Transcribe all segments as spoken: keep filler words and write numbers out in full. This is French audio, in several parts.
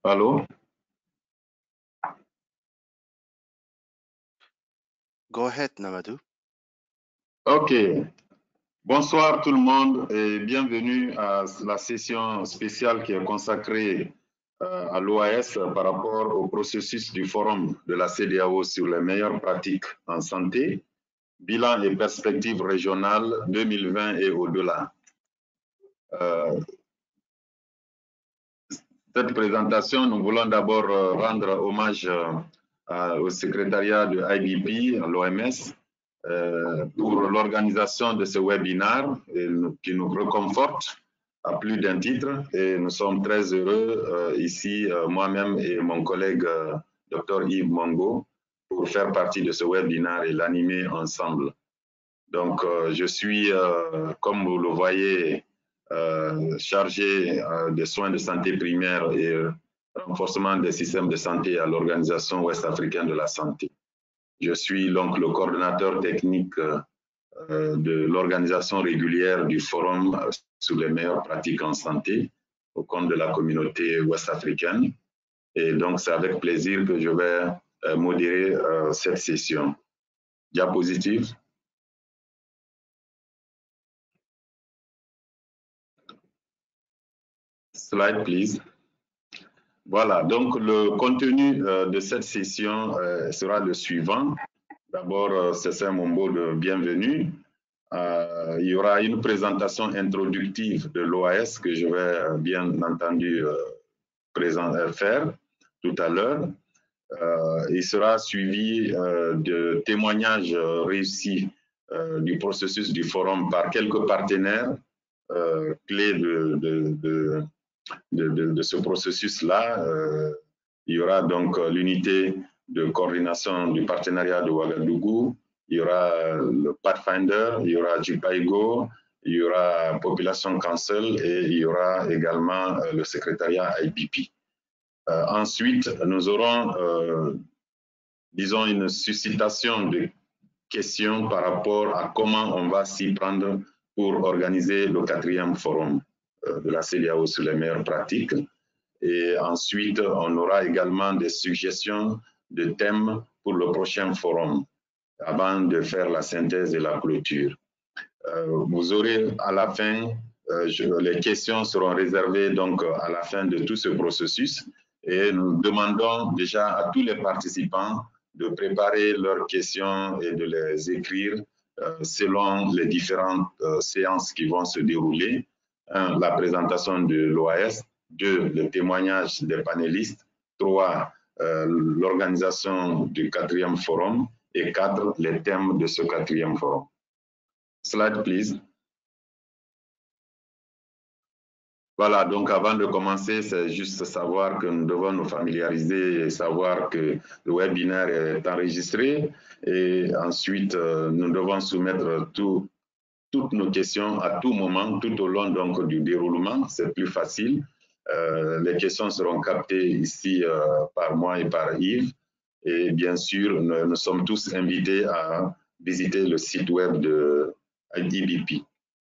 Allô? Go ahead, Namadou. Ok. Bonsoir tout le monde et bienvenue à la session spéciale qui est consacrée euh, à l'O A S par rapport au processus du forum de la C E D E A O sur les meilleures pratiques en santé, bilan et perspectives régionales deux mille vingt et au-delà. Euh, cette présentation, nous voulons d'abord rendre hommage euh, au secrétariat de I B P, à l'O M S, Euh, pour l'organisation de ce webinaire et, qui nous réconforte à plus d'un titre et nous sommes très heureux euh, ici, euh, moi-même et mon collègue euh, docteur Yves Mongo, pour faire partie de ce webinaire et l'animer ensemble. Donc, euh, je suis, euh, comme vous le voyez, euh, chargé euh, des soins de santé primaire et euh, renforcement des systèmes de santé à l'Organisation ouest-africaine de la santé. Je suis donc le coordonnateur technique euh, de l'organisation régulière du forum sur les meilleures pratiques en santé au compte de la communauté ouest-africaine. Et donc, c'est avec plaisir que je vais euh, modérer euh, cette session. Diapositive. Slide, please. Voilà, donc le contenu euh, de cette session euh, sera le suivant. D'abord, euh, c'est un mot de bienvenue. Euh, il y aura une présentation introductive de l'O A S que je vais euh, bien entendu euh, présent, euh, faire tout à l'heure. Euh, il sera suivi euh, de témoignages réussis euh, du processus du forum par quelques partenaires euh, clés de, de, de, de, de, de ce processus-là. Euh, il y aura donc l'unité de coordination du partenariat de Ouagadougou, il y aura le Pathfinder, il y aura Jipaigo, il y aura Population Council et il y aura également le secrétariat I B P. Euh, ensuite, nous aurons, euh, disons, une suscitation de questions par rapport à comment on va s'y prendre pour organiser le quatrième forum euh, de la C E D E A O sur les meilleures pratiques. Et ensuite, on aura également des suggestions de thèmes pour le prochain forum avant de faire la synthèse et la clôture. Euh, vous aurez à la fin, euh, je, les questions seront réservées donc à la fin de tout ce processus et nous demandons déjà à tous les participants de préparer leurs questions et de les écrire euh, selon les différentes euh, séances qui vont se dérouler. Un, la présentation de l'O A S, deux, le témoignage des panélistes, trois, euh, l'organisation du quatrième forum et quatre, les thèmes de ce quatrième forum. Slide, please. Voilà, donc avant de commencer, c'est juste savoir que nous devons nous familiariser et savoir que le webinaire est enregistré. Et ensuite, euh, nous devons soumettre tout, toutes nos questions à tout moment, tout au long donc, du déroulement. C'est plus facile. Euh, les questions seront captées ici euh, par moi et par Yves. Et bien sûr, nous, nous sommes tous invités à visiter le site web de I B P.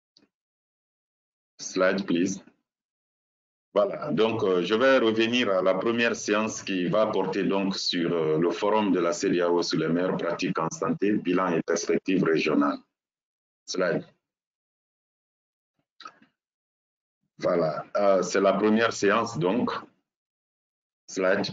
Slide, please. Voilà, donc euh, je vais revenir à la première séance qui va porter donc sur euh, le forum de la C E D E A O sur les meilleures pratiques en santé, bilan et perspectives régionales. Slide. Voilà, euh, c'est la première séance donc. Slide.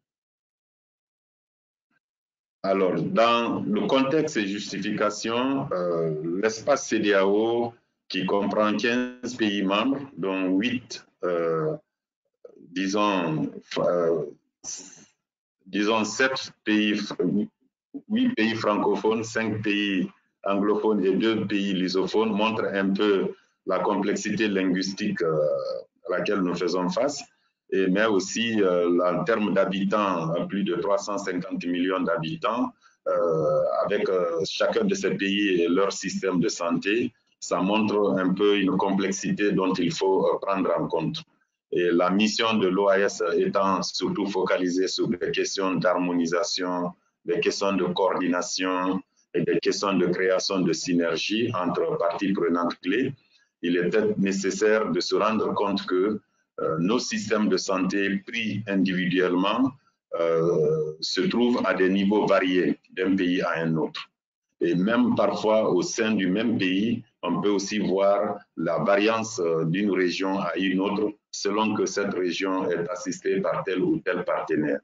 Alors, dans le contexte et justification, euh, l'espace C E D E A O qui comprend quinze pays membres, dont huit, euh, disons, euh, disons sept pays, huit pays francophones, cinq pays anglophones et deux pays lusophones, montre un peu la complexité linguistique euh, à laquelle nous faisons face, et, mais aussi euh, en termes d'habitants, plus de trois cent cinquante millions d'habitants, euh, avec euh, chacun de ces pays et leur système de santé, ça montre un peu une complexité dont il faut euh, prendre en compte. Et la mission de l'O A S étant surtout focalisée sur des questions d'harmonisation, des questions de coordination et des questions de création de synergie entre parties prenantes clés, il est peut-être nécessaire de se rendre compte que euh, nos systèmes de santé pris individuellement euh, se trouvent à des niveaux variés d'un pays à un autre. Et même parfois au sein du même pays, on peut aussi voir la variance d'une région à une autre selon que cette région est assistée par tel ou tel partenaire.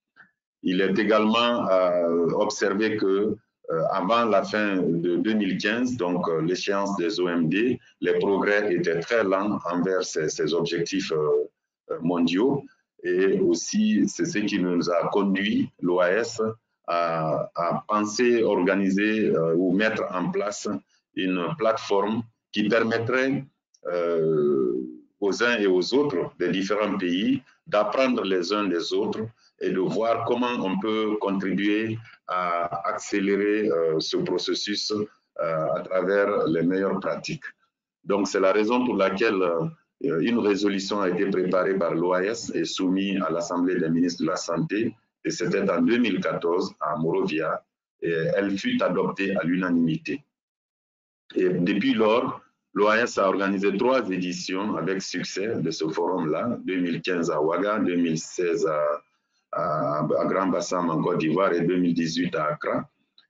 Il est également euh, observé que euh, avant la fin de deux mille quinze, donc euh, l'échéance des O M D, les progrès étaient très lents envers ces, ces objectifs euh, mondiaux. Et aussi, c'est ce qui nous a conduit, l'O A S, à, à penser, organiser euh, ou mettre en place une plateforme qui permettrait euh, aux uns et aux autres des différents pays d'apprendre les uns des autres et de voir comment on peut contribuer à accélérer euh, ce processus euh, à travers les meilleures pratiques. Donc, c'est la raison pour laquelle euh, une résolution a été préparée par l'O A S et soumise à l'Assemblée des ministres de la Santé, et c'était en deux mille quatorze à Monrovia, et elle fut adoptée à l'unanimité. Et depuis lors, l'O A S a organisé trois éditions avec succès de ce forum-là, deux mille quinze à Ouaga, deux mille seize à à, à Grand Bassam en Côte d'Ivoire et deux mille dix-huit à Accra,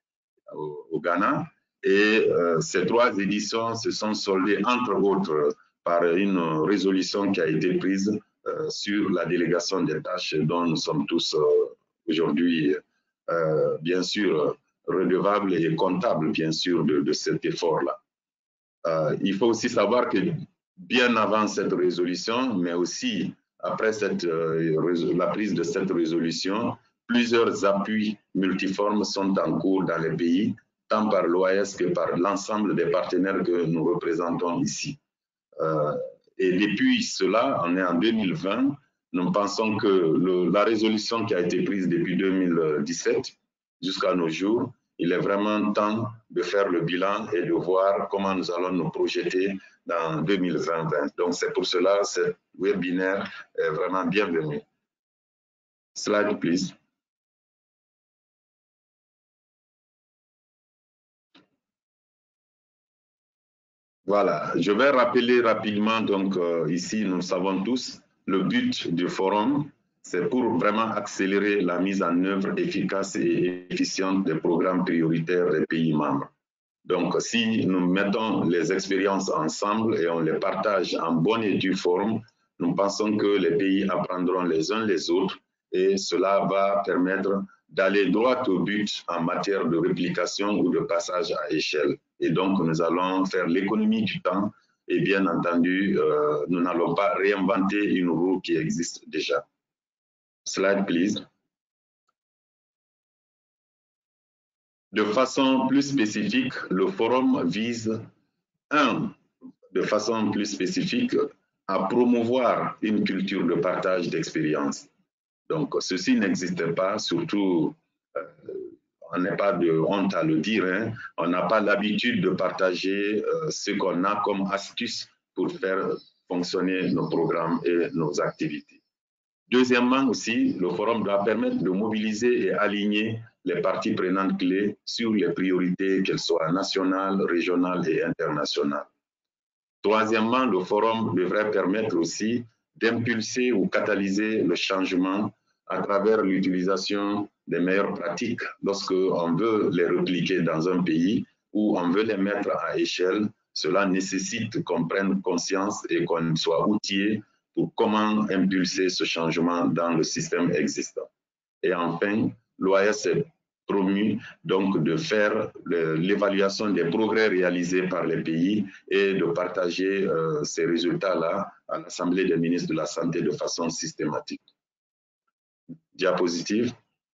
au, au Ghana. Et euh, ces trois éditions se sont soldées, entre autres, par une résolution qui a été prise euh, sur la délégation des tâches dont nous sommes tous euh, aujourd'hui, euh, bien sûr, redevables et comptables, bien sûr, de, de cet effort-là. Euh, il faut aussi savoir que bien avant cette résolution, mais aussi après cette, euh, la prise de cette résolution, plusieurs appuis multiformes sont en cours dans les pays, tant par l'O A S que par l'ensemble des partenaires que nous représentons ici. Euh, et depuis cela, on est en deux mille vingt, nous pensons que le, la résolution qui a été prise depuis deux mille dix-sept jusqu'à nos jours, il est vraiment temps de faire le bilan et de voir comment nous allons nous projeter dans deux mille vingt. Donc c'est pour cela que ce webinaire est vraiment bienvenu. Slide, please. Voilà, je vais rappeler rapidement, donc euh, ici nous savons tous, le but du forum, c'est pour vraiment accélérer la mise en œuvre efficace et efficiente des programmes prioritaires des pays membres. Donc, si nous mettons les expériences ensemble et on les partage en bonne et due forme, nous pensons que les pays apprendront les uns les autres et cela va permettre d'aller droit au but en matière de réplication ou de passage à échelle. Et donc, nous allons faire l'économie du temps et bien entendu, euh, nous n'allons pas réinventer une roue qui existe déjà. Slide, please. De façon plus spécifique, le forum vise, un, de façon plus spécifique, à promouvoir une culture de partage d'expériences. Donc, ceci n'existe pas, surtout, euh, on n'est pas de honte à le dire, hein, on n'a pas l'habitude de partager euh, ce qu'on a comme astuce pour faire fonctionner nos programmes et nos activités. Deuxièmement aussi, le forum doit permettre de mobiliser et aligner les parties prenantes clés sur les priorités, qu'elles soient nationales, régionales et internationales. Troisièmement, le forum devrait permettre aussi d'impulser ou catalyser le changement à travers l'utilisation des meilleures pratiques lorsque on veut les repliquer dans un pays ou on veut les mettre à échelle. Cela nécessite qu'on prenne conscience et qu'on soit outillé pour comment impulser ce changement dans le système existant. Et enfin, l'O A S est promu donc de faire l'évaluation des progrès réalisés par les pays et de partager euh, ces résultats-là à l'Assemblée des ministres de la Santé de façon systématique. Diapositive.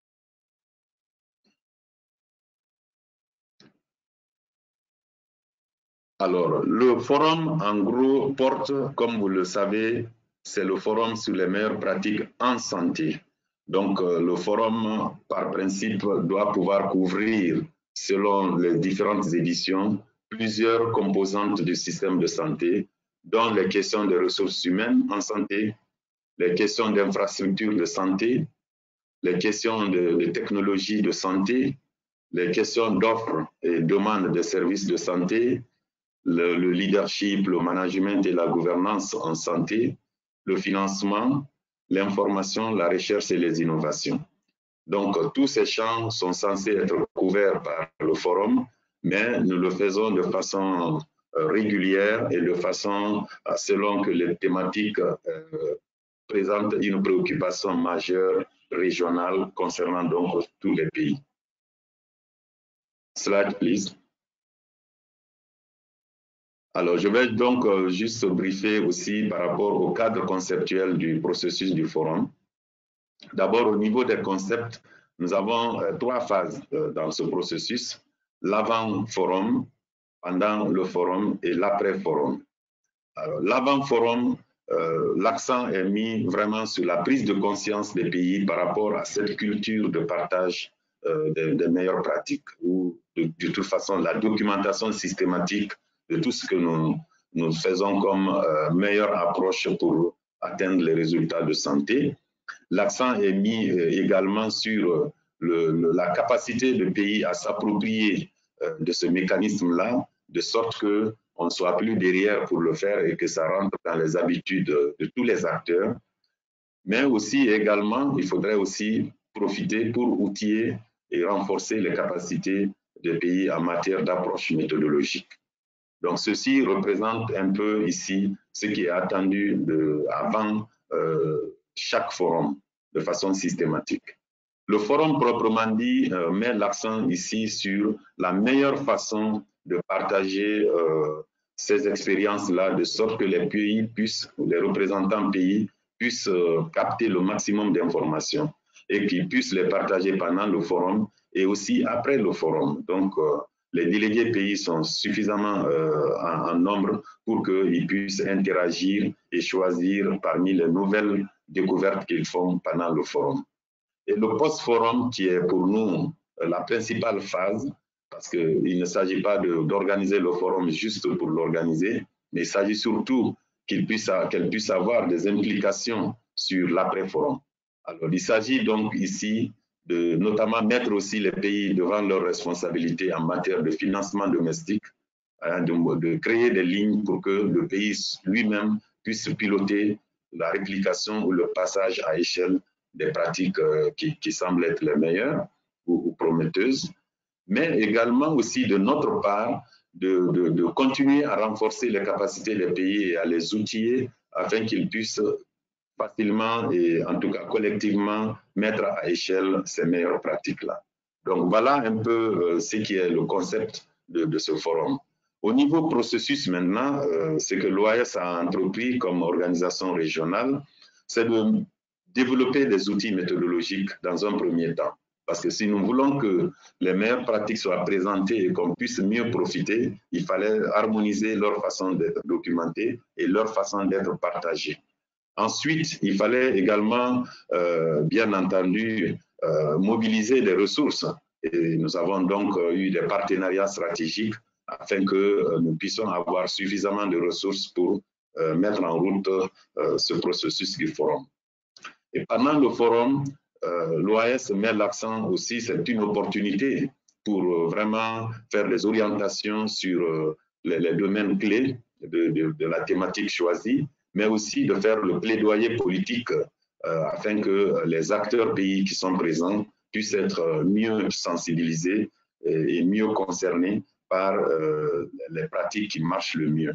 Alors, le forum, en gros, porte, comme vous le savez, c'est le forum sur les meilleures pratiques en santé. Donc, euh, le forum, par principe, doit pouvoir couvrir, selon les différentes éditions, plusieurs composantes du système de santé, dont les questions de ressources humaines en santé, les questions d'infrastructures de santé, les questions de, de technologie de santé, les questions d'offres et demandes de services de santé, le, le leadership, le management et la gouvernance en santé, le financement, l'information, la recherche et les innovations. Donc, tous ces champs sont censés être couverts par le forum, mais nous le faisons de façon régulière et de façon selon que les thématiques euh, présentent une préoccupation majeure régionale concernant donc tous les pays. Slide, please. Alors, je vais donc euh, juste briefer aussi par rapport au cadre conceptuel du processus du forum. D'abord, au niveau des concepts, nous avons euh, trois phases euh, dans ce processus. L'avant-forum, pendant le forum et l'après-forum. L'avant-forum, euh, l'accent est mis vraiment sur la prise de conscience des pays par rapport à cette culture de partage euh, des, des meilleures pratiques ou de, de toute façon la documentation systématique de tout ce que nous, nous faisons comme euh, meilleure approche pour atteindre les résultats de santé. L'accent est mis euh, également sur le, le, la capacité des pays à s'approprier euh, de ce mécanisme-là, de sorte qu'on ne soit plus derrière pour le faire et que ça rentre dans les habitudes de, de tous les acteurs. Mais aussi également, il faudrait aussi profiter pour outiller et renforcer les capacités des pays en matière d'approche méthodologique. Donc, ceci représente un peu ici ce qui est attendu de, avant euh, chaque forum de façon systématique. Le forum proprement dit euh, met l'accent ici sur la meilleure façon de partager euh, ces expériences-là de sorte que les pays puissent, les représentants pays puissent euh, capter le maximum d'informations et qu'ils puissent les partager pendant le forum et aussi après le forum. Donc, euh, les délégués pays sont suffisamment euh, en, en nombre pour qu'ils puissent interagir et choisir parmi les nouvelles découvertes qu'ils font pendant le forum. Et le post-forum, qui est pour nous la principale phase, parce qu'il ne s'agit pas d'organiser le forum juste pour l'organiser, mais il s'agit surtout qu'il puisse, qu'elle puisse avoir des implications sur l'après-forum. Alors, il s'agit donc ici de notamment mettre aussi les pays devant leurs responsabilités en matière de financement domestique, hein, de, de créer des lignes pour que le pays lui-même puisse piloter la réplication ou le passage à échelle des pratiques euh, qui, qui semblent être les meilleures ou, ou prometteuses, mais également aussi de notre part de, de, de continuer à renforcer les capacités des pays et à les outiller afin qu'ils puissent facilement et en tout cas collectivement mettre à échelle ces meilleures pratiques-là. Donc voilà un peu euh, ce qui est le concept de, de ce forum. Au niveau processus maintenant, euh, ce que l'O A S a entrepris comme organisation régionale, c'est de développer des outils méthodologiques dans un premier temps. Parce que si nous voulons que les meilleures pratiques soient présentées et qu'on puisse mieux profiter, il fallait harmoniser leur façon d'être documentée et leur façon d'être partagée. Ensuite, il fallait également, euh, bien entendu, euh, mobiliser des ressources. Et nous avons donc euh, eu des partenariats stratégiques afin que euh, nous puissions avoir suffisamment de ressources pour euh, mettre en route euh, ce processus du forum. Et pendant le forum, euh, l'O A S met l'accent aussi, c'est une opportunité pour euh, vraiment faire des orientations sur euh, les, les domaines clés de, de, de la thématique choisie, mais aussi de faire le plaidoyer politique euh, afin que les acteurs pays qui sont présents puissent être mieux sensibilisés et, et mieux concernés par euh, les pratiques qui marchent le mieux.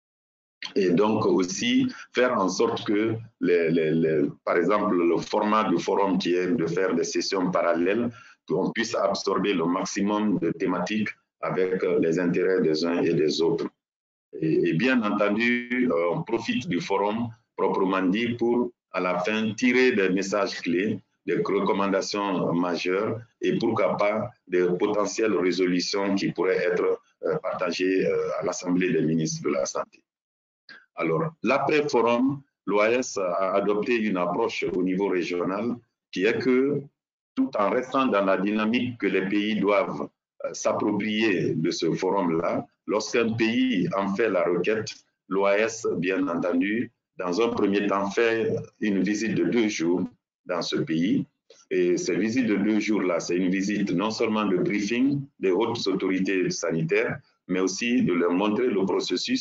Et donc aussi faire en sorte que, les, les, les, par exemple, le format du forum qui est de faire des sessions parallèles, qu'on puisse absorber le maximum de thématiques avec les intérêts des uns et des autres. Et, et bien entendu, euh, on profite du forum proprement dit pour, à la fin, tirer des messages clés, des recommandations majeures et pourquoi pas des potentielles résolutions qui pourraient être euh, partagées euh, à l'Assemblée des ministres de la Santé. Alors, l'après-forum, l'O A S a adopté une approche au niveau régional qui est que, tout en restant dans la dynamique que les pays doivent euh, s'approprier de ce forum-là, lorsqu'un pays en fait la requête, l'O A S, bien entendu, dans un premier temps, fait une visite de deux jours dans ce pays. Et cette visite de deux jours-là, c'est une visite non seulement de briefing des hautes autorités sanitaires, mais aussi de leur montrer le processus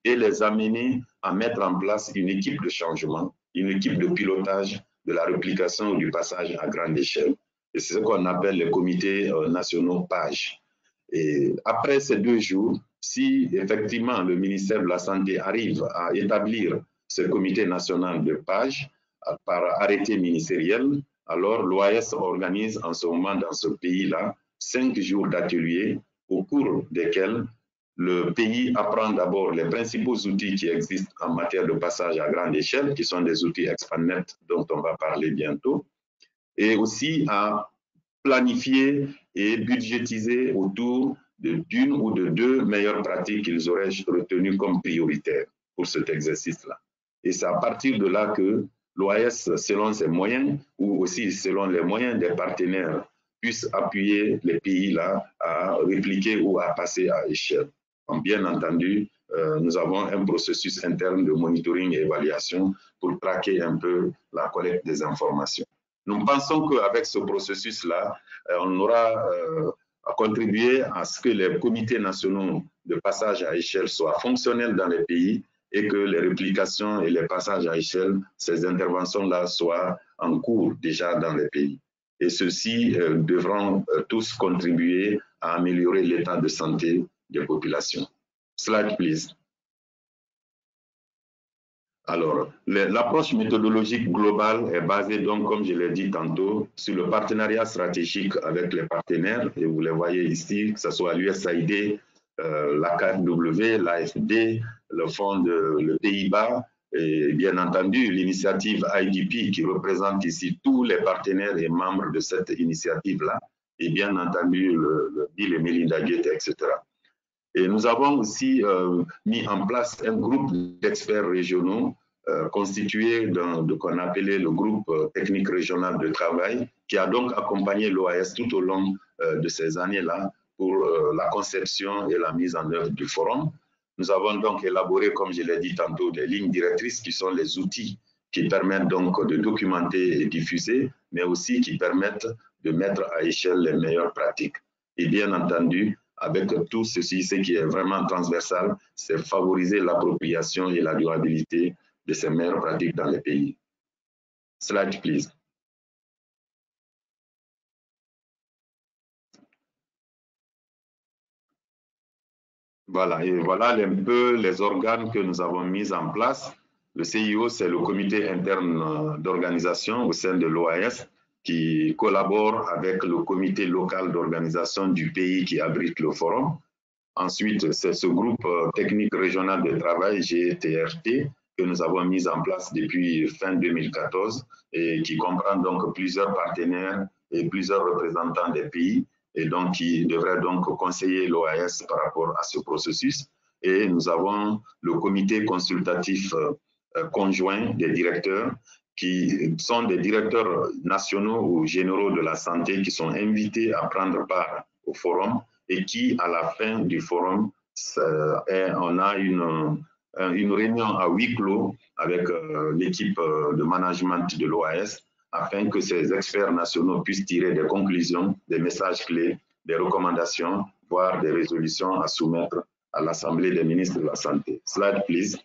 et les amener à mettre en place une équipe de changement, une équipe de pilotage de la réplication ou du passage à grande échelle. Et c'est ce qu'on appelle les comités euh, nationaux PAGE. Et après ces deux jours, si effectivement le ministère de la Santé arrive à établir ce comité national de PAGE par arrêté ministériel, alors l'O A S organise en ce moment dans ce pays-là cinq jours d'ateliers au cours desquels le pays apprend d'abord les principaux outils qui existent en matière de passage à grande échelle, qui sont des outils ExpanNet dont on va parler bientôt, et aussi à planifier et budgétiser autour d'une ou de deux meilleures pratiques qu'ils auraient retenues comme prioritaires pour cet exercice-là. Et c'est à partir de là que l'O A S, selon ses moyens, ou aussi selon les moyens des partenaires, puisse appuyer les pays-là à répliquer ou à passer à échelle. Donc, bien entendu, euh, nous avons un processus interne de monitoring et évaluation pour traquer un peu la collecte des informations. Nous pensons qu'avec ce processus-là, on aura euh, contribué à ce que les comités nationaux de passage à échelle soient fonctionnels dans les pays et que les réplications et les passages à échelle, ces interventions-là soient en cours déjà dans les pays. Et ceux-ci euh, devront euh, tous contribuer à améliorer l'état de santé des populations. Slide, please. Alors, l'approche méthodologique globale est basée donc, comme je l'ai dit tantôt, sur le partenariat stratégique avec les partenaires, et vous les voyez ici, que ce soit l'U S A I D, euh, la K F W, l'A F D, le fonds de le Pays-Bas, et bien entendu l'initiative I D P qui représente ici tous les partenaires et membres de cette initiative-là, et bien entendu le, le Bill et Melinda Gates, et cetera. Et nous avons aussi euh, mis en place un groupe d'experts régionaux euh, constitué de qu'on appelait le groupe technique régional de travail, qui a donc accompagné l'O A S tout au long euh, de ces années-là pour euh, la conception et la mise en œuvre du forum. Nous avons donc élaboré, comme je l'ai dit tantôt, des lignes directrices qui sont les outils qui permettent donc de documenter et diffuser, mais aussi qui permettent de mettre à échelle les meilleures pratiques. Et bien entendu, avec tout ceci, ce qui est vraiment transversal, c'est favoriser l'appropriation et la durabilité de ces meilleures pratiques dans les pays. Slide, please. Voilà, et voilà un peu les organes que nous avons mis en place. Le C I O, c'est le comité interne d'organisation au sein de l'O A S qui collabore avec le comité local d'organisation du pays qui abrite le forum. Ensuite, c'est ce groupe technique régional de travail, G T R T, que nous avons mis en place depuis fin deux mille quatorze et qui comprend donc plusieurs partenaires et plusieurs représentants des pays et donc qui devrait donc conseiller l'O A S par rapport à ce processus. Et nous avons le comité consultatif conjoint des directeurs qui sont des directeurs nationaux ou généraux de la santé qui sont invités à prendre part au forum et qui, à la fin du forum, est, on a une, une réunion à huis clos avec euh, l'équipe de management de l'O A S afin que ces experts nationaux puissent tirer des conclusions, des messages clés, des recommandations, voire des résolutions à soumettre à l'Assemblée des ministres de la Santé. Slide, please.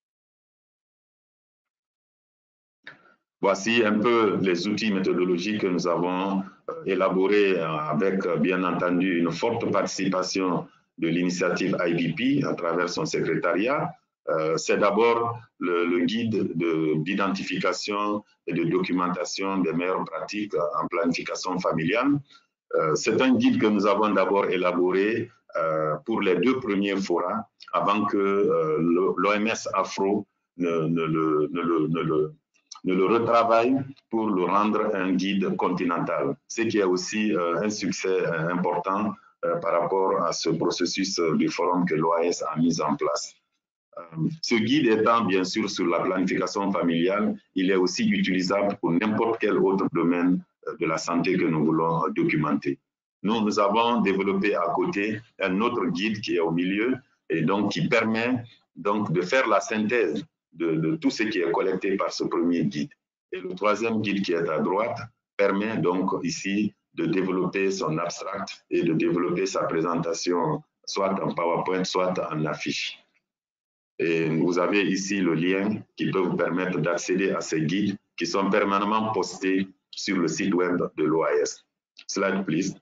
Voici un peu les outils méthodologiques que nous avons élaborés avec, bien entendu, une forte participation de l'initiative I D P à travers son secrétariat. Euh, C'est d'abord le, le guide d'identification et de documentation des meilleures pratiques en planification familiale. Euh, C'est un guide que nous avons d'abord élaboré euh, pour les deux premiers forats avant que euh, l'O M S Afro ne, ne, ne, ne, ne, ne de le retravaille pour le rendre un guide continental, ce qui est aussi euh, un succès euh, important euh, par rapport à ce processus euh, du forum que l'O A S a mis en place. Euh, ce guide étant bien sûr sur la planification familiale, il est aussi utilisable pour n'importe quel autre domaine euh, de la santé que nous voulons euh, documenter. Nous, nous avons développé à côté un autre guide qui est au milieu et donc qui permet donc de faire la synthèse De, de tout ce qui est collecté par ce premier guide. Et le troisième guide qui est à droite permet donc ici de développer son abstract et de développer sa présentation soit en PowerPoint, soit en affiche. Et vous avez ici le lien qui peut vous permettre d'accéder à ces guides qui sont permanemment postés sur le site web de l'O A S. Slide, please.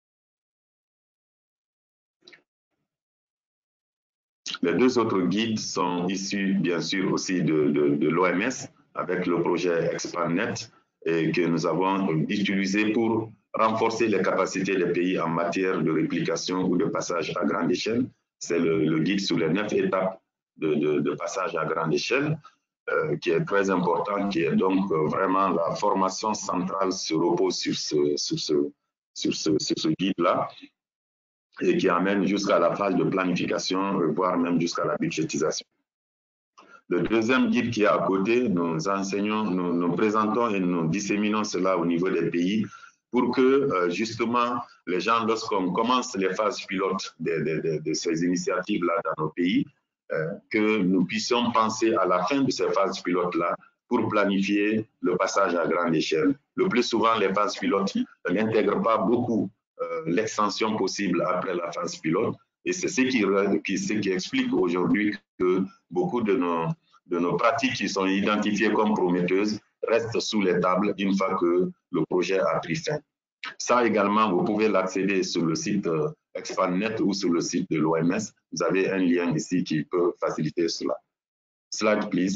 Les deux autres guides sont issus, bien sûr, aussi de, de, de l'O M S avec le projet ExpandNet et que nous avons utilisé pour renforcer les capacités des pays en matière de réplication ou de passage à grande échelle. C'est le, le guide sur les neuf étapes de, de, de passage à grande échelle euh, qui est très important, qui est donc euh, vraiment la formation centrale se repose sur ce, sur ce, sur ce, sur ce guide-là, et qui amène jusqu'à la phase de planification, voire même jusqu'à la budgétisation. Le deuxième guide qui est à côté, nous enseignons, nous, nous présentons et nous disséminons cela au niveau des pays pour que euh, justement les gens, lorsqu'on commence les phases pilotes de, de, de, de ces initiatives-là dans nos pays, euh, que nous puissions penser à la fin de ces phases pilotes-là pour planifier le passage à grande échelle. Le plus souvent, les phases pilotes n'intègrent pas beaucoup Euh, l'extension possible après la phase pilote. Et c'est ce qui, qui, ce qui explique aujourd'hui que beaucoup de nos, de nos pratiques qui sont identifiées comme prometteuses restent sous les tables une fois que le projet a pris fin. Ça également, vous pouvez l'accéder sur le site euh, ExpandNet ou sur le site de l'O M S. Vous avez un lien ici qui peut faciliter cela. Slide, please.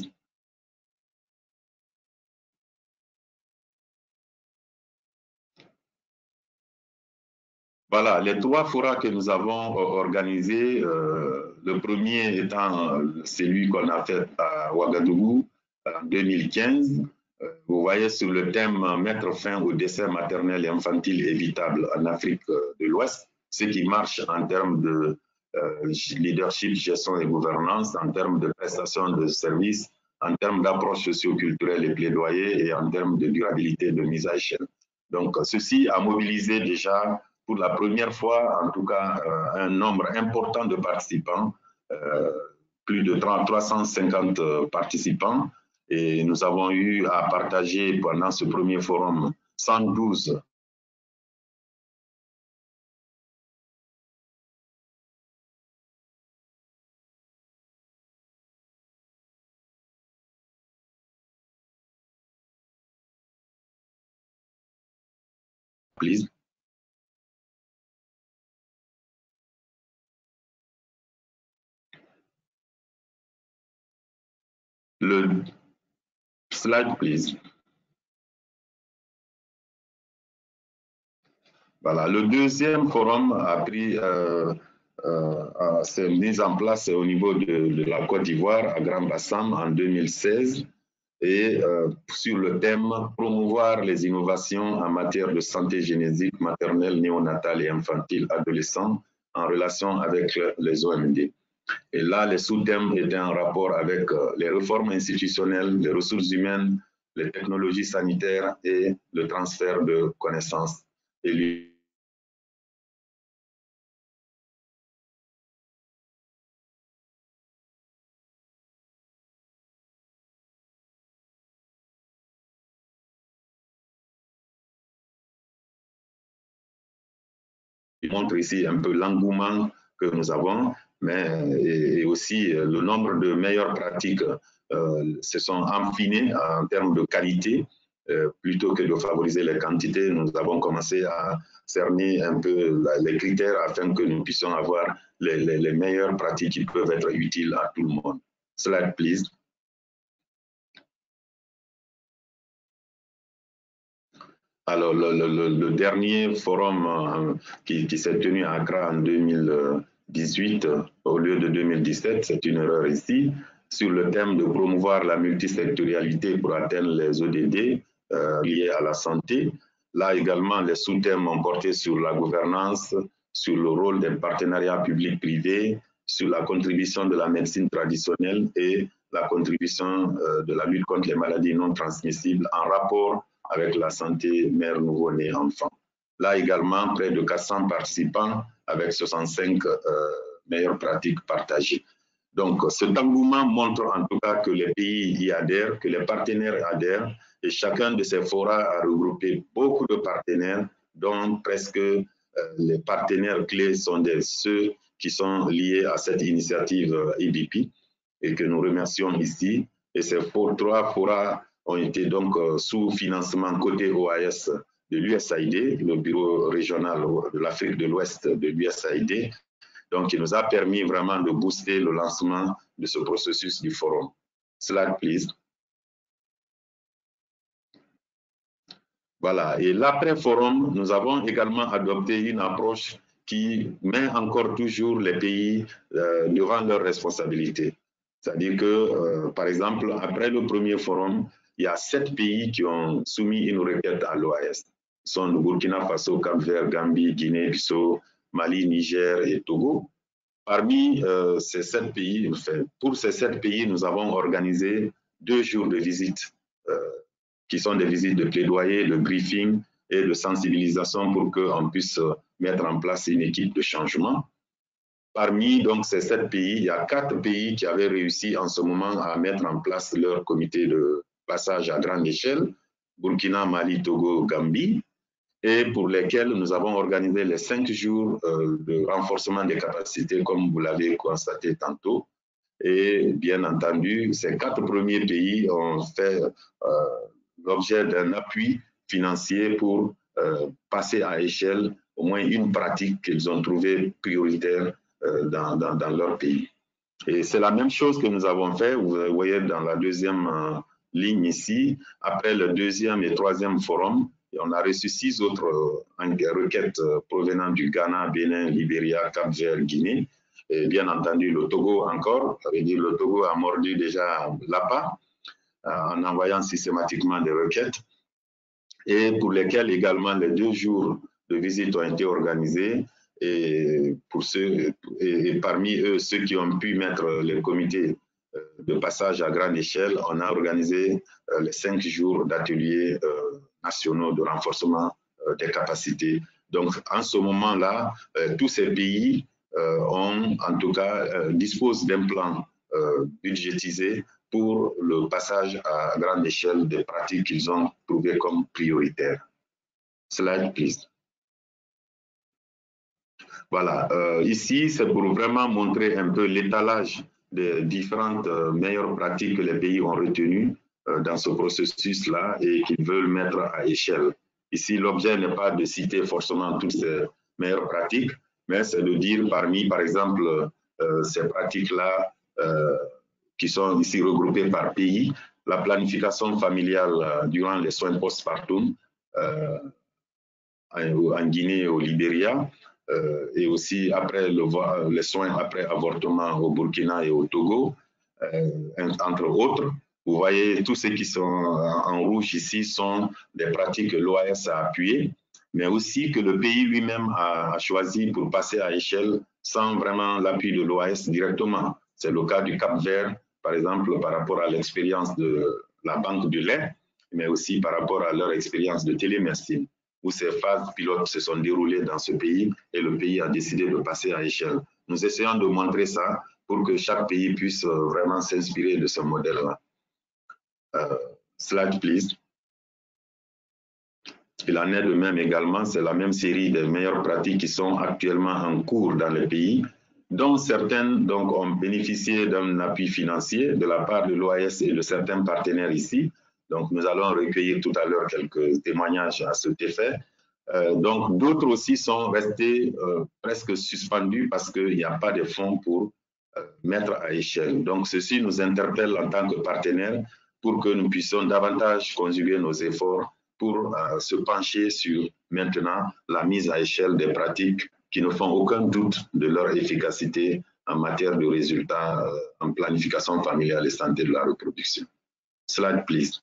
Voilà, les trois forats que nous avons organisés, euh, le premier étant celui qu'on a fait à Ouagadougou en deux mille quinze. Euh, vous voyez sur le thème « Mettre fin au décès maternel et infantile évitable en Afrique de l'Ouest », ce qui marche en termes de euh, leadership, gestion et gouvernance, en termes de prestations de services, en termes d'approche socio-culturelle et plaidoyer et en termes de durabilité de mise à échelle. Donc, ceci a mobilisé déjà pour la première fois, en tout cas, euh, un nombre important de participants, euh, plus de trois cent cinquante participants, et nous avons eu à partager pendant ce premier forum cent douze please. Le slide, please. Voilà, le deuxième forum a pris, euh, euh, s'est mis en place au niveau de, de la Côte d'Ivoire, à Grand-Bassam, en deux mille seize, et euh, sur le thème « Promouvoir les innovations en matière de santé génétique maternelle, néonatale et infantile adolescente en relation avec les O M D ». Et là, les sous-thèmes étaient en rapport avec les réformes institutionnelles, les ressources humaines, les technologies sanitaires et le transfert de connaissances. Et il montre ici un peu l'engouement que nous avons, mais et, et aussi le nombre de meilleures pratiques euh, se sont affinées en termes de qualité. Euh, plutôt que de favoriser les quantités, nous avons commencé à cerner un peu les critères afin que nous puissions avoir les, les, les meilleures pratiques qui peuvent être utiles à tout le monde. Slide, please. Alors, le, le, le dernier forum euh, qui, qui s'est tenu à Accra en deux mille dix-huit au lieu de deux mille dix-sept, c'est une erreur ici, sur le thème de promouvoir la multisectorialité pour atteindre les O D D euh, liés à la santé. Là également, les sous-thèmes ont porté sur la gouvernance, sur le rôle des partenariats publics-privés, sur la contribution de la médecine traditionnelle et la contribution euh, de la lutte contre les maladies non transmissibles en rapport avec la santé mère, nouveau-né, enfant. Là également, près de quatre cents participants avec soixante-cinq euh, meilleures pratiques partagées. Donc, cet engouement montre en tout cas que les pays y adhèrent, que les partenaires adhèrent, et chacun de ces forats a regroupé beaucoup de partenaires, dont presque euh, les partenaires clés sont des, ceux qui sont liés à cette initiative euh, E B P. et que nous remercions ici. Et ces trois forats ont été donc sous financement côté O A S de l'U S A I D, le bureau régional de l'Afrique de l'Ouest de l'U S A I D. Donc, il nous a permis vraiment de booster le lancement de ce processus du forum. Slide, please. Voilà, et l'après-forum, nous avons également adopté une approche qui met encore toujours les pays euh, devant leurs responsabilités. C'est-à-dire que, euh, par exemple, après le premier forum, il y a sept pays qui ont soumis une requête à l'O A S. Ce sont le Burkina Faso, Cap-Vert, Gambie, Guinée-Bissau, Mali, Niger et Togo. Parmi euh, ces sept pays, enfin, pour ces sept pays, nous avons organisé deux jours de visite euh, qui sont des visites de plaidoyer, de briefing et de sensibilisation pour qu'on puisse mettre en place une équipe de changement. Parmi donc, ces sept pays, il y a quatre pays qui avaient réussi en ce moment à mettre en place leur comité de passage à grande échelle, Burkina, Mali, Togo, Gambie, et pour lesquels nous avons organisé les cinq jours euh, de renforcement des capacités, comme vous l'avez constaté tantôt. Et bien entendu, ces quatre premiers pays ont fait euh, l'objet d'un appui financier pour euh, passer à échelle au moins une pratique qu'ils ont trouvée prioritaire euh, dans, dans, dans leur pays. Et c'est la même chose que nous avons fait, vous voyez dans la deuxième euh, ligne ici, après le deuxième et troisième forum, on a reçu six autres euh, requêtes euh, provenant du Ghana, Bénin, Libéria, Cap-Vert, Guinée. Et bien entendu, le Togo encore, ça veut dire le Togo a mordu déjà l'appât en envoyant systématiquement des requêtes, et pour lesquelles également les deux jours de visite ont été organisés. Et, pour ceux, et parmi eux, ceux qui ont pu mettre les comités de passage à grande échelle, on a organisé les cinq jours d'ateliers nationaux de renforcement des capacités. Donc, en ce moment-là, tous ces pays ont, en tout cas, disposent d'un plan budgétisé pour le passage à grande échelle des pratiques qu'ils ont trouvées comme prioritaires. Slide, please. Voilà, euh, ici, c'est pour vraiment montrer un peu l'étalage des différentes euh, meilleures pratiques que les pays ont retenues euh, dans ce processus-là et qu'ils veulent mettre à échelle. Ici, l'objet n'est pas de citer forcément toutes ces meilleures pratiques, mais c'est de dire parmi, par exemple, euh, ces pratiques-là euh, qui sont ici regroupées par pays, la planification familiale euh, durant les soins postpartum euh, en Guinée et au Libéria, euh, et aussi après le, les soins après avortement au Burkina et au Togo, euh, entre autres. Vous voyez, tous ceux qui sont en rouge ici sont des pratiques que l'O A S a appuyées, mais aussi que le pays lui-même a choisi pour passer à échelle sans vraiment l'appui de l'O A S directement. C'est le cas du Cap-Vert, par exemple, par rapport à l'expérience de la Banque du lait, mais aussi par rapport à leur expérience de télémédecine, où ces phases pilotes se sont déroulées dans ce pays et le pays a décidé de passer à échelle. Nous essayons de montrer ça pour que chaque pays puisse vraiment s'inspirer de ce modèle-là. Euh, slide, please. Il en est de même également, c'est la même série des meilleures pratiques qui sont actuellement en cours dans les pays, dont certaines donc, ont bénéficié d'un appui financier de la part de l'O A S et de certains partenaires ici. Donc, nous allons recueillir tout à l'heure quelques témoignages à cet effet. Euh, donc, d'autres aussi sont restés euh, presque suspendus parce qu'il n'y a pas de fonds pour euh, mettre à échelle. Donc, ceci nous interpelle en tant que partenaires pour que nous puissions davantage conjuguer nos efforts pour euh, se pencher sur maintenant la mise à échelle des pratiques qui ne font aucun doute de leur efficacité en matière de résultats euh, en planification familiale et santé de la reproduction. Slide, please.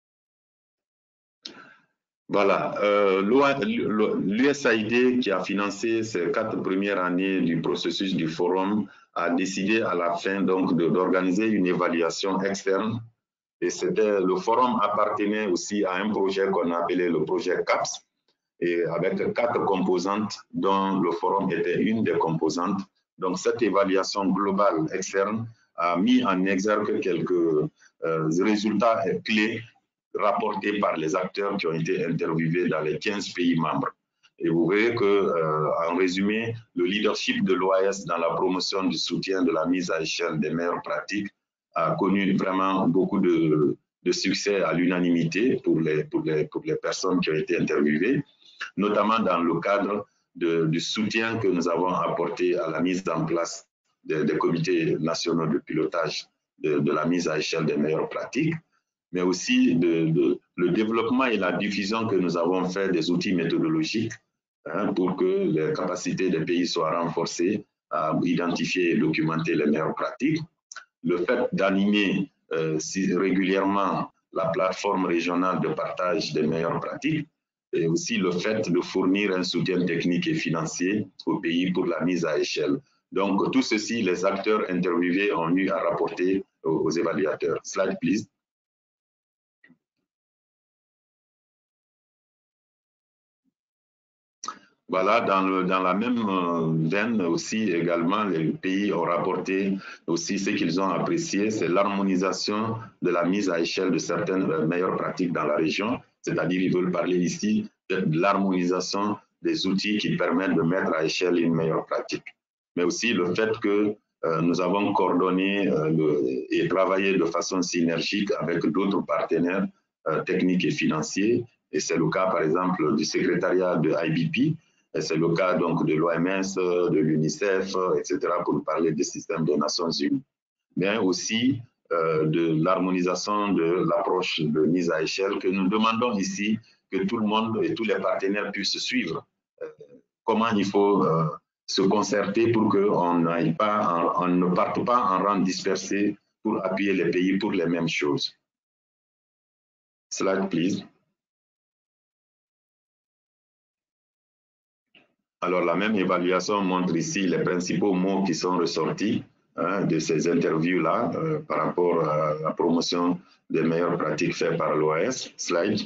Voilà, euh, l'U S A I D qui a financé ces quatre premières années du processus du forum a décidé à la fin donc d'organiser une évaluation externe. Et c'était, le forum appartenait aussi à un projet qu'on appelait le projet CAPS, et avec quatre composantes dont le forum était une des composantes. Donc cette évaluation globale externe a mis en exergue quelques euh, résultats clés rapportés par les acteurs qui ont été interviewés dans les quinze pays membres. Et vous voyez que, euh, en résumé, le leadership de l'O A S dans la promotion du soutien de la mise à échelle des meilleures pratiques a connu vraiment beaucoup de, de succès à l'unanimité pour les, pour, les, pour les personnes qui ont été interviewées, notamment dans le cadre de, du soutien que nous avons apporté à la mise en place des, des comités nationaux de pilotage de, de la mise à échelle des meilleures pratiques, mais aussi de, de, le développement et la diffusion que nous avons fait des outils méthodologiques hein, pour que les capacités des pays soient renforcées à identifier et documenter les meilleures pratiques. Le fait d'animer euh, si régulièrement la plateforme régionale de partage des meilleures pratiques et aussi le fait de fournir un soutien technique et financier aux pays pour la mise à échelle. Donc, tout ceci, les acteurs interviewés ont eu à rapporter aux, aux évaluateurs. Slide, please. Voilà, dans, le, dans la même veine aussi également, les pays ont rapporté aussi ce qu'ils ont apprécié, c'est l'harmonisation de la mise à échelle de certaines meilleures pratiques dans la région, c'est-à-dire ils veulent parler ici de l'harmonisation des outils qui permettent de mettre à échelle une meilleure pratique. Mais aussi le fait que euh, nous avons coordonné euh, le, et travaillé de façon synergique avec d'autres partenaires euh, techniques et financiers, et c'est le cas par exemple du secrétariat de I B P, c'est le cas donc de l'O M S, de l'UNICEF, et cetera, pour parler des systèmes des Nations Unies. Mais aussi euh, de l'harmonisation de l'approche de mise à échelle que nous demandons ici que tout le monde et tous les partenaires puissent suivre. Euh, comment il faut euh, se concerter pour qu'on n'aille pas, en, on ne parte pas en rang dispersé pour appuyer les pays pour les mêmes choses. Slide, please. Alors, la même évaluation montre ici les principaux mots qui sont ressortis hein, de ces interviews-là euh, par rapport à la promotion des meilleures pratiques faites par l'O A S. Slide.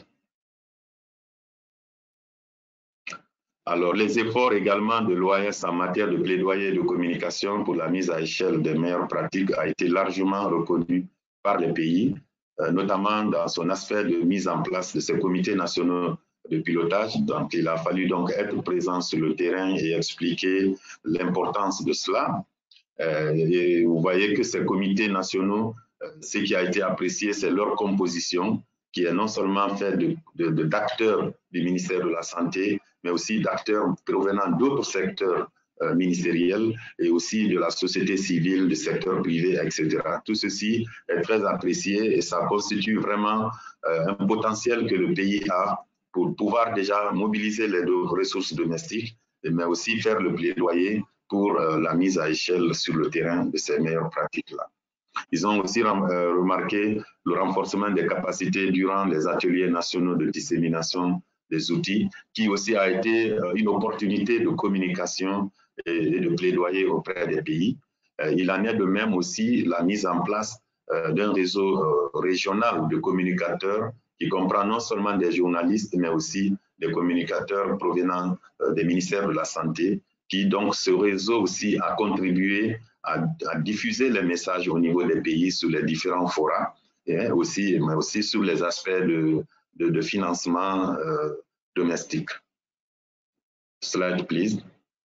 Alors, les efforts également de l'O A S en matière de plaidoyer et de communication pour la mise à échelle des meilleures pratiques a été largement reconnu par les pays, euh, notamment dans son aspect de mise en place de ces comités nationaux de pilotage. Donc, il a fallu donc être présent sur le terrain et expliquer l'importance de cela. Euh, et vous voyez que ces comités nationaux, euh, ce qui a été apprécié, c'est leur composition, qui est non seulement faite de, de, de, d'acteurs du ministère de la Santé, mais aussi d'acteurs provenant d'autres secteurs euh, ministériels et aussi de la société civile, du secteur privé, et cetera. Tout ceci est très apprécié et ça constitue vraiment euh, un potentiel que le pays a pour pouvoir déjà mobiliser les ressources domestiques, mais aussi faire le plaidoyer pour euh, la mise à échelle sur le terrain de ces meilleures pratiques-là. Ils ont aussi euh, remarqué le renforcement des capacités durant les ateliers nationaux de dissémination des outils, qui aussi a été euh, une opportunité de communication et, et de plaidoyer auprès des pays. Euh, il en est de même aussi la mise en place euh, d'un réseau euh, régional de communicateurs qui comprend non seulement des journalistes, mais aussi des communicateurs provenant euh, des ministères de la Santé, qui donc ce réseau aussi a contribué à, à diffuser les messages au niveau des pays sur les différents forats, et aussi, mais aussi sur les aspects de, de, de financement euh, domestique. Slide, please.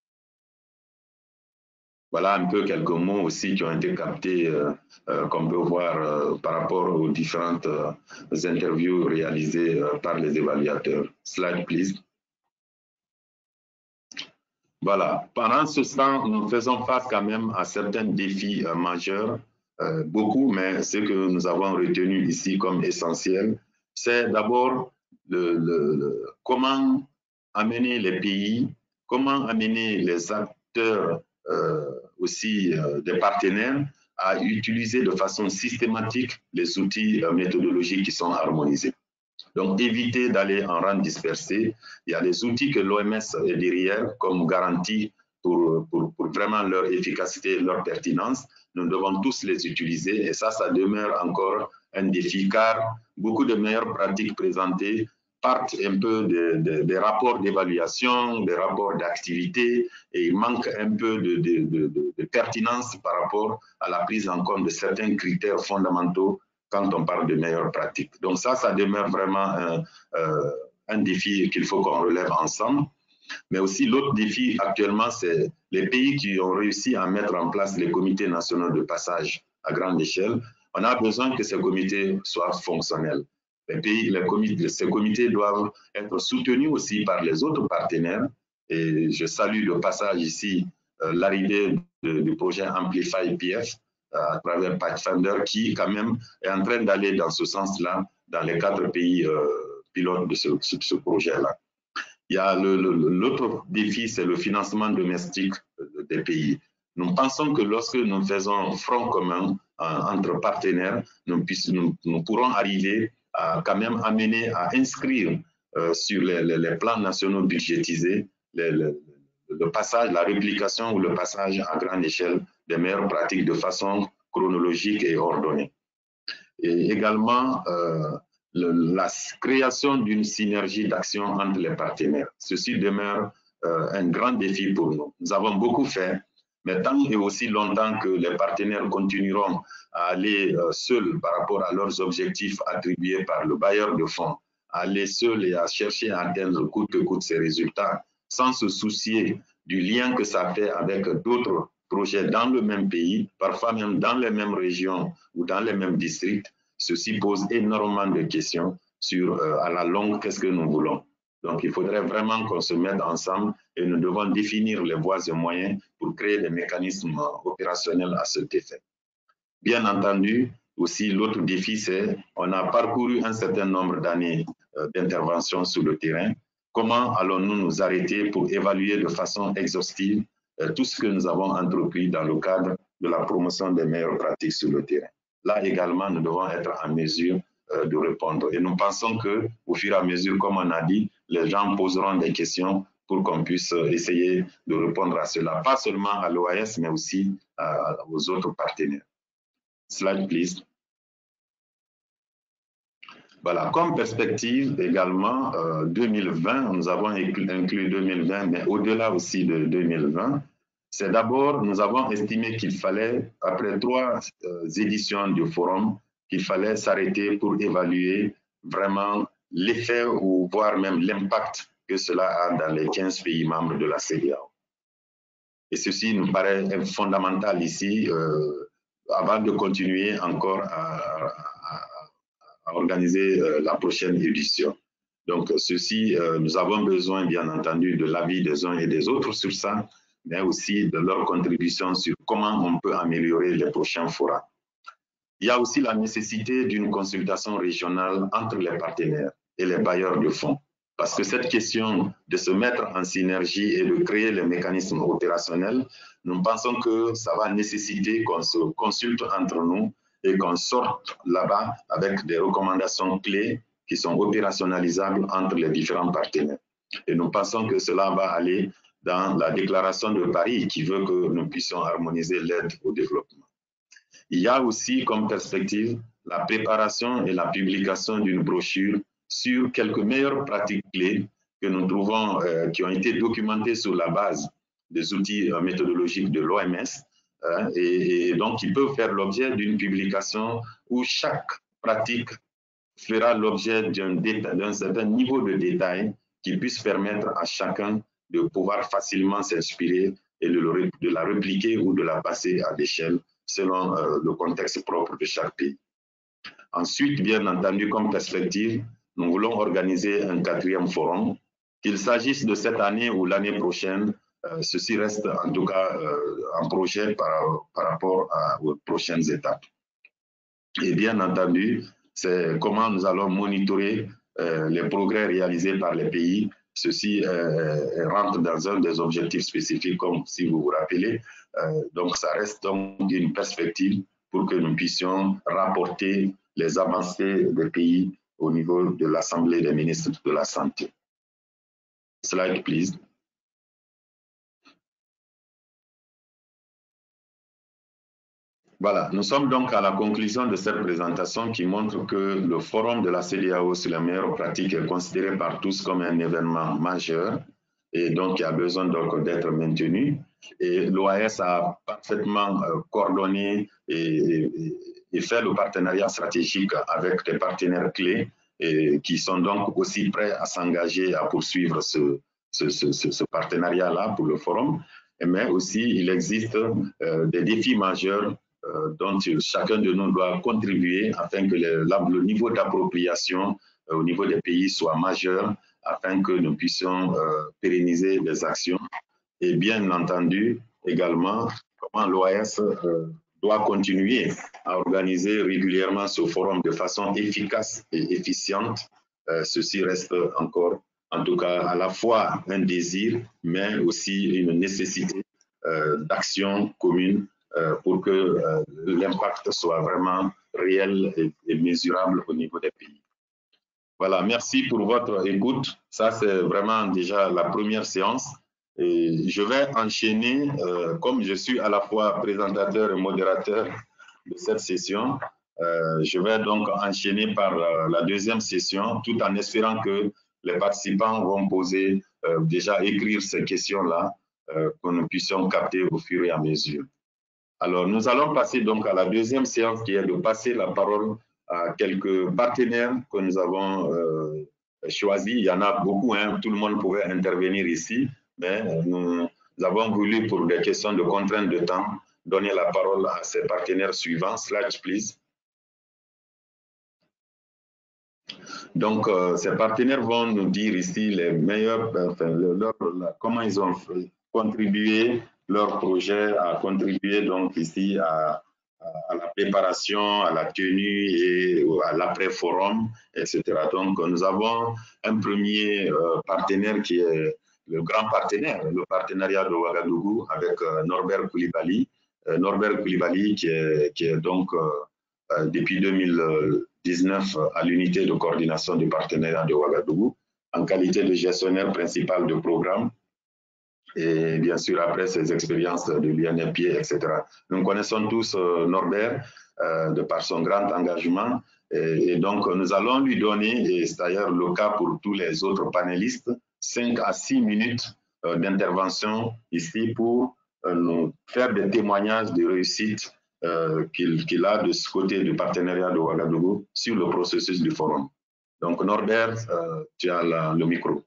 Voilà un peu quelques mots aussi qui ont été captés, euh, euh, qu'on peut voir euh, par rapport aux différentes euh, interviews réalisées euh, par les évaluateurs. Slide, please. Voilà. Pendant ce temps, nous faisons face quand même à certains défis euh, majeurs, euh, beaucoup, mais ce que nous avons retenu ici comme essentiel, c'est d'abord le, le, le, comment amener les pays, comment amener les acteurs euh, aussi euh, des partenaires à utiliser de façon systématique les outils euh, méthodologiques qui sont harmonisés. Donc, éviter d'aller en rang dispersé. Il y a des outils que l'O M S est derrière comme garantie pour, pour, pour vraiment leur efficacité, leur pertinence. Nous devons tous les utiliser et ça, ça demeure encore un défi car beaucoup de meilleures pratiques présentées partent un peu des de, de rapports d'évaluation, des rapports d'activité et il manque un peu de, de, de, de pertinence par rapport à la prise en compte de certains critères fondamentaux quand on parle de meilleures pratiques. Donc ça, ça demeure vraiment un, euh, un défi qu'il faut qu'on relève ensemble. Mais aussi l'autre défi actuellement, c'est les pays qui ont réussi à mettre en place les comités nationaux de passage à grande échelle On a besoin que ces comités soient fonctionnels. Les pays, les comités, ces comités doivent être soutenus aussi par les autres partenaires. Et je salue le passage ici, euh, l'arrivée du projet Amplify P F euh, à travers Pathfinder, qui quand même est en train d'aller dans ce sens-là, dans les quatre pays euh, pilotes de ce, ce, ce projet-là. Il y a l'autre défi, c'est le financement domestique des pays. Nous pensons que lorsque nous faisons front commun euh, entre partenaires, nous, puissions, nous, nous pourrons arriver à quand même amener à inscrire euh, sur les, les, les plans nationaux budgétisés les, les, le passage, la réplication ou le passage à grande échelle des meilleures pratiques de façon chronologique et ordonnée. Et également, euh, le, la création d'une synergie d'action entre les partenaires. Ceci demeure euh, un grand défi pour nous. Nous avons beaucoup fait, mais tant et aussi longtemps que les partenaires continueront à aller euh, seuls par rapport à leurs objectifs attribués par le bailleur de fonds, à aller seuls et à chercher à atteindre coûte que coûte ces résultats, sans se soucier du lien que ça fait avec d'autres projets dans le même pays, parfois même dans les mêmes régions ou dans les mêmes districts. Ceci pose énormément de questions sur, euh, à la longue, qu'est-ce que nous voulons. Donc, il faudrait vraiment qu'on se mette ensemble et nous devons définir les voies et moyens pour créer des mécanismes opérationnels à cet effet. Bien entendu, aussi, l'autre défi, c'est on a parcouru un certain nombre d'années euh, d'intervention sur le terrain. Comment allons-nous nous arrêter pour évaluer de façon exhaustive euh, tout ce que nous avons entrepris dans le cadre de la promotion des meilleures pratiques sur le terrain? Là également, nous devons être en mesure euh, de répondre. Et nous pensons qu'au fur et à mesure, comme on a dit, les gens poseront des questions pour qu'on puisse essayer de répondre à cela, pas seulement à l'O A S, mais aussi euh, aux autres partenaires. Slide, please. Voilà, comme perspective également, euh, deux mille vingt, nous avons inclus, inclus deux mille vingt, mais au-delà aussi de deux mille vingt, c'est d'abord, nous avons estimé qu'il fallait, après trois euh, éditions du forum, qu'il fallait s'arrêter pour évaluer vraiment l'effet ou voire même l'impact que cela a dans les quinze pays membres de la C E D E A O. Et ceci nous paraît fondamental ici, euh, avant de continuer encore à, à, à organiser euh, la prochaine édition. Donc, ceci, euh, nous avons besoin, bien entendu, de l'avis des uns et des autres sur ça, mais aussi de leur contribution sur comment on peut améliorer les prochains forats. Il y a aussi la nécessité d'une consultation régionale entre les partenaires et les bailleurs de fonds. Parce que cette question de se mettre en synergie et de créer les mécanismes opérationnels, nous pensons que ça va nécessiter qu'on se consulte entre nous et qu'on sorte là-bas avec des recommandations clés qui sont opérationnalisables entre les différents partenaires. Et nous pensons que cela va aller dans la déclaration de Paris qui veut que nous puissions harmoniser l'aide au développement. Il y a aussi comme perspective la préparation et la publication d'une brochure sur quelques meilleures pratiques clés que nous trouvons, euh, qui ont été documentées sur la base des outils euh, méthodologiques de l'O M S, hein, et, et donc qui peuvent faire l'objet d'une publication où chaque pratique fera l'objet d'un certain niveau de détail qui puisse permettre à chacun de pouvoir facilement s'inspirer et de, le, de la répliquer ou de la passer à l'échelle selon euh, le contexte propre de chaque pays. Ensuite, bien entendu, comme perspective, nous voulons organiser un quatrième forum, qu'il s'agisse de cette année ou l'année prochaine, euh, ceci reste en tout cas euh, un projet par, par rapport à, aux prochaines étapes. Et bien entendu, c'est comment nous allons monitorer euh, les progrès réalisés par les pays. Ceci euh, rentre dans un des objectifs spécifiques, comme si vous vous rappelez. Euh, donc, ça reste donc une perspective pour que nous puissions rapporter les avancées des pays au niveau de l'Assemblée des ministres de la Santé. Slide, please. Voilà, nous sommes donc à la conclusion de cette présentation qui montre que le forum de la C E D E A O sur les meilleures pratiques est considéré par tous comme un événement majeur et donc il a besoin donc d'être maintenu. Et l'O A S a parfaitement coordonné et, et, et fait le partenariat stratégique avec des partenaires clés et qui sont donc aussi prêts à s'engager à poursuivre ce, ce, ce, ce partenariat-là pour le forum. Mais aussi, il existe euh, des défis majeurs euh, dont chacun de nous doit contribuer afin que le, le niveau d'appropriation euh, au niveau des pays soit majeur, afin que nous puissions euh, pérenniser les actions. Et bien entendu, également, comment l'O A S euh, doit continuer à organiser régulièrement ce forum de façon efficace et efficiente. Euh, ceci reste encore, en tout cas, à la fois un désir, mais aussi une nécessité euh, d'action commune euh, pour que euh, l'impact soit vraiment réel et, et mesurable au niveau des pays. Voilà, merci pour votre écoute. Ça, c'est vraiment déjà la première séance. Et je vais enchaîner, euh, comme je suis à la fois présentateur et modérateur de cette session, euh, je vais donc enchaîner par euh, la deuxième session, tout en espérant que les participants vont poser, euh, déjà écrire ces questions-là, euh, que nous puissions capter au fur et à mesure. Alors, nous allons passer donc à la deuxième séance qui est de passer la parole à quelques partenaires que nous avons euh, choisis. Il y en a beaucoup, hein, tout le monde pouvait intervenir ici, mais nous, nous avons voulu, pour des questions de contrainte de temps, donner la parole à ces partenaires suivants. Slide, please. Donc, euh, ces partenaires vont nous dire ici les meilleurs, enfin, leur, leur, comment ils ont contribué, leur projet a contribué donc ici à, à la préparation, à la tenue et à l'après-forum, et cetera. Donc, nous avons un premier euh, partenaire qui est le grand partenaire, le partenariat de Ouagadougou avec euh, Norbert Koulibaly. Euh, Norbert Koulibaly qui est, qui est donc euh, depuis deux mille dix-neuf à l'unité de coordination du partenariat de Ouagadougou en qualité de gestionnaire principal de programme et bien sûr après ses expériences de l'U N F P A, et cetera. Nous connaissons tous euh, Norbert euh, de par son grand engagement et, et donc nous allons lui donner, et c'est d'ailleurs le cas pour tous les autres panélistes, cinq à six minutes euh, d'intervention ici pour euh, nous faire des témoignages de réussite Euh, qu'il qu'il a de ce côté du partenariat de Ouagadougou sur le processus du forum. Donc Norbert, euh, tu as la, le micro.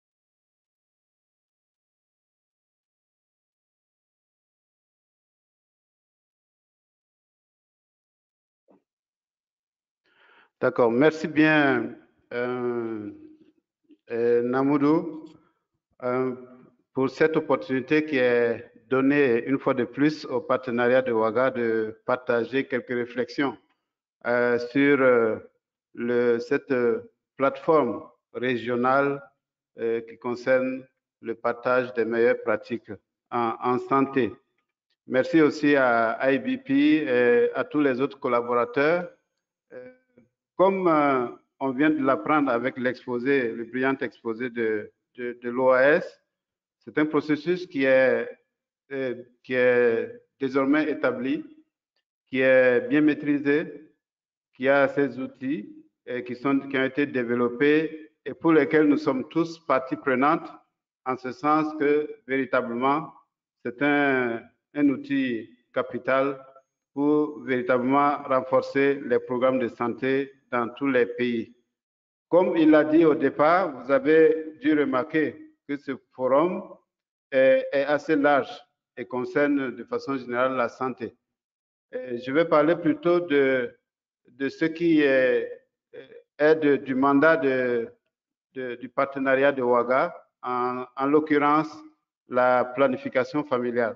D'accord, merci bien euh, euh, Namoudou euh, pour cette opportunité qui est donnée une fois de plus au partenariat de Ouaga de partager quelques réflexions euh, sur euh, le, cette euh, plateforme régionale euh, qui concerne le partage des meilleures pratiques en, en santé. Merci aussi à I B P et à tous les autres collaborateurs. Euh, comme euh, on vient de l'apprendre avec l'exposé, le brillant exposé de, de, de l'O A S, c'est un processus qui est, euh, qui est désormais établi, qui est bien maîtrisé, qui a ses outils et qui, sont, qui ont été développés et pour lesquels nous sommes tous partie prenante, en ce sens que véritablement, c'est un, un outil capital pour véritablement renforcer les programmes de santé dans tous les pays. Comme il l'a dit au départ, vous avez dû remarquer que ce forum est, est assez large et concerne de façon générale la santé. Et je vais parler plutôt de, de ce qui est, est de, du mandat de, de, du partenariat de Ouaga, en, en l'occurrence la planification familiale.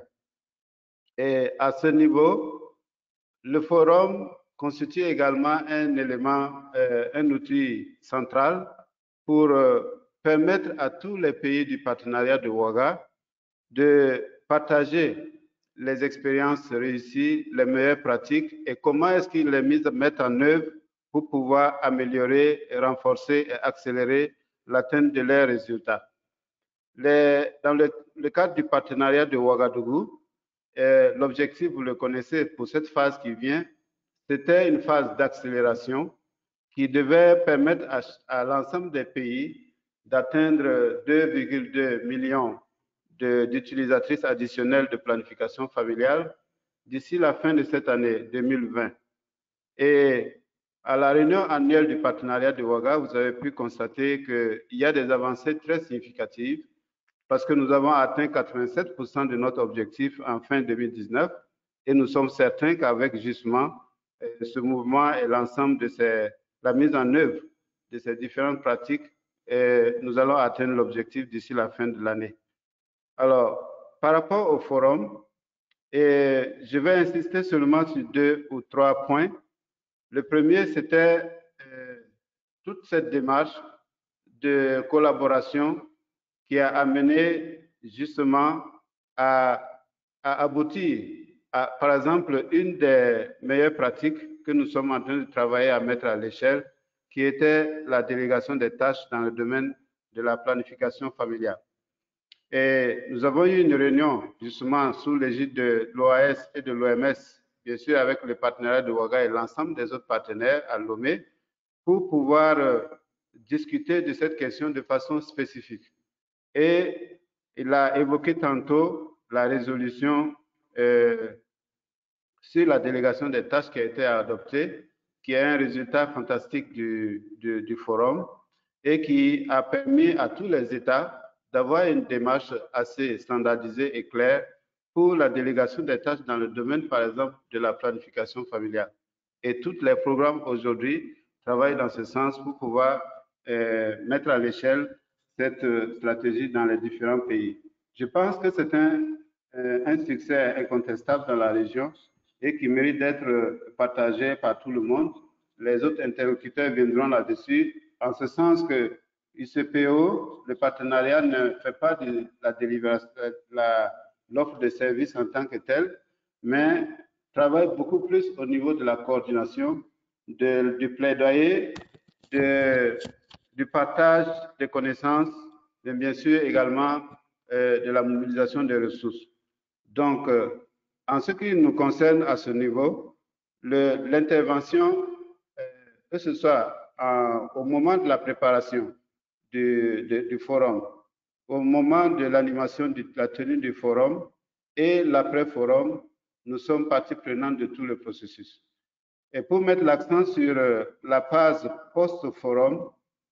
Et à ce niveau, le forum constitue également un élément, euh, un outil central pour euh, permettre à tous les pays du partenariat de Ouaga de partager les expériences réussies, les meilleures pratiques et comment est-ce qu'ils les mettent en œuvre pour pouvoir améliorer, renforcer et accélérer l'atteinte de leurs résultats. Les, dans le, le cadre du partenariat de Ouagadougou, euh, l'objectif, vous le connaissez, pour cette phase qui vient, c'était une phase d'accélération qui devait permettre à, à l'ensemble des pays d'atteindre deux virgule deux millions d'utilisatrices additionnelles de planification familiale d'ici la fin de cette année deux mille vingt. Et à la réunion annuelle du partenariat de Ouaga, vous avez pu constater qu'il y a des avancées très significatives parce que nous avons atteint quatre-vingt-sept pour cent de notre objectif en fin deux mille dix-neuf Et nous sommes certains qu'avec justement ce mouvement et l'ensemble de ces, la mise en œuvre de ces différentes pratiques, nous allons atteindre l'objectif d'ici la fin de l'année. Alors, par rapport au forum, et je vais insister seulement sur deux ou trois points. Le premier, c'était euh, toute cette démarche de collaboration qui a amené justement à, à aboutir à, par exemple, une des meilleures pratiques que nous sommes en train de travailler à mettre à l'échelle, qui était la délégation des tâches dans le domaine de la planification familiale. Et nous avons eu une réunion justement sous l'égide de l'O A S et de l'O M S, bien sûr avec le partenariat de Ouaga et l'ensemble des autres partenaires à Lomé, pour pouvoir euh, discuter de cette question de façon spécifique. Et il a évoqué tantôt la résolution euh, sur la délégation des tâches qui a été adoptée, qui est un résultat fantastique du, du, du forum et qui a permis à tous les États d'avoir une démarche assez standardisée et claire pour la délégation des tâches dans le domaine, par exemple, de la planification familiale. Et tous les programmes aujourd'hui travaillent dans ce sens pour pouvoir euh, mettre à l'échelle cette stratégie dans les différents pays. Je pense que c'est un, euh, un succès incontestable dans la région et qui mérite d'être partagé par tout le monde. Les autres interlocuteurs viendront là-dessus, en ce sens que I C P O, le partenariat ne fait pas de la délivration, l'offre de services en tant que telle, mais travaille beaucoup plus au niveau de la coordination, de, du plaidoyer, de, du partage des connaissances, mais bien sûr également euh, de la mobilisation des ressources. Donc, euh, en ce qui nous concerne à ce niveau, l'intervention, euh, que ce soit en, au moment de la préparation du, de, du forum, au moment de l'animation de la tenue du forum et l'après-forum, nous sommes partie prenante de tout le processus. Et pour mettre l'accent sur euh, la phase post-forum,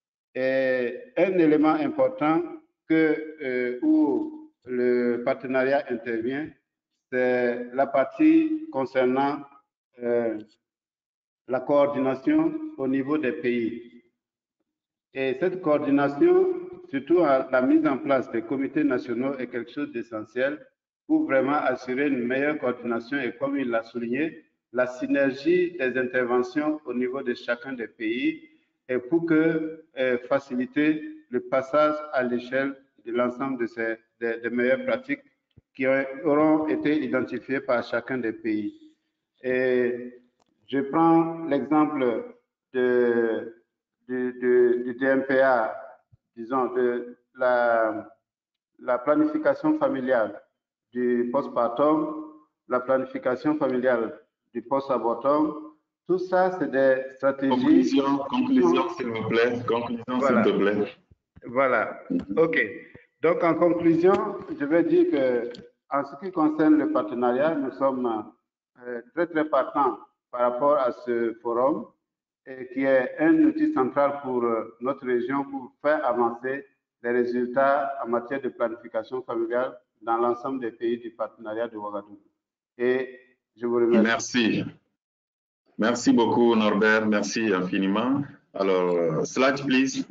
est un élément important que, euh, où le partenariat intervient, c'est la partie concernant euh, la coordination au niveau des pays. Et cette coordination, surtout à la mise en place des comités nationaux, est quelque chose d'essentiel pour vraiment assurer une meilleure coordination et, comme il l'a souligné, la synergie des interventions au niveau de chacun des pays et pour que euh, faciliter le passage à l'échelle de l'ensemble de ces des, des meilleures pratiques qui auront été identifiées par chacun des pays. Et je prends l'exemple de, de, de, du D M P A, disons, de la, la planification familiale du postpartum, la planification familiale du post-abortum. Tout ça, c'est des stratégies. Conclusion, conclusion, s'il vous plaît. Conclusion, voilà. s'il te plaît. Voilà. OK. Donc, en conclusion, je vais dire que, en ce qui concerne le partenariat, nous sommes euh, très, très partants par rapport à ce forum, et qui est un outil central pour euh, notre région pour faire avancer les résultats en matière de planification familiale dans l'ensemble des pays du partenariat de Ouagadougou. Et je vous remercie. Merci. Merci beaucoup, Norbert. Merci infiniment. Alors, slide, please.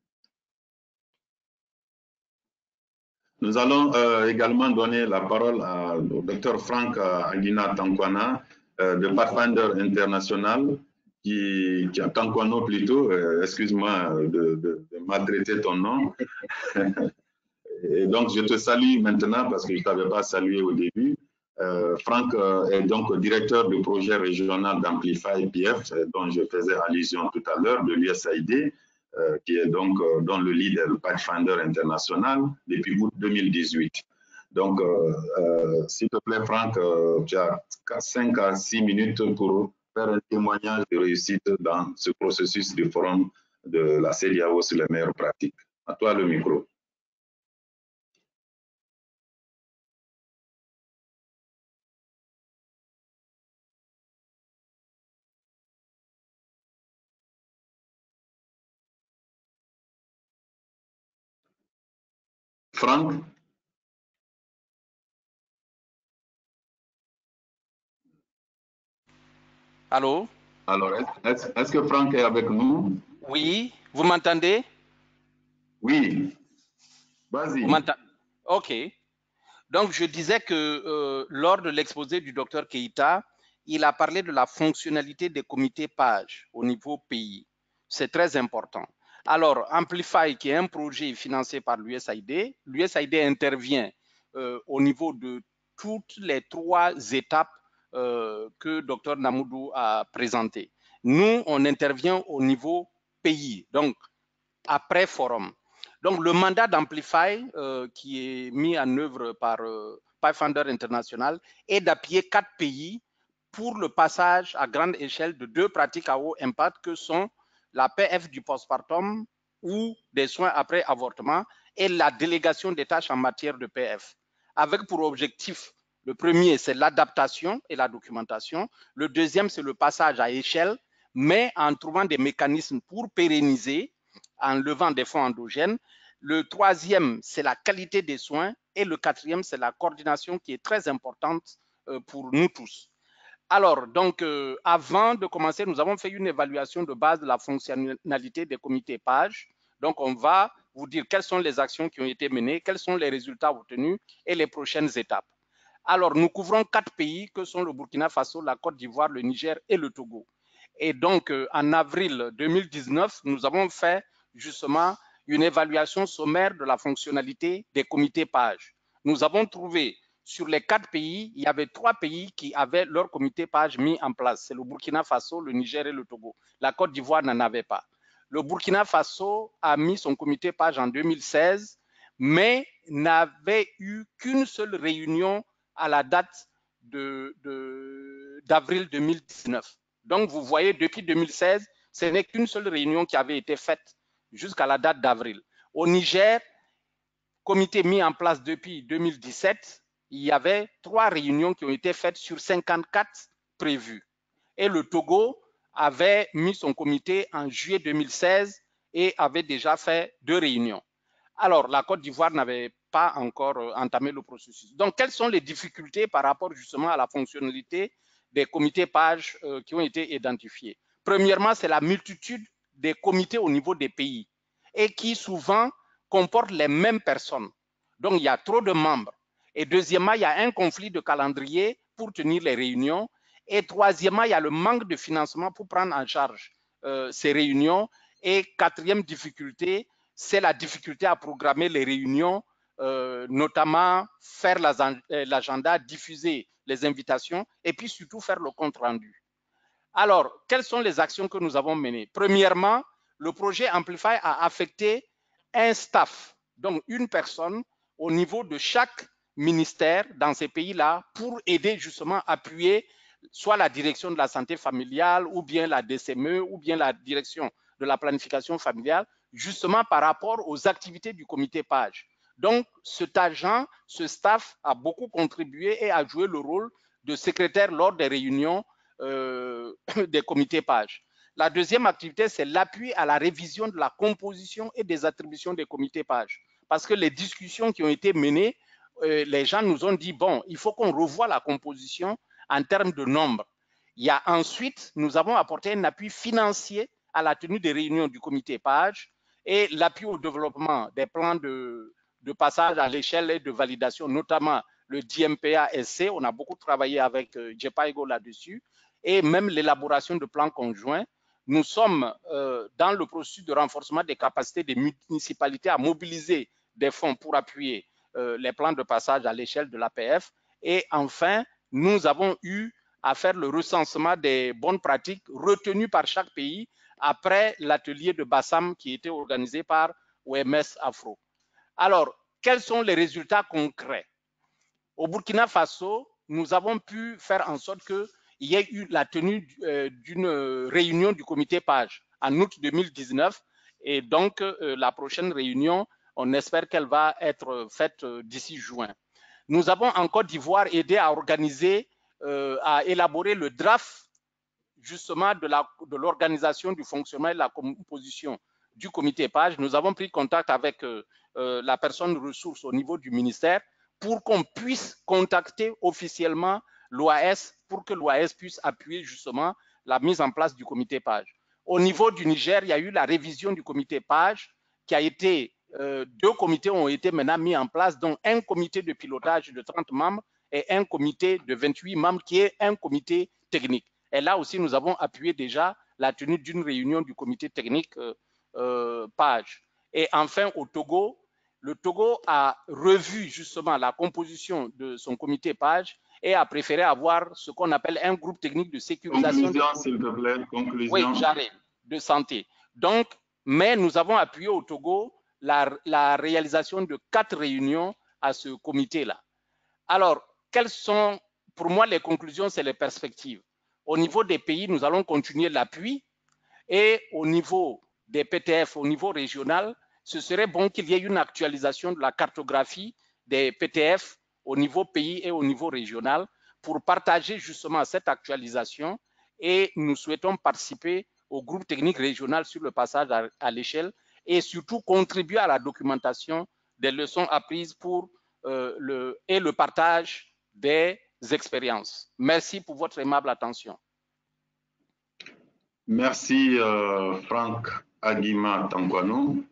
Nous allons euh, également donner la parole à, au docteur Franck Aguina Tankwana, euh, de Pathfinder International, qui, qui a Tankwano plutôt, euh, excuse-moi de, de, de maltraiter ton nom. Et donc, je te salue maintenant parce que je ne t'avais pas salué au début. Euh, Franck euh, est donc directeur du projet régional d'Amplify P F, dont je faisais allusion tout à l'heure, de l'U S A I D, euh, qui est donc euh, dans le lead le Pathfinder International depuis août deux mille dix-huit. Donc, euh, euh, s'il te plaît, Franck, euh, tu as cinq à six minutes pour faire un témoignage de réussite dans ce processus du forum de la C E D E A O sur les meilleures pratiques. À toi le micro. Franck? Allô? Alors, est-ce est que Franck est avec nous? Oui, vous m'entendez? Oui, vas-y. Ok. Donc, je disais que euh, lors de l'exposé du docteur Keïta, il a parlé de la fonctionnalité des comités pages au niveau pays. C'est très important. Alors, Amplify, qui est un projet financé par l'U S A I D, l'U S A I D intervient euh, au niveau de toutes les trois étapes euh, que docteur Namoudou a présentées. Nous, on intervient au niveau pays, donc après forum. Donc, le mandat d'Amplify, euh, qui est mis en œuvre par euh, Pathfinder International, est d'appuyer quatre pays pour le passage à grande échelle de deux pratiques à haut impact que sont la P F du postpartum ou des soins après avortement et la délégation des tâches en matière de P F. Avec pour objectif, le premier, c'est l'adaptation et la documentation. Le deuxième, c'est le passage à échelle, mais en trouvant des mécanismes pour pérenniser en levant des fonds endogènes. Le troisième, c'est la qualité des soins. Et le quatrième, c'est la coordination qui est très importante pour nous tous. Alors, donc, euh, avant de commencer, nous avons fait une évaluation de base de la fonctionnalité des comités pages. Donc, on va vous dire quelles sont les actions qui ont été menées, quels sont les résultats obtenus et les prochaines étapes. Alors, nous couvrons quatre pays que sont le Burkina Faso, la Côte d'Ivoire, le Niger et le Togo. Et donc, euh, en avril deux mille dix-neuf, nous avons fait justement une évaluation sommaire de la fonctionnalité des comités pages. Nous avons trouvé sur les quatre pays, il y avait trois pays qui avaient leur comité page mis en place. C'est le Burkina Faso, le Niger et le Togo. La Côte d'Ivoire n'en avait pas. Le Burkina Faso a mis son comité page en deux mille seize, mais n'avait eu qu'une seule réunion à la date de, de, d'avril deux mille dix-neuf. Donc, vous voyez, depuis deux mille seize, ce n'est qu'une seule réunion qui avait été faite jusqu'à la date d'avril. Au Niger, comité mis en place depuis deux mille dix-sept, il y avait trois réunions qui ont été faites sur cinquante-quatre prévues. Et le Togo avait mis son comité en juillet deux mille seize et avait déjà fait deux réunions. Alors, la Côte d'Ivoire n'avait pas encore entamé le processus. Donc, quelles sont les difficultés par rapport justement à la fonctionnalité des comités pages euh, qui ont été identifiés? Premièrement, c'est la multitude des comités au niveau des pays et qui souvent comportent les mêmes personnes. Donc, il y a trop de membres. Et deuxièmement, il y a un conflit de calendrier pour tenir les réunions. Et troisièmement, il y a le manque de financement pour prendre en charge euh, ces réunions. Et quatrième difficulté, c'est la difficulté à programmer les réunions, euh, notamment faire l'agenda, diffuser les invitations et puis surtout faire le compte rendu. Alors, quelles sont les actions que nous avons menées? Premièrement, le projet Amplify a affecté un staff, donc une personne au niveau de chaque ministère dans ces pays-là pour aider justement à appuyer soit la direction de la santé familiale ou bien la D C M E ou bien la direction de la planification familiale, justement par rapport aux activités du comité page. Donc, cet agent, ce staff a beaucoup contribué et a joué le rôle de secrétaire lors des réunions euh, des comités pages. La deuxième activité, c'est l'appui à la révision de la composition et des attributions des comités pages. Parce que les discussions qui ont été menées, euh, les gens nous ont dit, bon, il faut qu'on revoie la composition en termes de nombre. Il y a ensuite, nous avons apporté un appui financier à la tenue des réunions du comité page et l'appui au développement des plans de, de passage à l'échelle et de validation, notamment le D M P A S C. On a beaucoup travaillé avec euh, Jepaigo là-dessus et même l'élaboration de plans conjoints. Nous sommes euh, dans le processus de renforcement des capacités des municipalités à mobiliser des fonds pour appuyer euh, les plans de passage à l'échelle de l'A P F. Et enfin, nous avons eu à faire le recensement des bonnes pratiques retenues par chaque pays après l'atelier de Bassam qui était organisé par O M S Afro. Alors, quels sont les résultats concrets? Au Burkina Faso, nous avons pu faire en sorte qu'il y ait eu la tenue euh, d'une réunion du comité page en août deux mille dix-neuf et donc euh, la prochaine réunion, on espère qu'elle va être faite euh, d'ici juin. Nous avons en Côte d'Ivoire aidé à organiser, euh, à élaborer le draft justement de l'organisation, du fonctionnement et de la composition du comité page. Nous avons pris contact avec euh, euh, la personne ressource au niveau du ministère pour qu'on puisse contacter officiellement l'O A S pour que l'O A S puisse appuyer justement la mise en place du comité PAGE. Au niveau du Niger, il y a eu la révision du comité PAGE qui a été, euh, deux comités ont été maintenant mis en place, dont un comité de pilotage de trente membres et un comité de vingt-huit membres qui est un comité technique. Et là aussi, nous avons appuyé déjà la tenue d'une réunion du comité technique euh, euh, PAGE. Et enfin, au Togo, le Togo a revu justement la composition de son comité PAGE et a préféré avoir ce qu'on appelle un groupe technique de sécurisation. Conclusion, s'il te plaît, conclusion. Oui, j'arrive, de santé. Donc, mais nous avons appuyé au Togo la, la réalisation de quatre réunions à ce comité-là. Alors, quelles sont, pour moi, les conclusions, c'est les perspectives. Au niveau des pays, nous allons continuer l'appui et au niveau des P T F, au niveau régional, ce serait bon qu'il y ait une actualisation de la cartographie des P T F au niveau pays et au niveau régional pour partager justement cette actualisation et nous souhaitons participer au groupe technique régional sur le passage à, à l'échelle et surtout contribuer à la documentation des leçons apprises pour, euh, le, et le partage des expériences. Merci pour votre aimable attention. Merci euh, Franck Aguima Tankwano.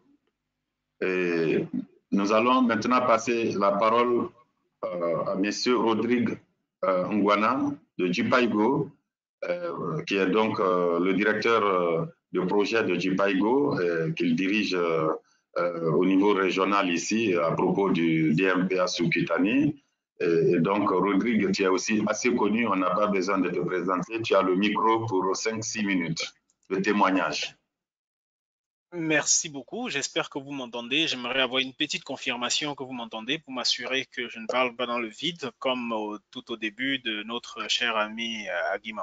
Et nous allons maintenant passer la parole euh, à Monsieur Rodrigue euh, Ngwana de Jipaigo, euh, qui est donc euh, le directeur euh, de projet de Jipaigo, euh, qu'il dirige euh, euh, au niveau régional ici à propos du D M P A Soukitani. Et, et donc, Rodrigue, tu es aussi assez connu, on n'a pas besoin de te présenter. Tu as le micro pour cinq six minutes de témoignage. Merci beaucoup. J'espère que vous m'entendez. J'aimerais avoir une petite confirmation que vous m'entendez pour m'assurer que je ne parle pas dans le vide comme au, tout au début de notre cher ami euh, Aguima.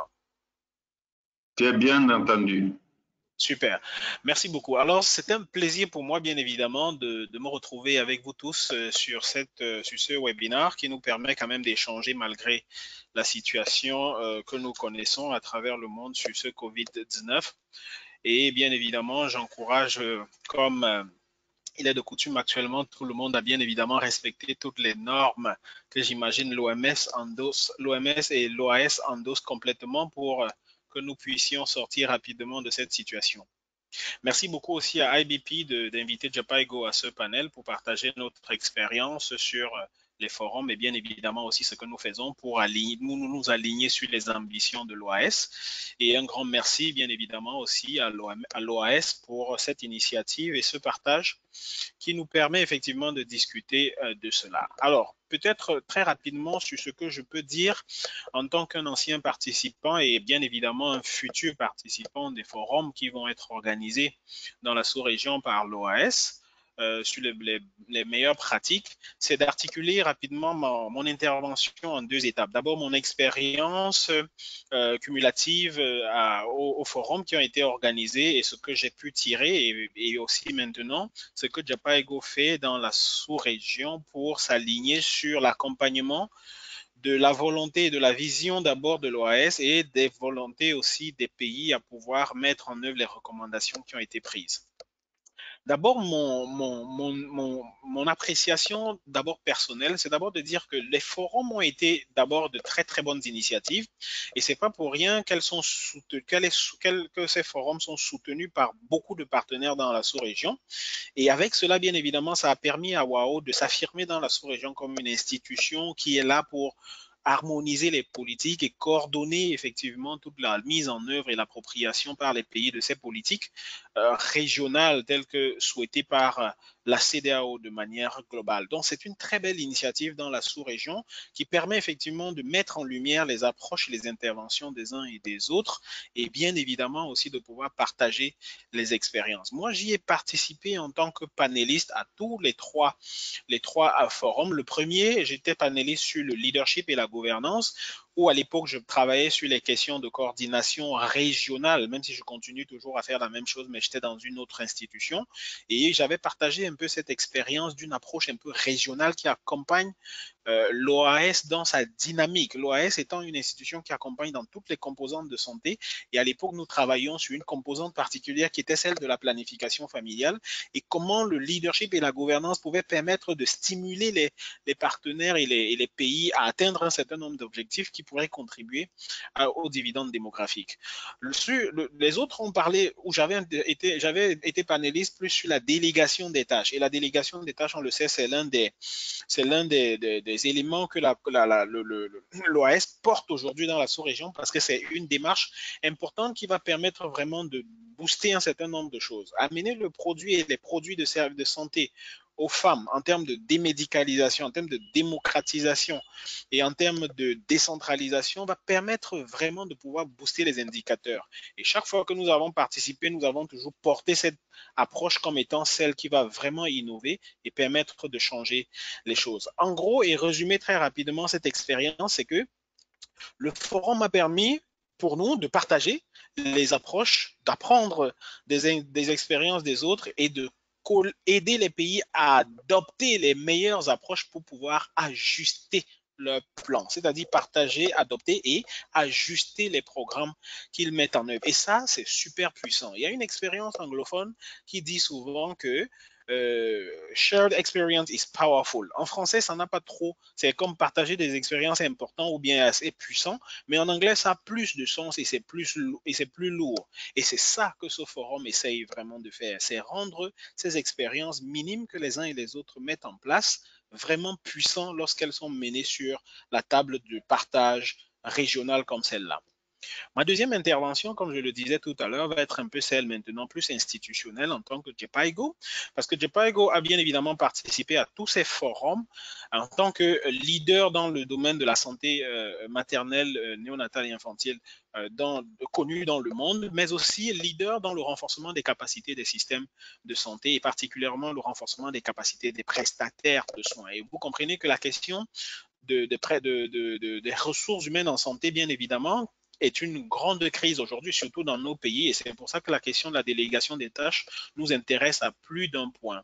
Tu es bien entendu. Super. Merci beaucoup. Alors, c'est un plaisir pour moi, bien évidemment, de, de me retrouver avec vous tous euh, sur, cette, euh, sur ce webinaire qui nous permet quand même d'échanger malgré la situation euh, que nous connaissons à travers le monde sur ce COVID dix-neuf. Et bien évidemment, j'encourage, euh, comme euh, il est de coutume actuellement, tout le monde a bien évidemment respecté toutes les normes que j'imagine l'O M S endosse, l'O M S et l'O A S endossent complètement pour euh, que nous puissions sortir rapidement de cette situation. Merci beaucoup aussi à I B P d'inviter Jipaigo à ce panel pour partager notre expérience sur euh, les forums et bien évidemment aussi ce que nous faisons pour aligner, nous, nous aligner sur les ambitions de l'O A S. Et un grand merci bien évidemment aussi à l'O A S pour cette initiative et ce partage qui nous permet effectivement de discuter de cela. Alors, peut-être très rapidement sur ce que je peux dire en tant qu'un ancien participant et bien évidemment un futur participant des forums qui vont être organisés dans la sous-région par l'O A S. Euh, sur les, les, les meilleures pratiques, c'est d'articuler rapidement mon, mon intervention en deux étapes. D'abord, mon expérience euh, cumulative euh, à, au, au forum qui ont été organisés et ce que j'ai pu tirer et, et aussi maintenant ce que Jipaigo fait dans la sous-région pour s'aligner sur l'accompagnement de la volonté et de la vision d'abord de l'O A S et des volontés aussi des pays à pouvoir mettre en œuvre les recommandations qui ont été prises. D'abord, mon, mon, mon, mon, mon appréciation d'abord personnelle, c'est d'abord de dire que les forums ont été d'abord de très très bonnes initiatives et c'est pas pour rien qu'elles sont soutenues, qu'elles, qu'elles, que ces forums sont soutenus par beaucoup de partenaires dans la sous-région. Et avec cela, bien évidemment, ça a permis à W A O de s'affirmer dans la sous-région comme une institution qui est là pour harmoniser les politiques et coordonner effectivement toute la mise en œuvre et l'appropriation par les pays de ces politiques euh, régionales telles que souhaitées par euh, la C E D E A O de manière globale. Donc, c'est une très belle initiative dans la sous-région qui permet effectivement de mettre en lumière les approches et les interventions des uns et des autres et bien évidemment aussi de pouvoir partager les expériences. Moi, j'y ai participé en tant que panéliste à tous les trois, les trois forums. Le premier, j'étais panéliste sur le leadership et la gouvernance, où à l'époque, je travaillais sur les questions de coordination régionale, même si je continue toujours à faire la même chose, mais j'étais dans une autre institution. Et j'avais partagé un peu cette expérience d'une approche un peu régionale qui accompagne euh, l'O A S dans sa dynamique. L'O A S étant une institution qui accompagne dans toutes les composantes de santé. Et à l'époque, nous travaillions sur une composante particulière qui était celle de la planification familiale et comment le leadership et la gouvernance pouvaient permettre de stimuler les, les partenaires et les, et les pays à atteindre un certain nombre d'objectifs qui pourraient contribuer à, aux dividendes démographiques. Le, sur, le, les autres ont parlé, où j'avais été, j'avais été panéliste plus sur la délégation des tâches. Et la délégation des tâches, on le sait, c'est l'un des, c'est l'un des, des, des éléments que la, la, la, le, le, l'O A S porte aujourd'hui dans la sous-région parce que c'est une démarche importante qui va permettre vraiment de booster un certain nombre de choses. Amener le produit et les produits de services de santé aux femmes en termes de démédicalisation, en termes de démocratisation et en termes de décentralisation va permettre vraiment de pouvoir booster les indicateurs. Et chaque fois que nous avons participé, nous avons toujours porté cette approche comme étant celle qui va vraiment innover et permettre de changer les choses. En gros, et résumer très rapidement cette expérience, c'est que le forum a permis pour nous de partager les approches, d'apprendre des, des expériences des autres et de aider les pays à adopter les meilleures approches pour pouvoir ajuster leur plan, c'est-à-dire partager, adopter et ajuster les programmes qu'ils mettent en œuvre. Et ça, c'est super puissant. Il y a une expérience anglophone qui dit souvent que Euh, shared experience is powerful. En français, ça n'a pas trop, c'est comme partager des expériences importantes ou bien assez puissant, mais en anglais, ça a plus de sens et c'est plus, et c'est plus lourd. Et c'est ça que ce forum essaye vraiment de faire, c'est rendre ces expériences minimes que les uns et les autres mettent en place vraiment puissants lorsqu'elles sont menées sur la table de partage régional comme celle-là. Ma deuxième intervention, comme je le disais tout à l'heure, va être un peu celle maintenant plus institutionnelle en tant que JPIGO, parce que JPIGO a bien évidemment participé à tous ces forums en tant que leader dans le domaine de la santé euh, maternelle, euh, néonatale et infantile euh, dans, connu dans le monde, mais aussi leader dans le renforcement des capacités des systèmes de santé et particulièrement le renforcement des capacités des prestataires de soins. Et vous comprenez que la question de, de, de, de, de, des ressources humaines en santé, bien évidemment, est une grande crise aujourd'hui, surtout dans nos pays, et c'est pour ça que la question de la délégation des tâches nous intéresse à plus d'un point.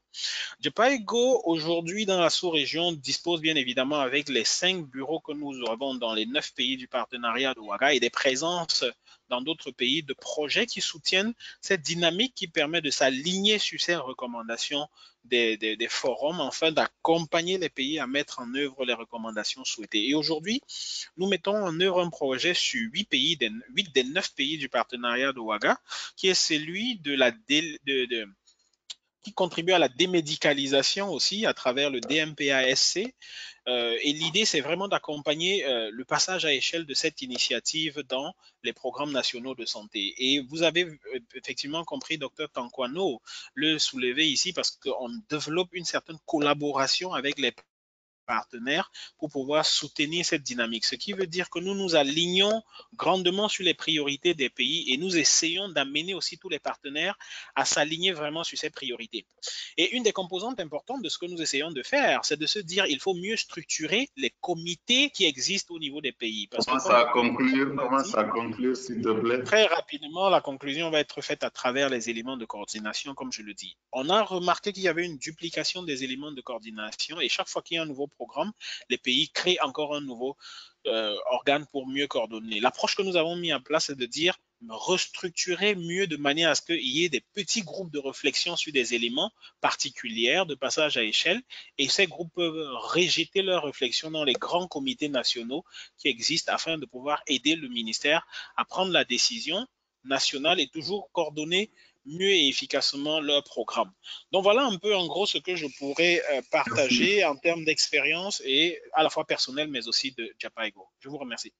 JPIGO, aujourd'hui, dans la sous-région, dispose bien évidemment avec les cinq bureaux que nous avons dans les neuf pays du partenariat de Ouaga et des présences dans d'autres pays de projets qui soutiennent cette dynamique qui permet de s'aligner sur ces recommandations des, des, des forums afin d'accompagner les pays à mettre en œuvre les recommandations souhaitées. Et aujourd'hui, nous mettons en œuvre un projet sur huit pays, des, huit des neuf pays du partenariat de Ouaga, qui est celui de la dé, de, de, qui contribue à la démédicalisation aussi à travers le D M P A S C. Euh, et l'idée, c'est vraiment d'accompagner euh, le passage à échelle de cette initiative dans les programmes nationaux de santé. Et vous avez euh, effectivement compris, docteur Tankwano, le soulever ici parce qu'on développe une certaine collaboration avec les partenaires pour pouvoir soutenir cette dynamique. Ce qui veut dire que nous nous alignons grandement sur les priorités des pays et nous essayons d'amener aussi tous les partenaires à s'aligner vraiment sur ces priorités. Et une des composantes importantes de ce que nous essayons de faire, c'est de se dire qu'il faut mieux structurer les comités qui existent au niveau des pays. Parce comment que, ça conclure, comment ça conclure, s'il te plaît? Très rapidement, la conclusion va être faite à travers les éléments de coordination, comme je le dis. On a remarqué qu'il y avait une duplication des éléments de coordination et chaque fois qu'il y a un nouveau programme, les pays créent encore un nouveau euh, organe pour mieux coordonner. L'approche que nous avons mis en place, c'est de dire restructurer mieux de manière à ce qu'il y ait des petits groupes de réflexion sur des éléments particuliers de passage à échelle et ces groupes peuvent rejeter leurs réflexions dans les grands comités nationaux qui existent afin de pouvoir aider le ministère à prendre la décision nationale et toujours coordonner mieux et efficacement leur programme. Donc voilà un peu en gros ce que je pourrais euh, partager Merci. En termes d'expérience et à la fois personnelle mais aussi de JPIGO. Je vous remercie.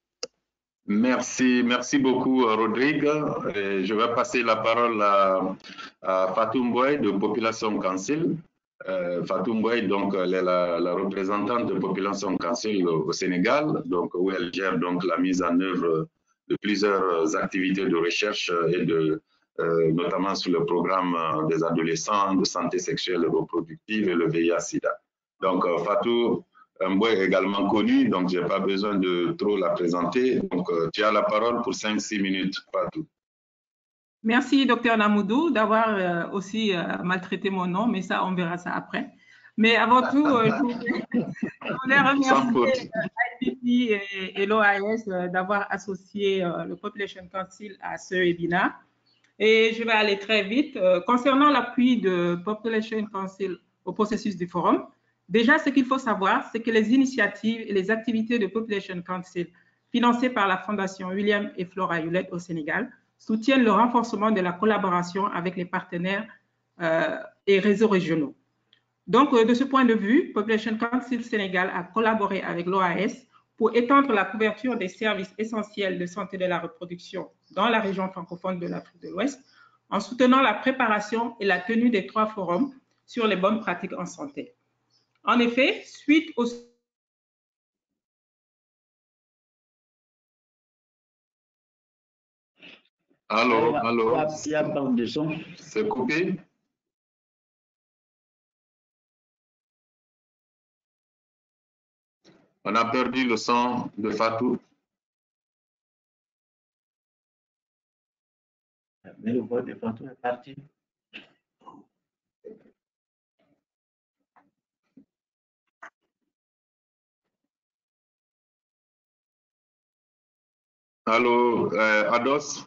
Merci, merci beaucoup Rodrigue. Et je vais passer la parole à, à Fatou Mboué de Population Council. Euh, Fatou Mboué, donc, elle est la, la représentante de Population Council au, au Sénégal, donc, où elle gère donc, la mise en œuvre de plusieurs activités de recherche et de, euh, notamment sur le programme des adolescents de santé sexuelle et reproductive et le V I H sida. Donc, Fatou Mboué est également connue, donc je n'ai pas besoin de trop la présenter. Donc, euh, tu as la parole pour cinq six minutes, Fatou. Merci, docteur Namoudou, d'avoir euh, aussi euh, maltraité mon nom, mais ça, on verra ça après. Mais avant tout, euh, je, voulais, je voulais remercier I P P et, et l'O A S euh, d'avoir associé euh, le Population Council à ce webinaire. Et je vais aller très vite. Euh, concernant l'appui de Population Council au processus du forum, déjà, ce qu'il faut savoir, c'est que les initiatives et les activités de Population Council financés par la Fondation William et Flora Hewlett au Sénégal, soutiennent le renforcement de la collaboration avec les partenaires euh, et réseaux régionaux. Donc, euh, de ce point de vue, Population Council Sénégal a collaboré avec l'O A S pour étendre la couverture des services essentiels de santé de la reproduction dans la région francophone de l'Afrique de l'Ouest, en soutenant la préparation et la tenue des trois forums sur les bonnes pratiques en santé. En effet, suite au Allô, allô, Il y a pas de son. c'est coupé? On a perdu le son de Fatou. Mais le voix de Fatou est parti. Allô, euh, Ados?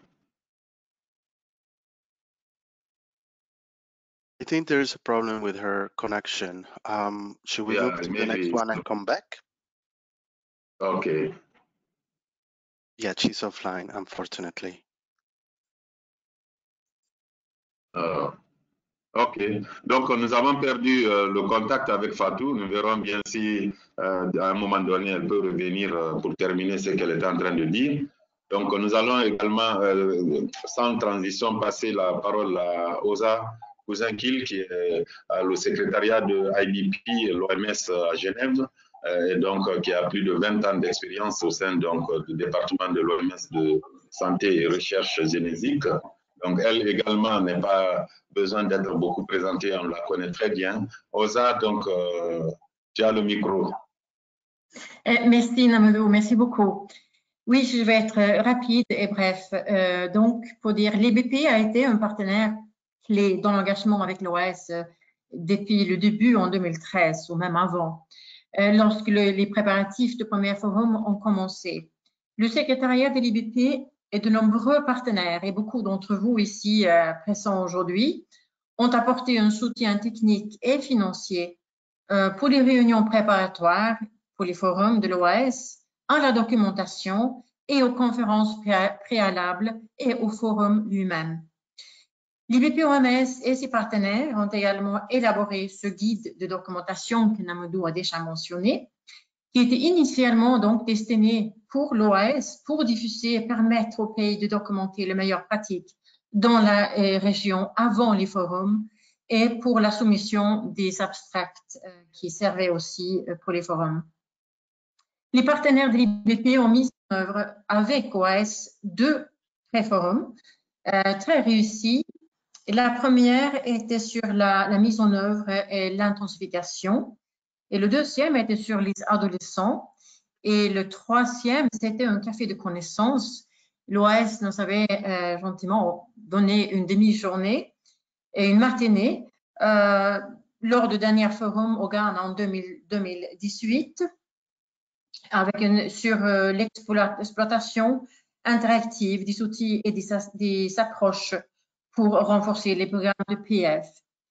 I think there is a problem with her connection. Um, should we Yeah, move to the next maybe. one and come back? Okay. Yeah, she's offline, unfortunately. Euh, ok. Donc, nous avons perdu euh, le contact avec Fatou. Nous verrons bien si, euh, à un moment donné, elle peut revenir euh, pour terminer ce qu'elle était en train de dire. Donc, nous allons également, euh, sans transition, passer la parole à Osa Cousin-Kil, qui est euh, le secrétariat de I B P, l'O M S à Genève, euh, et donc euh, qui a plus de vingt ans d'expérience au sein donc, du département de l'O M S de santé et recherche génétique. Donc, elle également n'est pas besoin d'être beaucoup présentée, on la connaît très bien. Osa, donc, euh, tu as le micro. Euh, merci Namadou, merci beaucoup. Oui, je vais être rapide et bref. Euh, donc, pour dire, l'I B P a été un partenaire clé dans l'engagement avec l'O S euh, depuis le début en deux mille treize ou même avant, euh, lorsque le, les préparatifs du premier forum ont commencé. Le secrétariat de l'I B P et de nombreux partenaires, et beaucoup d'entre vous ici euh, présents aujourd'hui, ont apporté un soutien technique et financier euh, pour les réunions préparatoires, pour les forums de l'O S, à la documentation et aux conférences préalables et au forum lui-même. L'I B P O M S et ses partenaires ont également élaboré ce guide de documentation que Namadou a déjà mentionné, qui était initialement donc destiné pour l'O S pour diffuser et permettre aux pays de documenter les meilleures pratiques dans la euh, région avant les forums et pour la soumission des abstracts euh, qui servaient aussi euh, pour les forums. Les partenaires de l'I B P ont mis en œuvre avec O S deux pré-forums euh, très réussis. La première était sur la, la mise en œuvre et l'intensification. Et le deuxième était sur les adolescents. Et le troisième, c'était un café de connaissances. L'O S nous avait euh, gentiment donné une demi-journée et une matinée euh, lors du dernier forum au Ghana en deux mille dix-huit. Avec une, sur euh, l'exploitation interactive des outils et des, des approches pour renforcer les programmes de P F.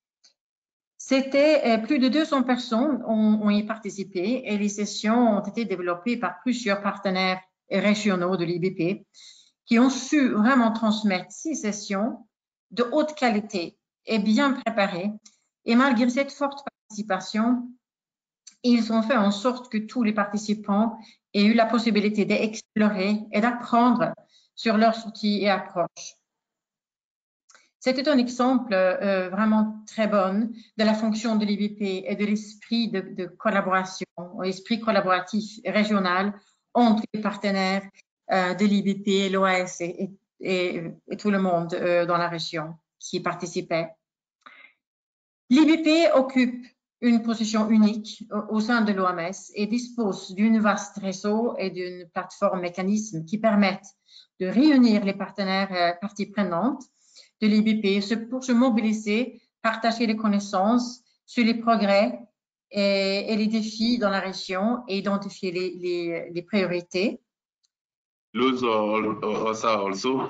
C'était euh, plus de deux cents personnes ont, ont y participé et les sessions ont été développées par plusieurs partenaires régionaux de l'I B P qui ont su vraiment transmettre ces sessions de haute qualité et bien préparées. Et malgré cette forte participation, ils ont fait en sorte que tous les participants aient eu la possibilité d'explorer et d'apprendre sur leurs outils et approches. C'était un exemple euh, vraiment très bon de la fonction de l'I B P et de l'esprit de, de collaboration, l'esprit collaboratif régional entre les partenaires euh, de l'I B P, l'O S et, et, et tout le monde euh, dans la région qui participait. L'I B P occupe une position unique au sein de l'O M S et dispose d'un vaste réseau et d'une plateforme mécanisme qui permettent de réunir les partenaires euh, parties prenantes de l'I B P pour se mobiliser, partager les connaissances sur les progrès et, et les défis dans la région et identifier les, les, les priorités. Also.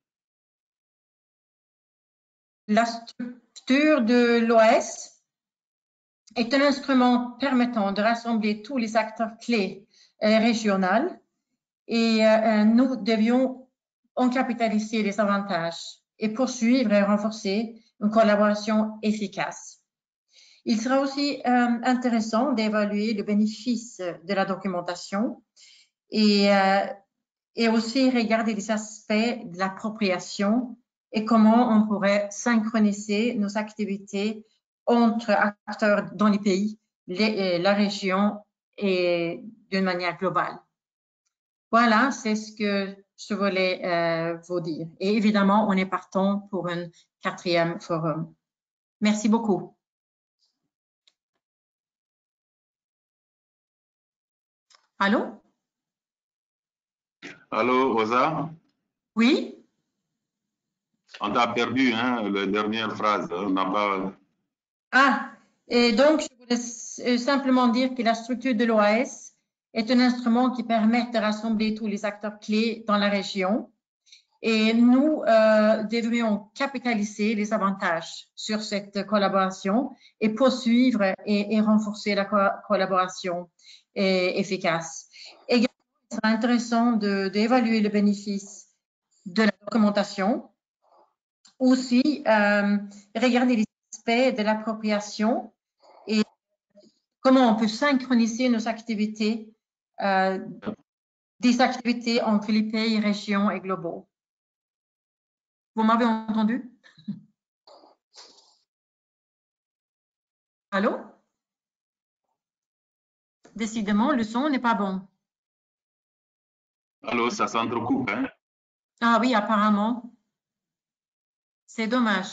La structure de l'O S est un instrument permettant de rassembler tous les acteurs clés euh, régionaux et euh, nous devions en capitaliser les avantages et poursuivre et renforcer une collaboration efficace. Il sera aussi euh, intéressant d'évaluer le bénéfice de la documentation et, euh, et aussi regarder les aspects de l'appropriation et comment on pourrait synchroniser nos activités entre acteurs dans les pays, les, la région et d'une manière globale. Voilà, c'est ce que je voulais euh, vous dire. Et évidemment, on est partant pour un quatrième forum. Merci beaucoup. Allô? Allô, Rosa? Oui? On t'a perdu, hein, la dernière phrase. On n'a pas... Ah, et donc, je voulais simplement dire que la structure de l'O A S est un instrument qui permet de rassembler tous les acteurs clés dans la région. Et nous euh, devrions capitaliser les avantages sur cette collaboration et poursuivre et, et renforcer la co collaboration et, efficace. Également, il sera intéressant d'évaluer le bénéfice de la documentation. Aussi, euh, regarder les aspects de l'appropriation et comment on peut synchroniser nos activités, euh, des activités entre les pays, régions et globaux. Vous m'avez entendu? Allô? Décidément, le son n'est pas bon. Allô, ça s'entrecoupe, hein? Ah oui, apparemment. C'est dommage.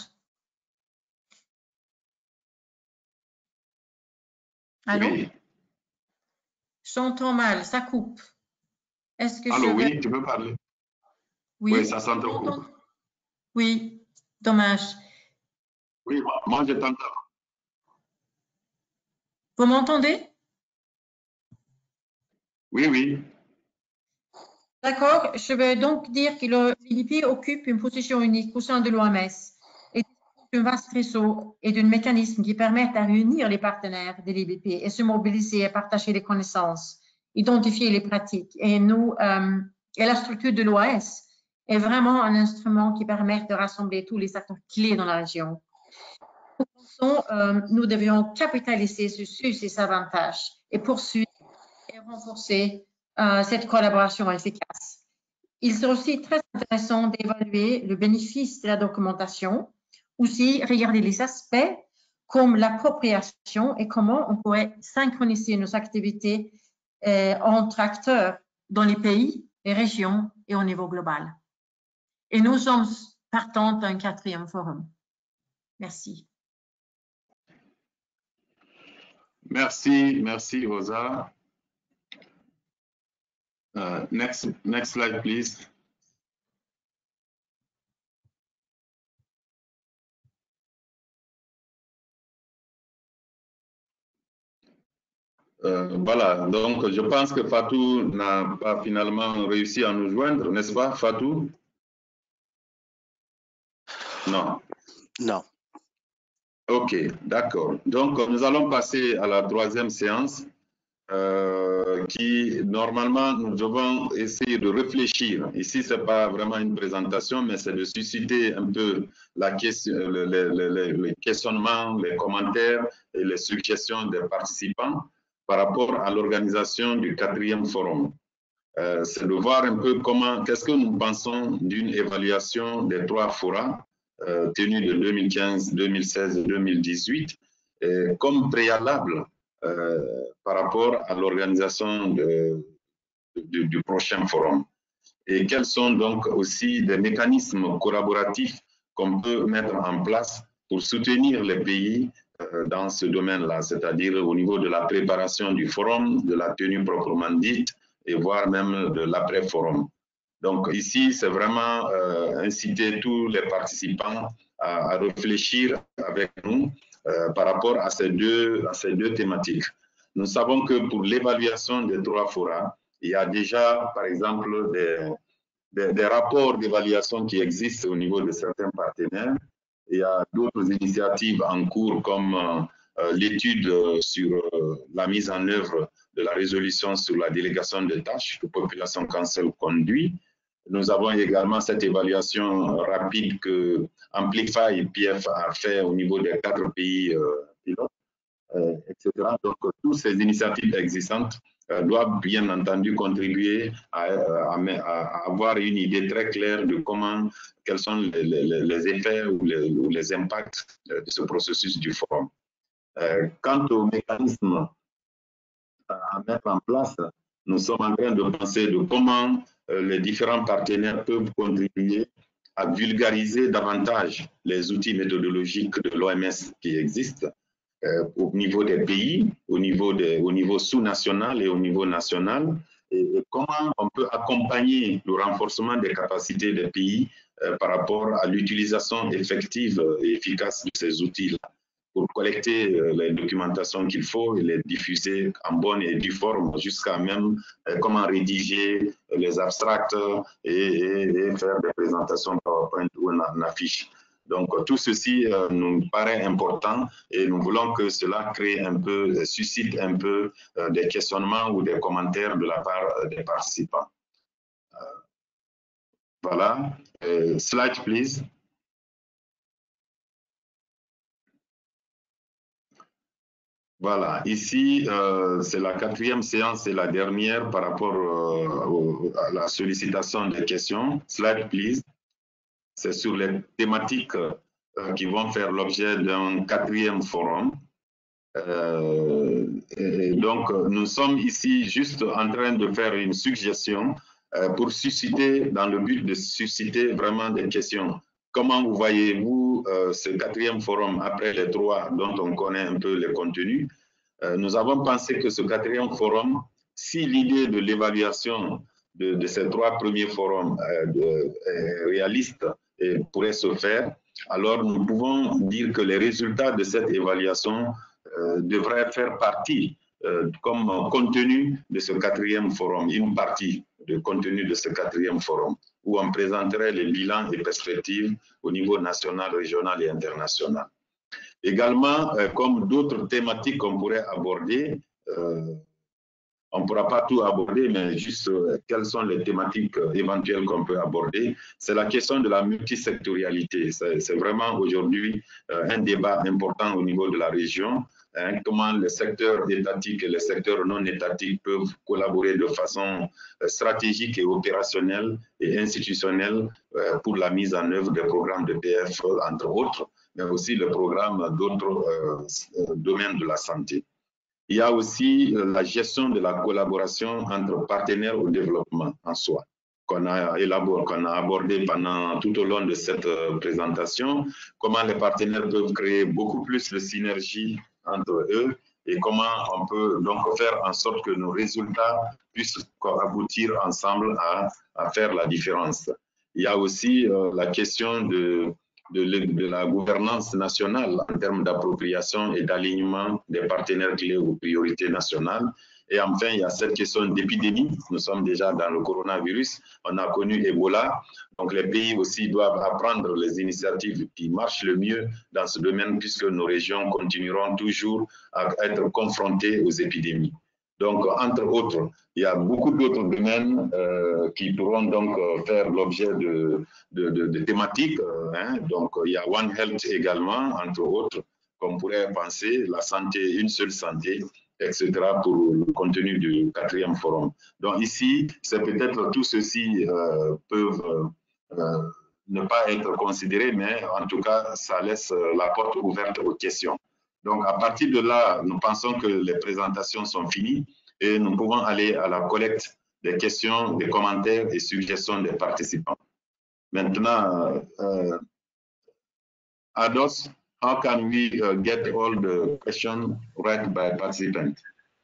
Allô? Oui. J'entends mal, ça coupe. Est-ce que Allô, je oui, vais... tu peux parler? Oui, Oui, ça s'entrecoupe. Oui, dommage. Oui, moi je t'entends. Vous m'entendez? Oui, oui. D'accord, je vais donc dire que l'I D P occupe une position unique au sein de l'O M S et d'un vaste réseau et d'un mécanisme qui permettent à réunir les partenaires de l'I D P et se mobiliser et partager les connaissances, identifier les pratiques. Et nous, euh, et la structure de l'O A S est vraiment un instrument qui permet de rassembler tous les acteurs clés dans la région. Nous pensons, euh, nous devions capitaliser sur, sur ces avantages et poursuivre et renforcer euh, cette collaboration efficace. Il sera aussi très intéressant d'évaluer le bénéfice de la documentation, aussi regarder les aspects comme l'appropriation et comment on pourrait synchroniser nos activités euh, entre acteurs dans les pays, les régions et au niveau global. Et nous sommes partants d'un quatrième forum. Merci. Merci, merci Rosa. Uh, next, next slide, please. Euh, voilà, donc je pense que Fatou n'a pas finalement réussi à nous joindre, n'est-ce pas, Fatou? Non. Non. Ok, d'accord. Donc nous allons passer à la troisième séance. Euh, qui, normalement, nous devons essayer de réfléchir. Ici, ce n'est pas vraiment une présentation, mais c'est de susciter un peu la question, les, les, les questionnements, les commentaires et les suggestions des participants par rapport à l'organisation du quatrième forum. Euh, c'est de voir un peu comment, qu'est-ce que nous pensons d'une évaluation des trois forums euh, tenus de deux mille quinze, deux mille seize et deux mille dix-huit et comme préalable Euh, par rapport à l'organisation du prochain forum. Et quels sont donc aussi des mécanismes collaboratifs qu'on peut mettre en place pour soutenir les pays euh, dans ce domaine-là, c'est-à-dire au niveau de la préparation du forum, de la tenue proprement dite, et voire même de l'après-forum. Donc ici, c'est vraiment euh, inciter tous les participants à, à réfléchir avec nous Euh, par rapport à ces, deux, à ces deux thématiques. Nous savons que pour l'évaluation des trois forums, il y a déjà, par exemple, des, des, des rapports d'évaluation qui existent au niveau de certains partenaires. Il y a d'autres initiatives en cours comme euh, l'étude euh, sur euh, la mise en œuvre de la résolution sur la délégation de tâches que Population Council conduit. Nous avons également cette évaluation rapide que Amplify et P F a fait au niveau des quatre pays euh, pilotes, euh, et cetera. Donc, toutes ces initiatives existantes euh, doivent bien entendu contribuer à, à, à, avoir une idée très claire de comment, quels sont les, les, les effets ou les, ou les impacts de ce processus du forum. Euh, quant au mécanisme à mettre en place, nous sommes en train de penser de comment euh, les différents partenaires peuvent contribuer à vulgariser davantage les outils méthodologiques de l'O M S qui existent euh, au niveau des pays, au niveau, au niveau sous-national et au niveau national, et, et comment on peut accompagner le renforcement des capacités des pays euh, par rapport à l'utilisation effective et efficace de ces outils-là, pour collecter les documentations qu'il faut et les diffuser en bonne et due forme, jusqu'à même euh, comment rédiger les abstracts et, et, et faire des présentations PowerPoint ou en affiche. Donc tout ceci euh, nous paraît important et nous voulons que cela crée un peu, suscite un peu euh, des questionnements ou des commentaires de la part euh, des participants. Euh, voilà. Euh, slide, please. Voilà, ici, euh, c'est la quatrième séance et la dernière par rapport euh, au, à la sollicitation des questions. Slide, please. C'est sur les thématiques euh, qui vont faire l'objet d'un quatrième forum. Euh, et donc, nous sommes ici juste en train de faire une suggestion euh, pour susciter, dans le but de susciter vraiment des questions. Comment vous voyez-vous euh, ce quatrième forum après les trois dont on connaît un peu les contenus? Euh, nous avons pensé que ce quatrième forum, si l'idée de l'évaluation de, de ces trois premiers forums euh, de, est réaliste et pourrait se faire, alors nous pouvons dire que les résultats de cette évaluation euh, devraient faire partie euh, comme contenu de ce quatrième forum, une partie de contenu de ce quatrième forum, où on présenterait les bilans et perspectives au niveau national, régional et international. Également, euh, comme d'autres thématiques qu'on pourrait aborder, euh, on ne pourra pas tout aborder, mais juste euh, quelles sont les thématiques euh, éventuelles qu'on peut aborder. C'est la question de la multisectorialité. C'est vraiment aujourd'hui euh, un débat important au niveau de la région. Hein, comment les secteurs étatiques et les secteurs non étatiques peuvent collaborer de façon euh, stratégique et opérationnelle et institutionnelle euh, pour la mise en œuvre des programmes de P F, entre autres, mais aussi le programme d'autres euh, domaines de la santé. Il y a aussi la gestion de la collaboration entre partenaires au développement en soi, qu'on a élaboré, qu'on a abordé pendant tout au long de cette présentation, comment les partenaires peuvent créer beaucoup plus de synergie entre eux et comment on peut donc faire en sorte que nos résultats puissent aboutir ensemble à, à faire la différence. Il y a aussi euh, la question de De, de la gouvernance nationale en termes d'appropriation et d'alignement des partenaires clés aux priorités nationales. Et enfin, il y a cette question d'épidémie. Nous sommes déjà dans le coronavirus. On a connu Ebola. Donc, les pays aussi doivent apprendre les initiatives qui marchent le mieux dans ce domaine, puisque nos régions continueront toujours à être confrontées aux épidémies. Donc, entre autres, il y a beaucoup d'autres domaines euh, qui pourront donc faire l'objet de, de, de, de thématiques. Hein. Donc, il y a One Health également, entre autres, qu'on pourrait penser, la santé, une seule santé, et cetera, pour le contenu du quatrième forum. Donc, ici, c'est peut-être tout ceci euh, peuvent euh, ne pas être considérés, mais en tout cas, ça laisse la porte ouverte aux questions. Donc, à partir de là, nous pensons que les présentations sont finies et nous pouvons aller à la collecte des questions, des commentaires et suggestions des participants. Maintenant, uh, Ados, how can we uh, get all the questions read by participants?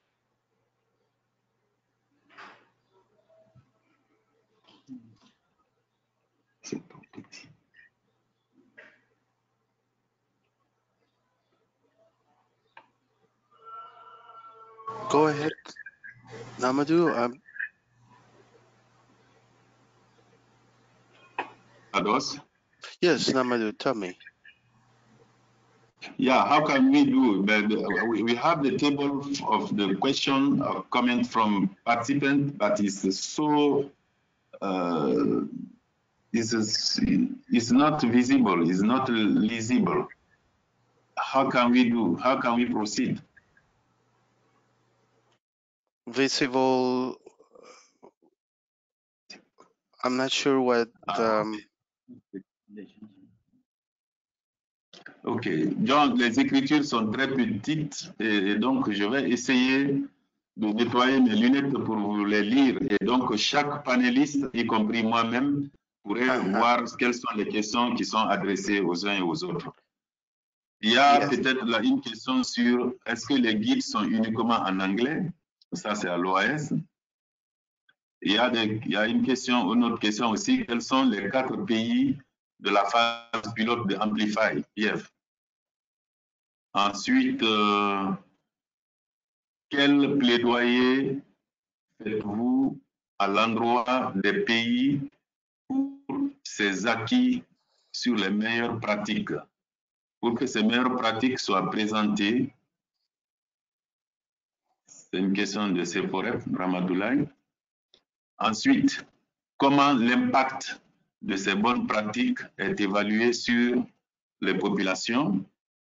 Go ahead, Namadou. Um, Ados? yes, Namadou, tell me. Yeah, how can we do? But we have the table of the question uh, coming from participant, but it's so uh, it's, it's not visible, it's not legible. How can we do? How can we proceed? Visible. I'm not sure what. Ah, Um, ok, donc les écritures sont très petites et, et donc je vais essayer de nettoyer mes lunettes pour vous les lire. Et donc chaque panéliste, y compris moi-même, pourrait uh-huh. voir quelles sont les questions qui sont adressées aux uns et aux autres. Il y a Yes. peut-être là une question sur est-ce que les guides sont uniquement en anglais? Ça, c'est à l'O A S. Il y, a des, il y a une question, une autre question aussi, quels sont les quatre pays de la phase pilote de Amplify, P F? Ensuite, euh, quel plaidoyer faites-vous à l'endroit des pays pour ces acquis sur les meilleures pratiques? Pour que ces meilleures pratiques soient présentées, c'est une question de Sephoref Ramadoulaye. Ensuite, comment l'impact de ces bonnes pratiques est évalué sur les populations?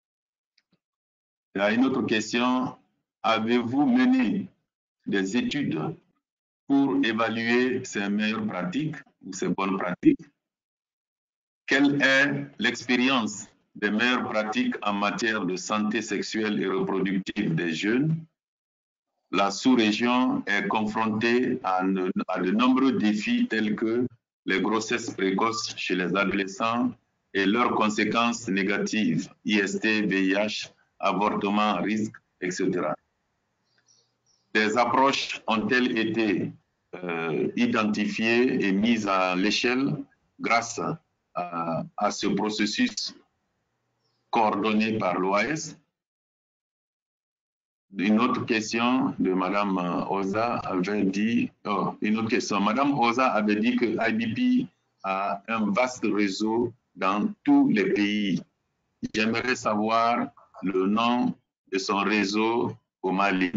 Il y a une autre question. Avez-vous mené des études pour évaluer ces meilleures pratiques ou ces bonnes pratiques? Quelle est l'expérience des meilleures pratiques en matière de santé sexuelle et reproductive des jeunes? La sous-région est confrontée à, à de nombreux défis tels que les grossesses précoces chez les adolescents et leurs conséquences négatives, I S T, V I H, avortement, risque, et cetera. Des approches ont-elles été euh, identifiées et mises à l'échelle grâce à, à ce processus coordonné par l'O A S? Une autre question de Madame Oza avait dit, oh, une autre question. Madame Oza avait dit que I D P a un vaste réseau dans tous les pays. J'aimerais savoir le nom de son réseau au Mali.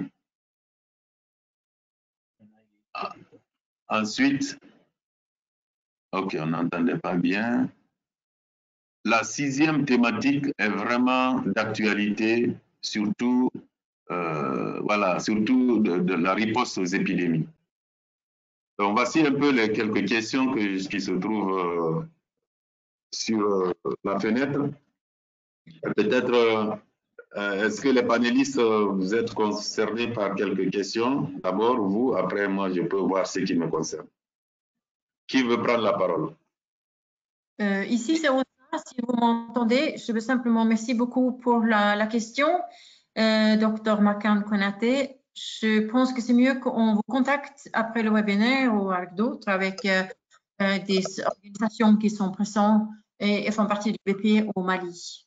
Ah. Ensuite, ok, on n'entendait pas bien. La sixième thématique est vraiment d'actualité, surtout Euh, voilà, surtout de, de la riposte aux épidémies. Donc, voici un peu les quelques questions que, qui se trouvent euh, sur euh, la fenêtre. Peut-être, euh, est-ce que les panélistes, euh, vous êtes concernés par quelques questions? D'abord, vous, après, moi, je peux voir ce qui me concerne. Qui veut prendre la parole? Euh, ici, c'est Rosa. Si vous m'entendez, je veux simplement merci beaucoup pour la, la question. Euh, docteur Makan Konaté, je pense que c'est mieux qu'on vous contacte après le webinaire ou avec d'autres, avec euh, euh, des organisations qui sont présentes et, et font partie du B P au Mali.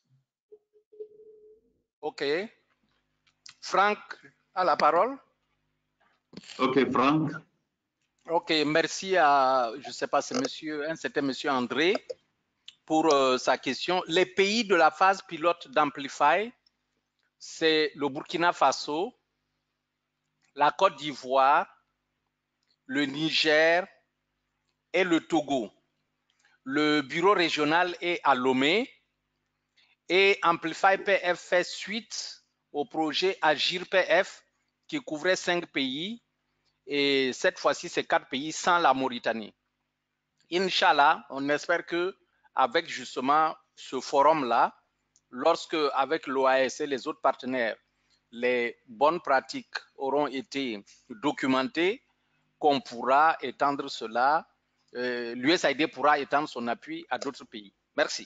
OK. Franck a la parole. OK, Franck. OK, merci à, je ne sais pas, c'est monsieur, hein, c'était monsieur André pour euh, sa question. Les pays de la phase pilote d'Amplify, c'est le Burkina Faso, la Côte d'Ivoire, le Niger et le Togo. Le bureau régional est à Lomé et Amplify P F fait suite au projet Agir P F qui couvrait cinq pays et cette fois-ci, c'est quatre pays sans la Mauritanie. Inch'Allah, on espère que avec justement ce forum-là, lorsque avec l'O A S et les autres partenaires, les bonnes pratiques auront été documentées, qu'on pourra étendre cela, euh, l'U S A I D pourra étendre son appui à d'autres pays. Merci.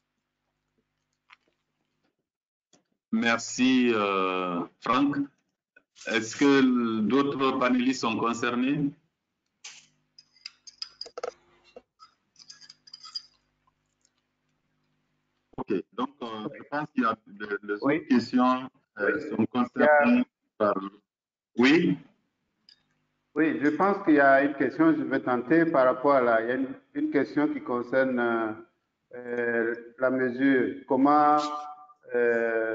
Merci, euh, Franck. Est-ce que d'autres panélistes sont concernés? Ok, donc euh, je pense qu'il y a de, de Oui. autres questions euh, Oui. sont concernées par... Oui? Oui, je pense qu'il y a une question, je vais tenter par rapport à la, il y a une, une question qui concerne euh, la mesure, comment euh,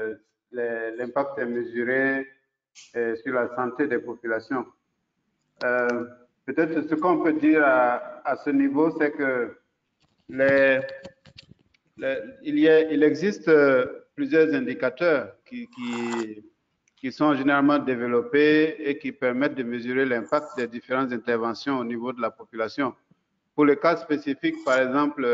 l'impact est mesuré euh, sur la santé des populations. Euh, Peut-être ce qu'on peut dire à, à ce niveau, c'est que les, les, il, y a, il existe plusieurs indicateurs qui, qui, qui sont généralement développés et qui permettent de mesurer l'impact des différentes interventions au niveau de la population. Pour le cas spécifique, par exemple,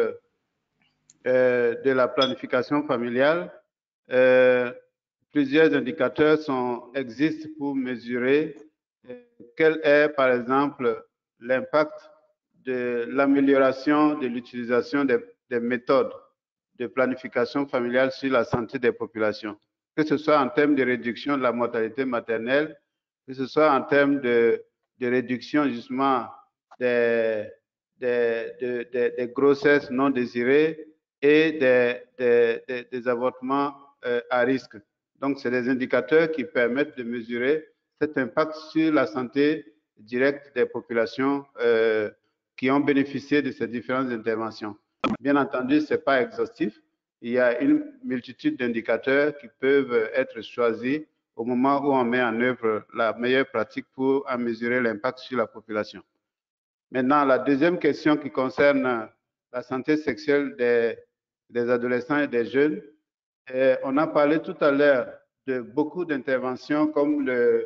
euh, de la planification familiale, euh, plusieurs indicateurs sont, existent pour mesurer euh, quel est, par exemple, l'impact de l'amélioration de l'utilisation des, des méthodes de planification familiale sur la santé des populations, que ce soit en termes de réduction de la mortalité maternelle, que ce soit en termes de, de réduction justement des, des, des, des, des grossesses non désirées et des, des, des, des avortements euh, à risque. Donc, c'est des indicateurs qui permettent de mesurer cet impact sur la santé directe des populations euh, qui ont bénéficié de ces différentes interventions. Bien entendu, ce n'est pas exhaustif. Il y a une multitude d'indicateurs qui peuvent être choisis au moment où on met en œuvre la meilleure pratique pour en mesurer l'impact sur la population. Maintenant, la deuxième question qui concerne la santé sexuelle des, des adolescents et des jeunes, et on a parlé tout à l'heure de beaucoup d'interventions comme le,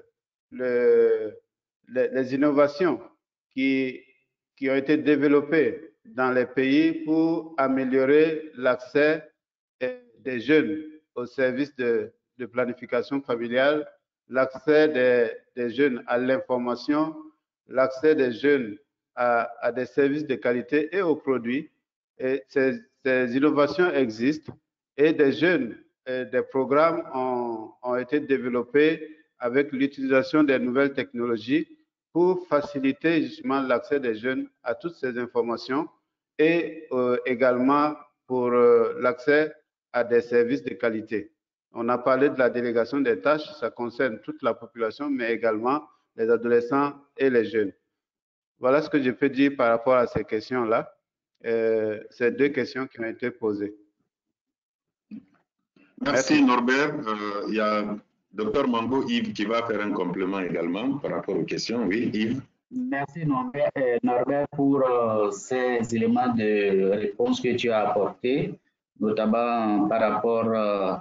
le, les, les innovations qui, qui ont été développées dans les pays pour améliorer l'accès des jeunes aux services de, de planification familiale, l'accès des, des jeunes à l'information, l'accès des jeunes à, à des services de qualité et aux produits. Et ces, ces innovations existent et des jeunes, et des programmes ont, ont été développés avec l'utilisation des nouvelles technologies pour faciliter justement l'accès des jeunes à toutes ces informations et euh, également pour euh, l'accès à des services de qualité. On a parlé de la délégation des tâches, ça concerne toute la population, mais également les adolescents et les jeunes. Voilà ce que je peux dire par rapport à ces questions-là, euh, ces deux questions qui ont été posées. Merci, Merci. Norbert. Euh, il y a docteur Mambo Yves qui va faire un complément également par rapport aux questions. Oui, Yves. Merci Norbert, euh, Norbert pour euh, ces éléments de réponse que tu as apportés, notamment par rapport euh,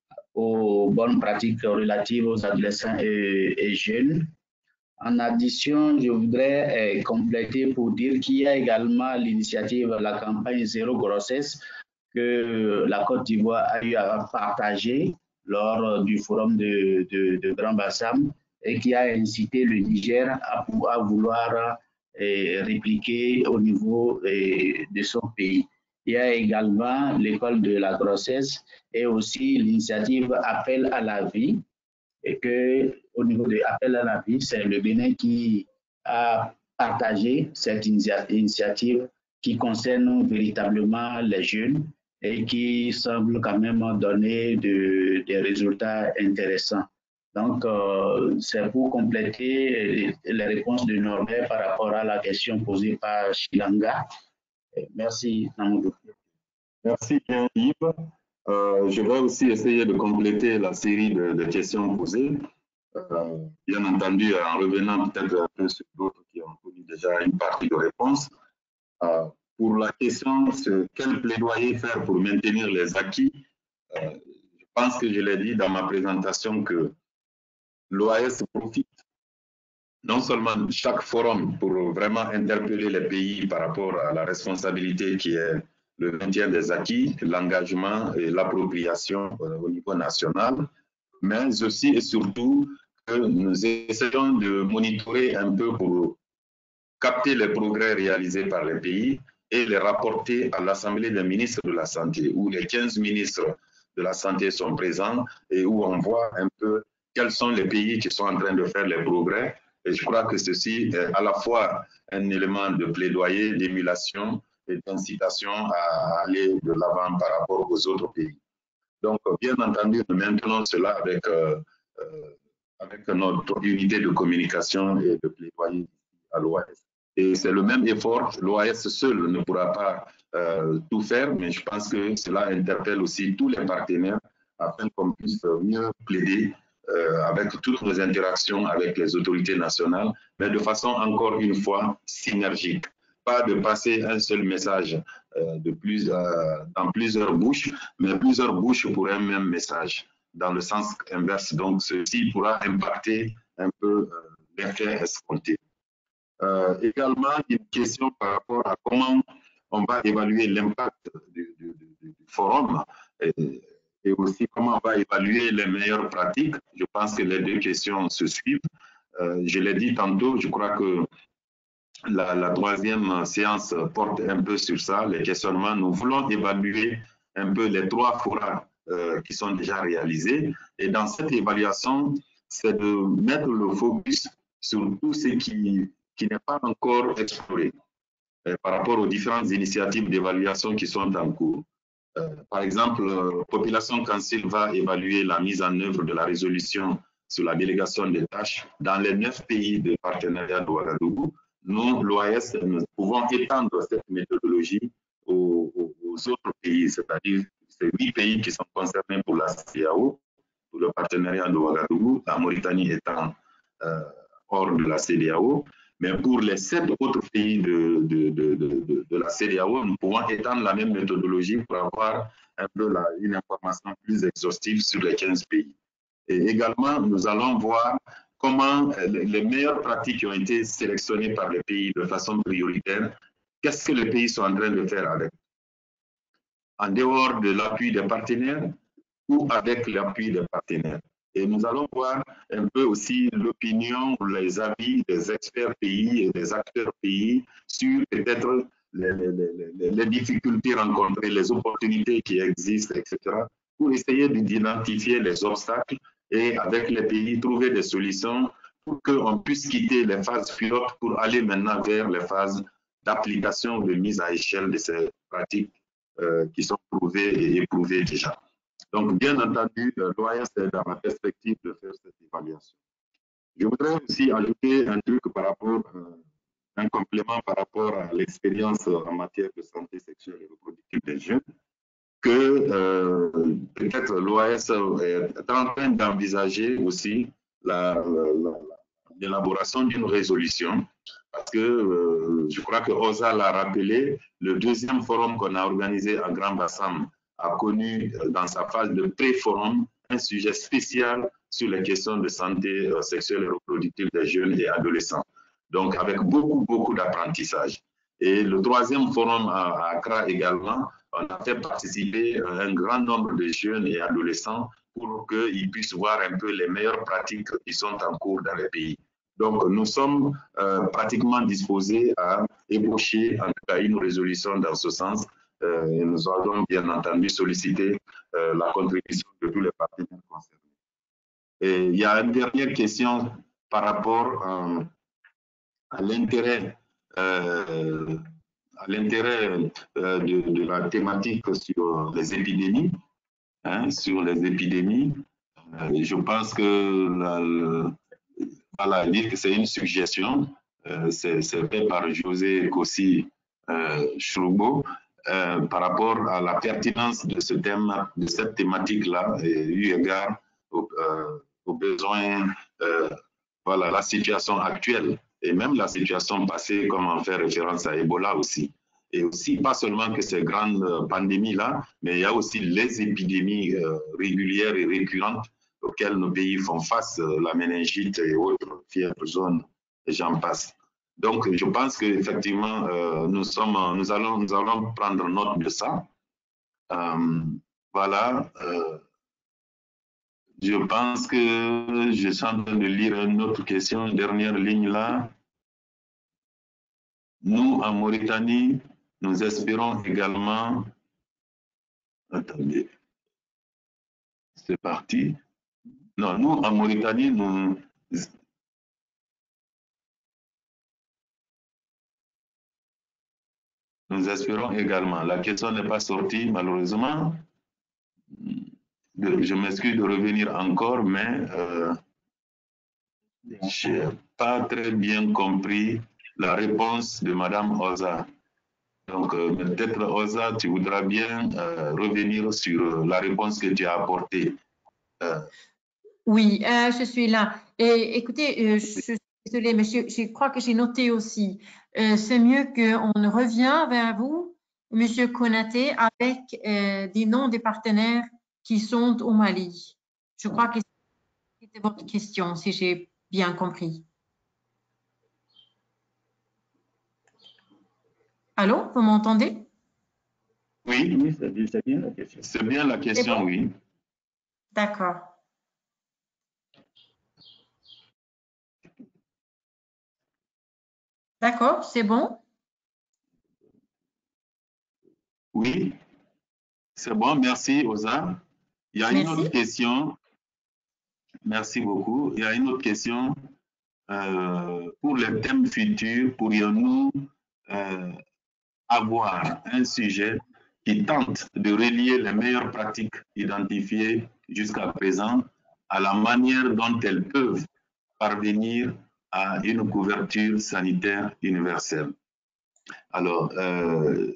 aux bonnes pratiques relatives aux adolescents et, et jeunes. En addition, je voudrais euh, compléter pour dire qu'il y a également l'initiative, la campagne Zéro Grossesse que la Côte d'Ivoire a eu à partager lors du forum de, de, de Grand Bassam et qui a incité le Niger à, à vouloir euh, répliquer au niveau euh, de son pays. Il y a également l'école de la grossesse et aussi l'initiative Appel à la vie, et que au niveau de Appel à la vie, c'est le Bénin qui a partagé cette initiative qui concerne véritablement les jeunes et qui semble quand même donner de, des résultats intéressants. Donc, euh, c'est pour compléter les, les réponses de Norbert par rapport à la question posée par Shilanga. Merci, Namoudou. Merci bien, Yves. Euh, je vais aussi essayer de compléter la série de, de questions posées. Euh, bien entendu, en revenant peut-être un peu sur d'autres qui ont fourni déjà une partie de réponse. Euh, pour la question, quel plaidoyer faire pour maintenir les acquis, euh, je pense que je l'ai dit dans ma présentation que l'O A S profite non seulement de chaque forum pour vraiment interpeller les pays par rapport à la responsabilité qui est le maintien des acquis, l'engagement et l'appropriation euh, au niveau national, mais aussi et surtout que nous essayons de monitorer un peu pour capter les progrès réalisés par les pays et les rapporter à l'Assemblée des ministres de la Santé, où les quinze ministres de la Santé sont présents et où on voit un peu quels sont les pays qui sont en train de faire les progrès. Et je crois que ceci est à la fois un élément de plaidoyer, d'émulation et d'incitation à aller de l'avant par rapport aux autres pays. Donc, bien entendu, nous maintenons cela avec, euh, euh, avec notre unité de communication et de plaidoyer à l'O A S. Et c'est le même effort, l'O A S seul ne pourra pas euh, tout faire, mais je pense que cela interpelle aussi tous les partenaires afin qu'on puisse mieux plaider euh, avec toutes nos interactions avec les autorités nationales, mais de façon encore une fois synergique. Pas de passer un seul message euh, de plus, euh, dans plusieurs bouches, mais plusieurs bouches pour un même message, dans le sens inverse. Donc, ceci pourra impacter un peu euh, l'effet escompté. Euh, également, une question par rapport à comment on va évaluer l'impact du, du, du, du forum et, et aussi comment on va évaluer les meilleures pratiques. Je pense que les deux questions se suivent. Euh, je l'ai dit tantôt, je crois que la, la troisième séance porte un peu sur ça, les questionnements. Nous voulons évaluer un peu les trois forats euh, qui sont déjà réalisés. Et dans cette évaluation, c'est de mettre le focus sur tout ce qui, qui n'est pas encore exploré euh, par rapport aux différentes initiatives d'évaluation qui sont en cours. Euh, par exemple, euh, Population Council va évaluer la mise en œuvre de la résolution sur la délégation des tâches dans les neuf pays de partenariat de Ouagadougou. Nous, l'O A S, nous pouvons étendre cette méthodologie aux, aux, aux autres pays, c'est-à-dire ces huit pays qui sont concernés pour la C E D E A O, pour le partenariat de Ouagadougou, la Mauritanie étant euh, hors de la C E D E A O. Mais pour les sept autres pays de, de, de, de, de la C E D E A O, nous pouvons étendre la même méthodologie pour avoir un peu la, une information plus exhaustive sur les quinze pays. Et également, nous allons voir comment les meilleures pratiques qui ont été sélectionnées par les pays de façon prioritaire, qu'est-ce que les pays sont en train de faire avec, en dehors de l'appui des partenaires ou avec l'appui des partenaires. Et nous allons voir un peu aussi l'opinion, les avis des experts pays et des acteurs pays sur peut-être les, les, les, les difficultés rencontrées, les opportunités qui existent, et cetera, pour essayer d'identifier les obstacles et avec les pays trouver des solutions pour qu'on puisse quitter les phases pilotes pour aller maintenant vers les phases d'application, de mise à échelle de ces pratiques euh, qui sont prouvées et éprouvées déjà. Donc, bien entendu, l'O A S est dans la perspective de faire cette évaluation. Je voudrais aussi ajouter un truc par rapport, euh, un complément par rapport à l'expérience en matière de santé sexuelle et reproductive des jeunes, que euh, peut-être l'O A S est en train d'envisager aussi l'élaboration d'une résolution, parce que euh, je crois que Osa l'a rappelé, le deuxième forum qu'on a organisé à Grand Bassam a connu dans sa phase de pré-forum un sujet spécial sur les questions de santé sexuelle et reproductive des jeunes et adolescents. Donc, avec beaucoup, beaucoup d'apprentissage. Et le troisième forum à Accra également, on a fait participer un grand nombre de jeunes et adolescents pour qu'ils puissent voir un peu les meilleures pratiques qui sont en cours dans les pays. Donc, nous sommes euh, pratiquement disposés à ébaucher en tout cas une résolution dans ce sens. Euh, et nous allons bien entendu solliciter euh, la contribution de tous les partenaires concernés. Et il y a une dernière question par rapport euh, à l'intérêt euh, à l'intérêt euh, de, de la thématique sur les épidémies, hein, sur les épidémies. Euh, je pense que la, le, voilà, dire que c'est une suggestion, euh, c'est fait par José Kossi euh, Chroubo, euh, par rapport à la pertinence de ce thème, de cette thématique-là, et eu égard aux, euh, aux besoins, euh, voilà, la situation actuelle et même la situation passée, comme on fait référence à Ebola aussi. Et aussi, pas seulement que ces grandes pandémies-là, mais il y a aussi les épidémies euh, régulières et récurrentes auxquelles nos pays font face, euh, la méningite et autres fièvres jaunes, et j'en passe. Donc, je pense qu'effectivement, euh, nous, sommes, nous, allons, nous allons prendre note de ça. Euh, voilà. Euh, je pense que je suis en train de lire une autre question, dernière ligne là. Nous, en Mauritanie, nous espérons également... Attendez. C'est parti. Non, nous, en Mauritanie, nous... Nous espérons également. La question n'est pas sortie, malheureusement. Je m'excuse de revenir encore, mais euh, je n'ai pas très bien compris la réponse de Madame Oza. Donc, euh, peut-être, Osa, tu voudras bien euh, revenir sur la réponse que tu as apportée. Euh, Oui, euh, je suis là. Et écoutez, euh, je suis désolée, mais je, je crois que j'ai noté aussi. Euh, c'est mieux qu'on revient vers vous, Monsieur Konaté, avec euh, des noms des partenaires qui sont au Mali. Je crois que c'était votre question, si j'ai bien compris. Allô, vous m'entendez? Oui, Oui, c'est bien, c'est bien la question. c'est bien la question, bon? oui. D'accord. D'accord, c'est bon? Oui, c'est bon, merci, Osa. Il y a Merci. une autre question. Merci beaucoup. Il y a une autre question. Euh, pour les thèmes futurs, pourrions-nous euh, avoir un sujet qui tente de relier les meilleures pratiques identifiées jusqu'à présent à la manière dont elles peuvent parvenir à une couverture sanitaire universelle? Alors, euh,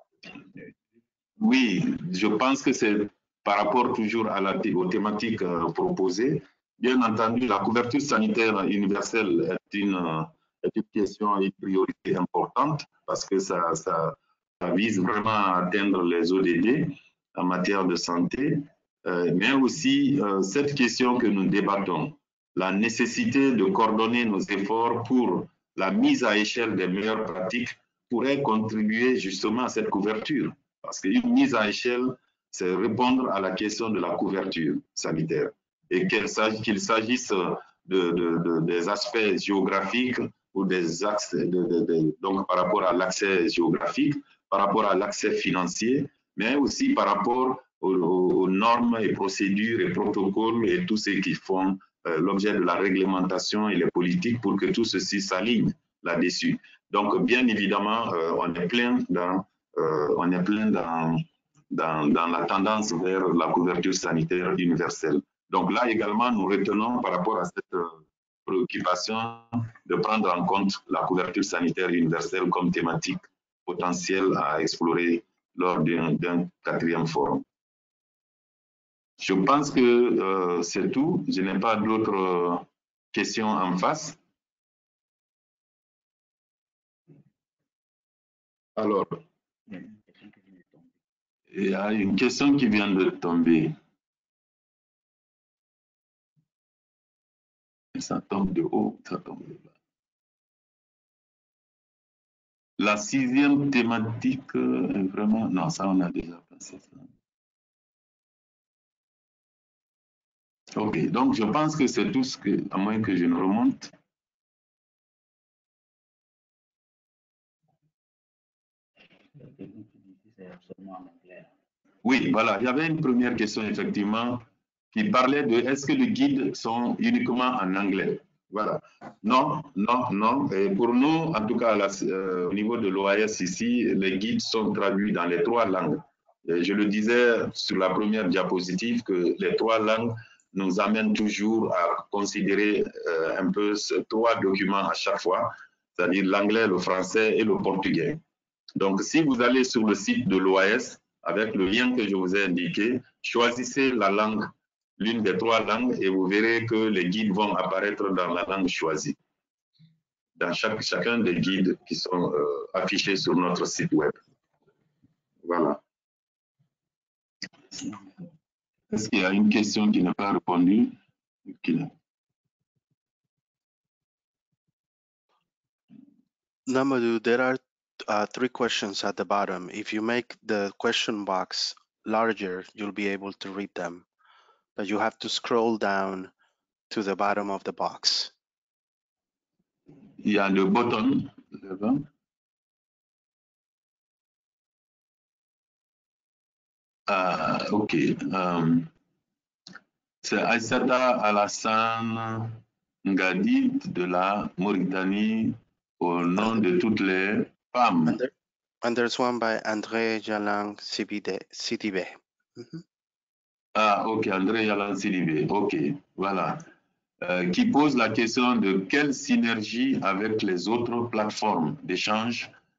oui, je pense que c'est par rapport toujours à la, aux thématiques euh, proposées. Bien entendu, la couverture sanitaire universelle est une, est une question et une priorité importante parce que ça, ça, ça vise vraiment à atteindre les O D D en matière de santé, euh, mais aussi euh, cette question que nous débattons, la nécessité de coordonner nos efforts pour la mise à échelle des meilleures pratiques pourrait contribuer justement à cette couverture. Parce qu'une mise à échelle, c'est répondre à la question de la couverture sanitaire. Et qu'il s'agisse de, de, de, des aspects géographiques ou des axes, de, de, de, donc par rapport à l'accès géographique, par rapport à l'accès financier, mais aussi par rapport aux, aux normes et procédures et protocoles et tout ce qui font euh, l'objet de la réglementation et les politiques pour que tout ceci s'aligne là-dessus. Donc, bien évidemment, euh, on est plein dans Euh, on est plein dans, dans, dans la tendance vers la couverture sanitaire universelle. Donc là également, nous retenons par rapport à cette euh, préoccupation de prendre en compte la couverture sanitaire universelle comme thématique potentielle à explorer lors d'un quatrième forum. Je pense que euh, c'est tout. Je n'ai pas d'autres euh, questions en face. Alors, il y a une question qui vient de tomber. Ça tombe de haut, ça tombe de bas. La sixième thématique est vraiment... Non, ça, on a déjà passé ça. OK, donc je pense que c'est tout ce que... À moins que je ne remonte. Oui, voilà. Il y avait une première question, effectivement, qui parlait de est-ce que les guides sont uniquement en anglais? Voilà. Non, non, non. Et pour nous, en tout cas, la, euh, au niveau de l'O A S ici, les guides sont traduits dans les trois langues. Et je le disais sur la première diapositive que les trois langues nous amènent toujours à considérer euh, un peu ces trois documents à chaque fois, c'est-à-dire l'anglais, le français et le portugais. Donc, si vous allez sur le site de l'O A S, avec le lien que je vous ai indiqué, choisissez la langue, l'une des trois langues, et vous verrez que les guides vont apparaître dans la langue choisie, dans chaque, chacun des guides qui sont euh, affichés sur notre site web. Voilà. Est-ce qu'il y a une question qui n'a pas répondu? Namadou, there are uh, three questions at the bottom. If you make the question box larger, you'll be able to read them. But you have to scroll down to the bottom of the box. Il y a le button. Ah, OK. Um, C'est Aïssata Alassane Ngadit de la Mauritanie au nom de toutes les femmes. And, there, and there's one by André Jalang Sidibé. Mm-hmm. Ah, OK, André Jalang Sidibé. OK, voilà. Euh, qui pose la question de quelle synergie avec les autres plateformes d'échange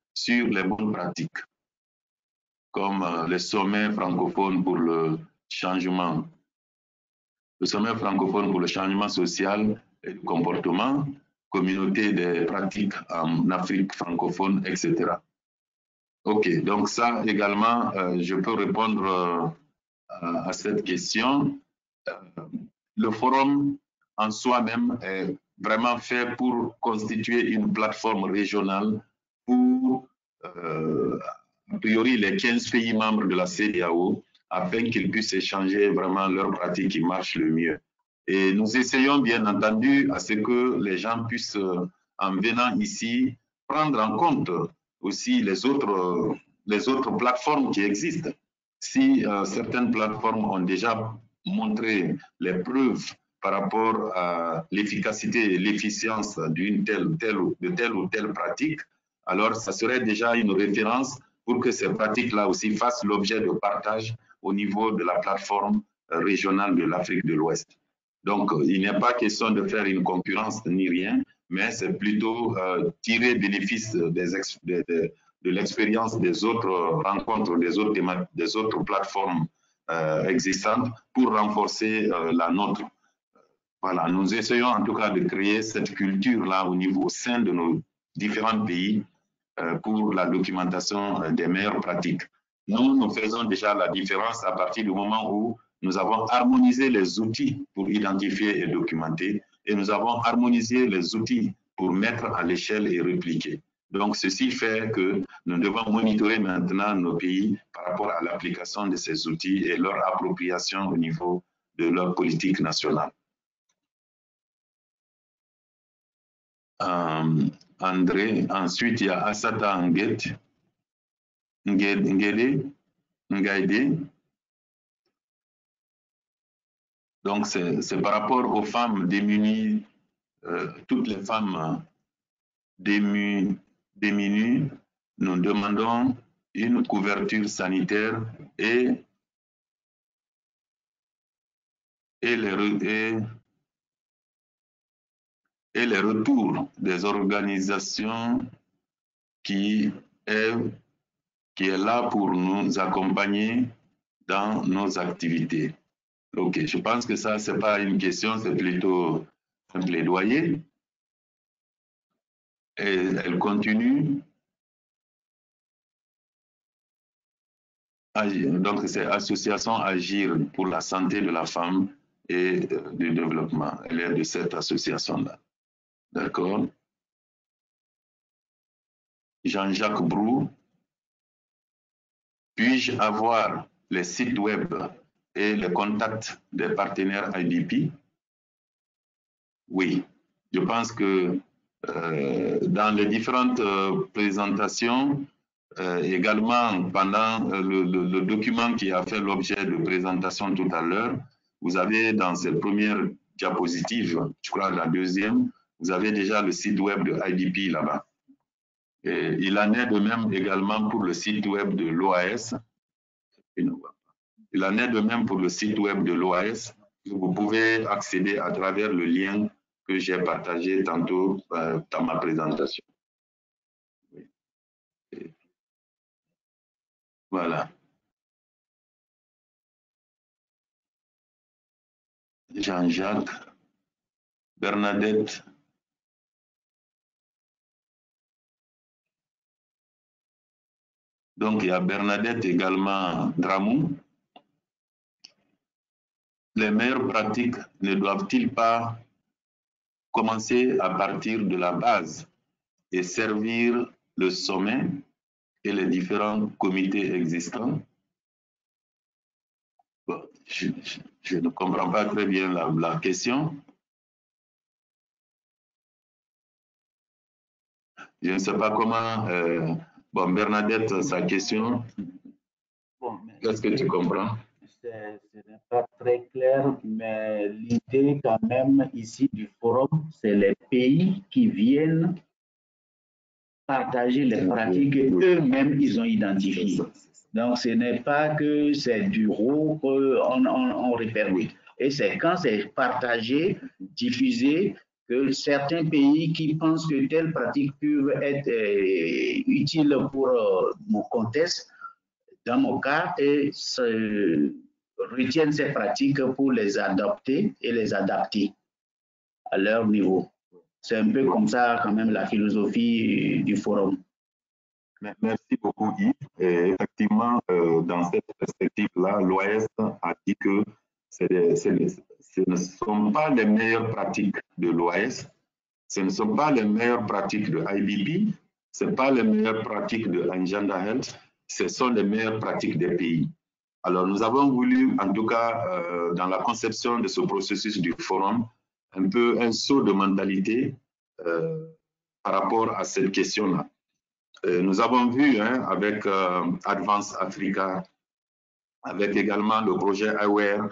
sur les bonnes pratiques, comme euh, le sommet francophone pour le changement, le sommet francophone pour le changement social et le comportement, communauté des pratiques en Afrique francophone, et cetera. Ok, donc ça également, euh, je peux répondre euh, à, à cette question. Euh, le forum en soi-même est vraiment fait pour constituer une plateforme régionale pour, euh, a priori, les quinze pays membres de la C E D E A O, afin qu'ils puissent échanger vraiment leurs pratiques qui marchent le mieux. Et nous essayons bien entendu à ce que les gens puissent, en venant ici, prendre en compte aussi les autres, les autres plateformes qui existent. Si euh, certaines plateformes ont déjà montré les preuves par rapport à l'efficacité et l'efficience d'une telle, telle, de telle ou telle pratique, alors ça serait déjà une référence pour que ces pratiques-là aussi fassent l'objet de partage au niveau de la plateforme régionale de l'Afrique de l'Ouest. Donc, il n'est pas question de faire une concurrence ni rien, mais c'est plutôt euh, tirer bénéfice des ex, de, de, de l'expérience des autres rencontres, des autres, des autres plateformes euh, existantes pour renforcer euh, la nôtre. Voilà, nous essayons en tout cas de créer cette culture-là au niveau, au sein de nos différents pays euh, pour la documentation euh, des meilleures pratiques. Nous, nous faisons déjà la différence à partir du moment où nous avons harmonisé les outils pour identifier et documenter et nous avons harmonisé les outils pour mettre à l'échelle et répliquer. Donc, ceci fait que nous devons monitorer maintenant nos pays par rapport à l'application de ces outils et leur appropriation au niveau de leur politique nationale. Euh, André, ensuite il y a Assata Nguet, Ngede, Ngaide. Donc, c'est par rapport aux femmes démunies, euh, toutes les femmes démunies, démunies, nous demandons une couverture sanitaire et, et, les, et, et les retours des organisations qui est, qui est là pour nous accompagner dans nos activités. Ok, je pense que ça, ce n'est pas une question, c'est plutôt un plaidoyer. Et elle continue. Donc, c'est Association Agir pour la santé de la femme et du développement. Elle est de cette association-là. D'accord. Jean-Jacques Brou. Puis-je avoir les sites web et les contacts des partenaires I D P? Oui. Je pense que euh, dans les différentes euh, présentations, Euh, également, pendant euh, le, le, le document qui a fait l'objet de présentation tout à l'heure, vous avez dans cette première diapositive, je crois la deuxième, vous avez déjà le site web de I D P là-bas. Il en est de même également pour le site web de l'O A S. Il en est de même pour le site web de l'O A S. Vous pouvez accéder à travers le lien que j'ai partagé tantôt euh, dans ma présentation. Voilà. Jean-Jacques, Bernadette. Donc, il y a Bernadette également Dramou. Les meilleures pratiques ne doivent-ils pas commencer à partir de la base et servir le sommet et les différents comités existants? Bon, je, je, je ne comprends pas très bien la, la question. Je ne sais pas comment... Euh, bon, Bernadette, sa question, bon, qu'est-ce que tu comprends? Ce n'est pas très clair, mais l'idée quand même ici du forum, c'est les pays qui viennent partager les pratiques qu'eux-mêmes ils ont identifiées. Donc ce n'est pas que c'est du haut qu'on on, on répercute. Et c'est quand c'est partagé, diffusé, que certains pays qui pensent que telles pratiques peuvent être euh, utiles pour euh, mon contexte, dans mon cas, et se, retiennent ces pratiques pour les adopter et les adapter à leur niveau. C'est un peu comme ça quand même la philosophie du forum. Merci beaucoup Yves. Et effectivement, euh, dans cette perspective-là, l'O A S a dit que des, des, ce ne sont pas les meilleures pratiques de l'O A S, ce ne sont pas les meilleures pratiques de I B P, ce ne sont pas les meilleures pratiques de Agenda Health, ce sont les meilleures pratiques des pays. Alors nous avons voulu, en tout cas, euh, dans la conception de ce processus du forum, un peu un saut de mentalité euh, par rapport à cette question-là. Euh, nous avons vu hein, avec euh, Advance Africa, avec également le projet AWARE,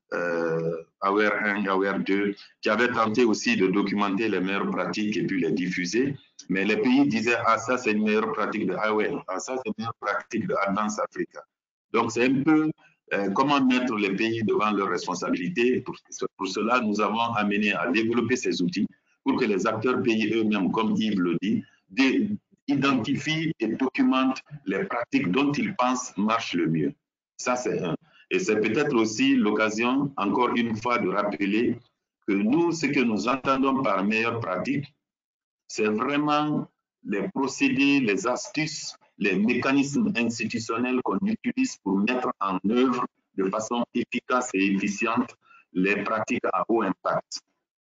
euh, AWARE un, AWARE deux, qui avait tenté aussi de documenter les meilleures pratiques et puis les diffuser. Mais les pays disaient, ah ça c'est une meilleure pratique de AWARE, ah ça c'est une meilleure pratique de Advance Africa. Donc c'est un peu euh, comment mettre les pays devant leurs responsabilités. Pour, pour cela, nous avons amené à développer ces outils pour que les acteurs pays eux-mêmes, comme Yves le dit, des, identifient et documentent les pratiques dont ils pensent marchent le mieux. Ça, c'est un. Et c'est peut-être aussi l'occasion, encore une fois, de rappeler que nous, ce que nous entendons par meilleure pratique, c'est vraiment les procédés, les astuces, les mécanismes institutionnels qu'on utilise pour mettre en œuvre de façon efficace et efficiente les pratiques à haut impact.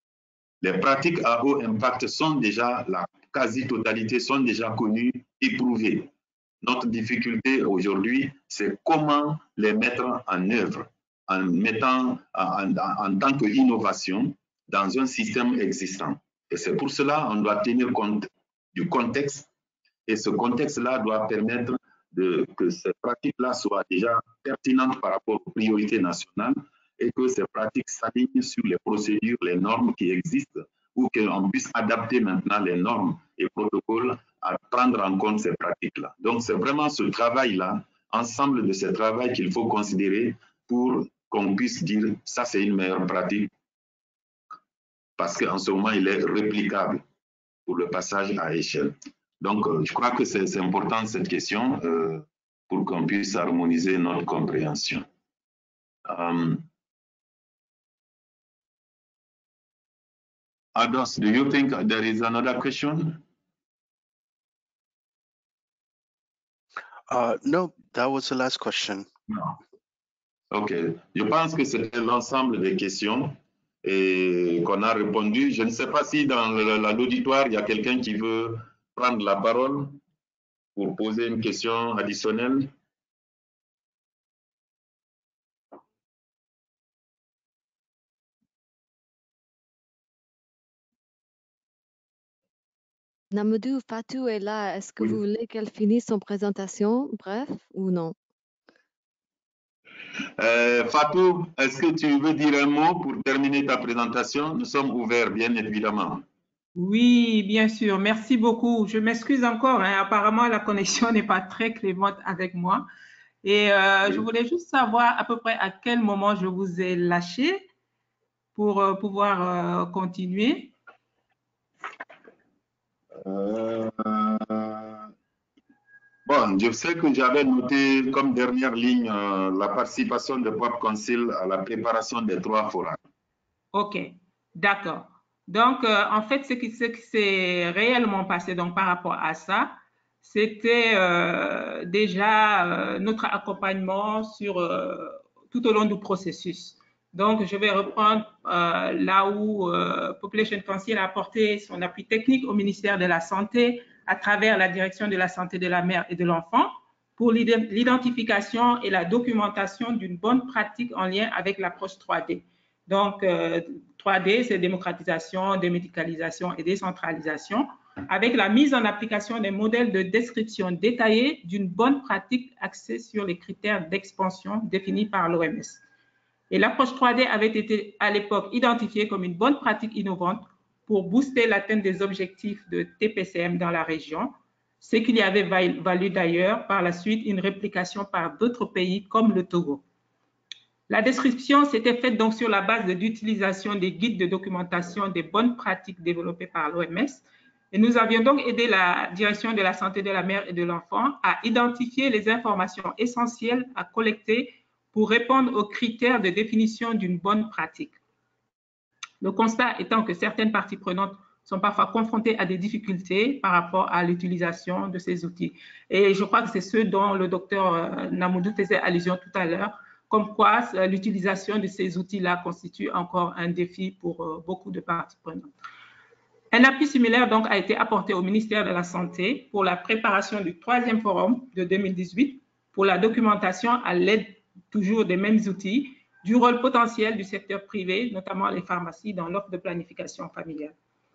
Les pratiques à haut impact sont déjà, la quasi-totalité sont déjà connues, éprouvées. Notre difficulté aujourd'hui, c'est comment les mettre en œuvre, en mettant en, en, en tant qu'innovation dans un système existant. Et c'est pour cela qu'on doit tenir compte du contexte, et ce contexte-là doit permettre de, que ces pratiques-là soient déjà pertinentes par rapport aux priorités nationales et que ces pratiques s'alignent sur les procédures, les normes qui existent, ou qu'on puisse adapter maintenant les normes et protocoles à prendre en compte ces pratiques-là. Donc, c'est vraiment ce travail-là, ensemble de ce travail qu'il faut considérer pour qu'on puisse dire ça, c'est une meilleure pratique, parce qu'en ce moment, il est réplicable pour le passage à échelle. Donc, euh, je crois que c'est important cette question euh, pour qu'on puisse harmoniser notre compréhension. Um, Ados, do you think there is another question? Uh, no, that was the last question. No. OK. Je pense que c'était l'ensemble des questions et qu'on a répondu. Je ne sais pas si dans l'auditoire, il y a quelqu'un qui veut prendre la parole pour poser une question additionnelle. Namadou, Fatou est là. Est-ce que Oui. vous voulez qu'elle finisse son présentation, bref, ou non? Euh, Fatou, est-ce que tu veux dire un mot pour terminer ta présentation? Nous sommes ouverts, bien évidemment. Oui, bien sûr. Merci beaucoup. Je m'excuse encore. Hein. Apparemment, la connexion n'est pas très clémente avec moi. Et euh, oui. Je voulais juste savoir à peu près à quel moment je vous ai lâché pour euh, pouvoir euh, continuer. Euh, bon, je sais que j'avais noté comme dernière ligne euh, la participation de Pop Council à la préparation des trois forats. OK, d'accord. Donc, euh, en fait, ce qui, ce qui s'est réellement passé donc, par rapport à ça, c'était euh, déjà euh, notre accompagnement sur, euh, tout au long du processus. Donc, je vais reprendre euh, là où euh, Population Council a apporté son appui technique au ministère de la Santé à travers la direction de la santé de la mère et de l'enfant pour l'identification et la documentation d'une bonne pratique en lien avec l'approche trois D. Donc, euh, trois D, c'est démocratisation, démédicalisation et décentralisation, avec la mise en application des modèles de description détaillés d'une bonne pratique axée sur les critères d'expansion définis par l'O M S. Et l'approche trois D avait été à l'époque identifiée comme une bonne pratique innovante pour booster l'atteinte des objectifs de T P C M dans la région, ce qui y avait valu d'ailleurs par la suite une réplication par d'autres pays comme le Togo. La description s'était faite donc sur la base de l'utilisation des guides de documentation des bonnes pratiques développées par l'O M S. Et nous avions donc aidé la direction de la santé de la mère et de l'enfant à identifier les informations essentielles à collecter pour répondre aux critères de définition d'une bonne pratique. Le constat étant que certaines parties prenantes sont parfois confrontées à des difficultés par rapport à l'utilisation de ces outils. Et je crois que c'est ce dont le docteur Namoudou faisait allusion tout à l'heure, comme quoi l'utilisation de ces outils-là constitue encore un défi pour beaucoup de parties prenantes. Un appui similaire donc a été apporté au ministère de la Santé pour la préparation du troisième forum de deux mille dix-huit pour la documentation à l'aide toujours des mêmes outils du rôle potentiel du secteur privé, notamment les pharmacies, dans l'offre de planification familiale.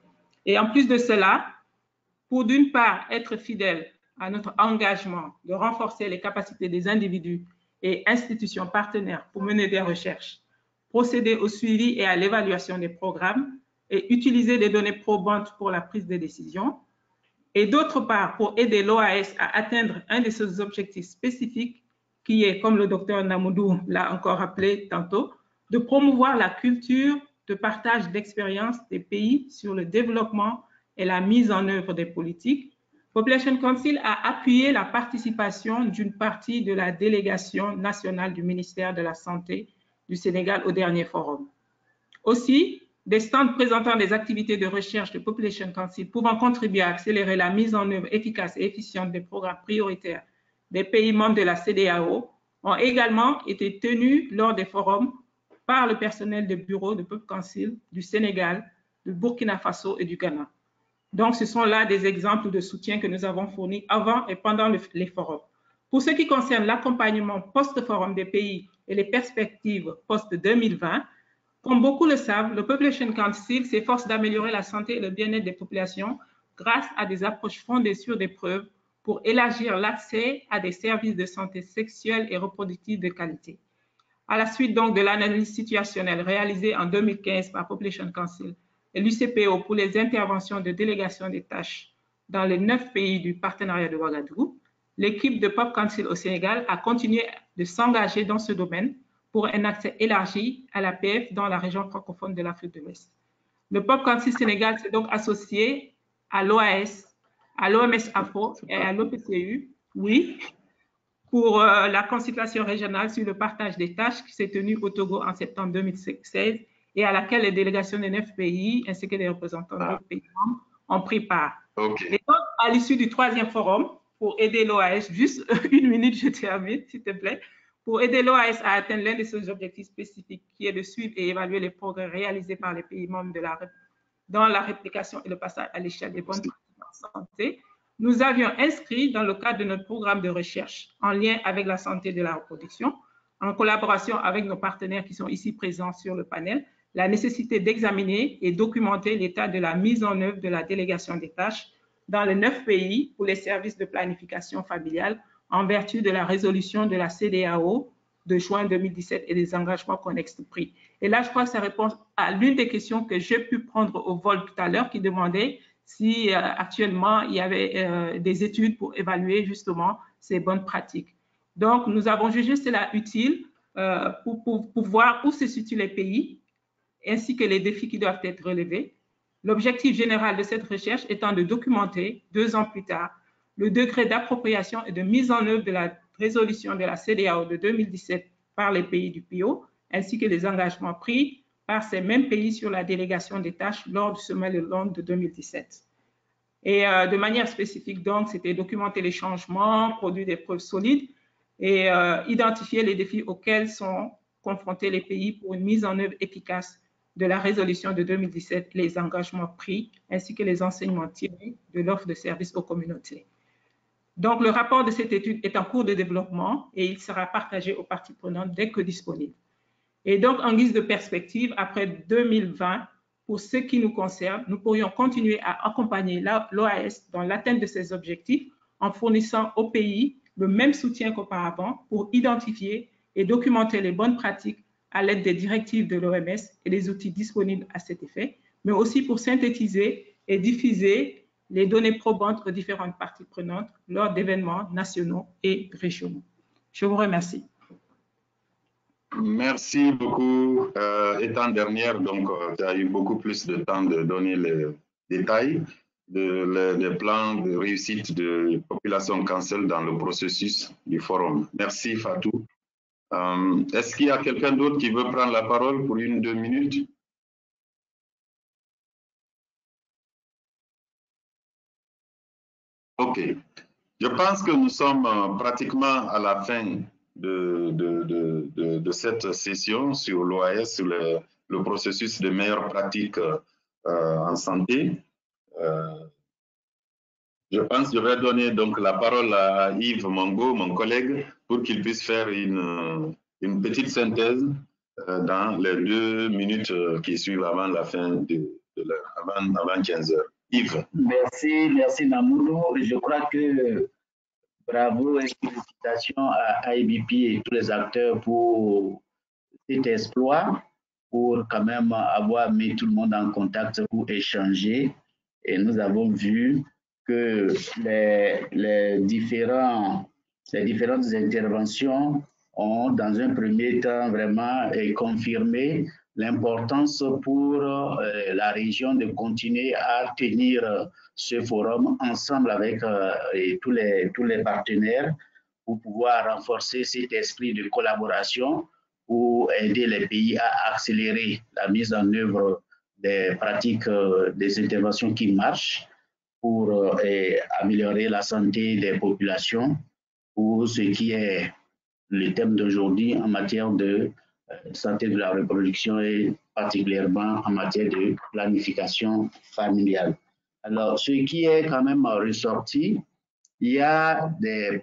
Et en plus de cela, pour d'une part être fidèle à notre engagement de renforcer les capacités des individus et institutions partenaires pour mener des recherches, procéder au suivi et à l'évaluation des programmes et utiliser des données probantes pour la prise de décision, et d'autre part pour aider l'O A S à atteindre un de ses objectifs spécifiques qui est, comme le docteur Namoudou l'a encore rappelé tantôt, de promouvoir la culture de partage d'expériences des pays sur le développement et la mise en œuvre des politiques. Population Council a appuyé la participation d'une partie de la délégation nationale du ministère de la Santé du Sénégal au dernier forum. Aussi, des stands présentant des activités de recherche de Population Council pouvant contribuer à accélérer la mise en œuvre efficace et efficiente des programmes prioritaires des pays membres de la C E D E A O ont également été tenus lors des forums par le personnel de bureau de Population Council du Sénégal, du Burkina Faso et du Ghana. Donc, ce sont là des exemples de soutien que nous avons fournis avant et pendant le, les forums. Pour ce qui concerne l'accompagnement post-forum des pays et les perspectives post-deux mille vingt, comme beaucoup le savent, le Population Council s'efforce d'améliorer la santé et le bien-être des populations grâce à des approches fondées sur des preuves pour élargir l'accès à des services de santé sexuelle et reproductive de qualité. À la suite donc de l'analyse situationnelle réalisée en deux mille quinze par Population Council et l'U C P O pour les interventions de délégation des tâches dans les neuf pays du partenariat de Ouagadougou, l'équipe de Pop Council au Sénégal a continué de s'engager dans ce domaine pour un accès élargi à la P F dans la région francophone de l'Afrique de l'Ouest. Le Pop Council Sénégal s'est donc associé à l'O A S, à l'O M S A F O et à l'O P C U, oui, pour euh, la consultation régionale sur le partage des tâches qui s'est tenue au Togo en septembre deux mille seize et à laquelle les délégations des neuf pays ainsi que les représentants ah. d'autres pays membres ont pris part. Okay. Et donc, à l'issue du troisième forum, pour aider l'O A S, juste une minute, je termine, s'il te plaît, pour aider l'O A S à atteindre l'un de ses objectifs spécifiques, qui est de suivre et évaluer les progrès réalisés par les pays membres de la, dans la réplication et le passage à l'échelle des bonnes pratiques en santé, nous avions inscrit dans le cadre de notre programme de recherche en lien avec la santé de la reproduction, en collaboration avec nos partenaires qui sont ici présents sur le panel, la nécessité d'examiner et documenter l'état de la mise en œuvre de la délégation des tâches dans les neuf pays pour les services de planification familiale en vertu de la résolution de la C E D E A O de juin deux mille dix-sept et des engagements connexes pris. Et là, je crois que ça répond à l'une des questions que j'ai pu prendre au vol tout à l'heure qui demandait si euh, actuellement il y avait euh, des études pour évaluer justement ces bonnes pratiques. Donc, nous avons jugé cela utile euh, pour, pour, pour voir où se situent les pays ainsi que les défis qui doivent être relevés. L'objectif général de cette recherche étant de documenter, deux ans plus tard, le degré d'appropriation et de mise en œuvre de la résolution de la C E D E A O de deux mille dix-sept par les pays du P I O, ainsi que les engagements pris par ces mêmes pays sur la délégation des tâches lors du sommet de Londres de deux mille dix-sept. Et euh, de manière spécifique, donc, c'était documenter les changements, produire des preuves solides et euh, identifier les défis auxquels sont confrontés les pays pour une mise en œuvre efficace de la résolution de deux mille dix-sept, les engagements pris, ainsi que les enseignements tirés de l'offre de services aux communautés. Donc, le rapport de cette étude est en cours de développement et il sera partagé aux parties prenantes dès que disponible. Et donc, en guise de perspective, après deux mille vingt, pour ce qui nous concerne, nous pourrions continuer à accompagner l'O A S dans l'atteinte de ses objectifs en fournissant au pays le même soutien qu'auparavant pour identifier et documenter les bonnes pratiques à l'aide des directives de l'O M S et des outils disponibles à cet effet, mais aussi pour synthétiser et diffuser les données probantes aux différentes parties prenantes lors d'événements nationaux et régionaux. Je vous remercie. Merci beaucoup. Euh, étant dernière, donc, euh, tu as eu beaucoup plus de temps de donner les détails de, le, des plans de réussite de population cancel dans le processus du forum. Merci, Fatou. Euh, Est-ce qu'il y a quelqu'un d'autre qui veut prendre la parole pour une, deux minutes? OK. Je pense que nous sommes euh, pratiquement à la fin de, de, de, de, de cette session sur l'O A S, sur le, le processus de meilleures pratiques euh, en santé. Euh, je pense que je vais donner donc la parole à Yves Mongo, mon collègue, pour qu'il puisse faire une, une petite synthèse euh, dans les deux minutes qui suivent avant la fin de, de l'heure, avant, avant quinze heures. Yves. Merci, merci Namoudou. Je crois que bravo et félicitations à I B P et tous les acteurs pour cet exploit, pour quand même avoir mis tout le monde en contact pour échanger. Et nous avons vu que les, les, différents, les différentes interventions ont, dans un premier temps, vraiment confirmé l'importance pour euh, la région de continuer à tenir ce forum ensemble avec euh, et tous, les, tous les partenaires pour pouvoir renforcer cet esprit de collaboration pour aider les pays à accélérer la mise en œuvre des pratiques, euh, des interventions qui marchent pour euh, améliorer la santé des populations, pour ce qui est le thème d'aujourd'hui en matière de euh, santé de la reproduction et particulièrement en matière de planification familiale. Alors, ce qui est quand même ressorti, il y a des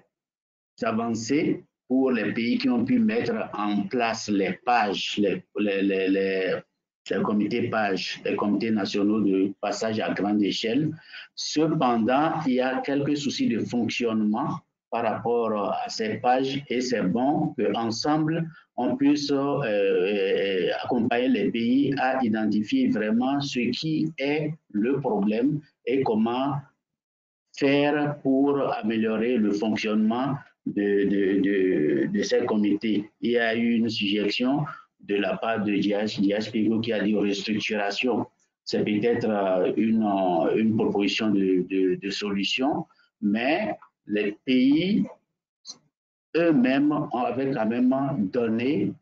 avancées pour les pays qui ont pu mettre en place les pages, les, les, les, les, les comités pages, les comités nationaux de passage à grande échelle. Cependant, il y a quelques soucis de fonctionnement par rapport à ces pages et c'est bon qu'ensemble, on puisse euh, accompagner les pays à identifier vraiment ce qui est le problème et comment faire pour améliorer le fonctionnement de, de, de, de ces comités. Il y a eu une suggestion de la part de Dias Pigo qui a dit restructuration. C'est peut-être une, une proposition de, de, de solution, mais les pays eux-mêmes avaient quand même donné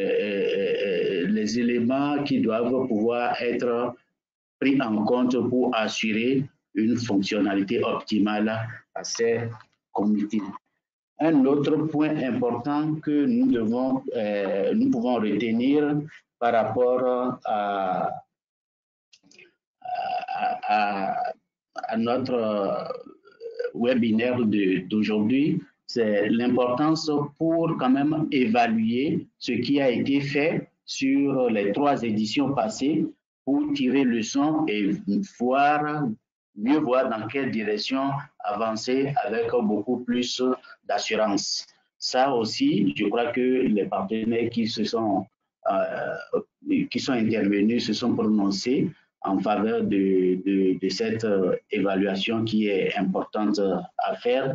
euh, les éléments qui doivent pouvoir être pris en compte pour assurer une fonctionnalité optimale à ces comités. Un autre point important que nous, devons, euh, nous pouvons retenir par rapport à, à, à, à notre webinaire d'aujourd'hui, c'est l'importance pour quand même évaluer ce qui a été fait sur les trois éditions passées pour tirer le son et voir, mieux voir dans quelle direction avancer avec beaucoup plus d'assurance. Ça aussi, je crois que les partenaires qui se sont, euh, qui sont intervenus se sont prononcés en faveur de, de, de cette évaluation qui est importante à faire.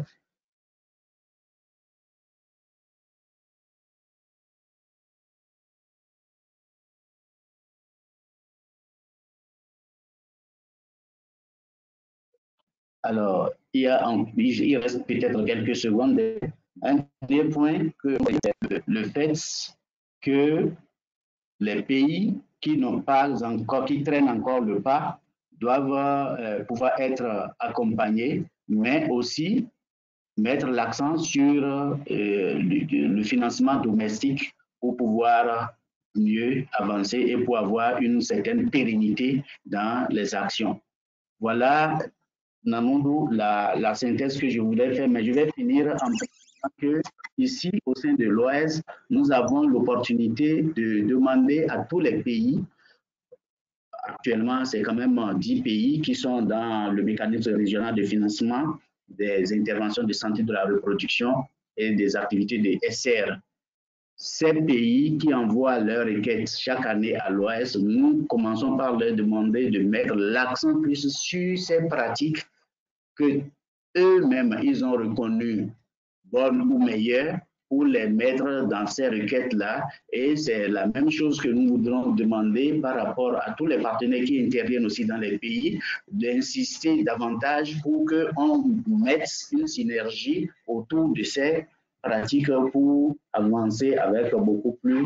Alors, il, y a, il reste peut-être quelques secondes. Un dernier point, que le fait que les pays qui n'ont pas encore, qui traînent encore le pas, doivent euh, pouvoir être accompagnés, mais aussi mettre l'accent sur euh, le, le financement domestique pour pouvoir mieux avancer et pour avoir une certaine pérennité dans les actions. Voilà, Namoudou, la, la synthèse que je voulais faire, mais je vais finir en disant que ici, au sein de l'O A S, nous avons l'opportunité de demander à tous les pays, actuellement, c'est quand même dix pays qui sont dans le mécanisme régional de financement des interventions de santé de la reproduction et des activités de S R. Ces pays qui envoient leurs requêtes chaque année à l'O A S, nous commençons par leur demander de mettre l'accent plus sur ces pratiques que eux-mêmes ils ont reconnues bonnes ou meilleures pour les mettre dans ces requêtes-là. Et c'est la même chose que nous voudrons demander par rapport à tous les partenaires qui interviennent aussi dans les pays, d'insister davantage pour qu'on mette une synergie autour de ces pratiques pour avancer avec beaucoup plus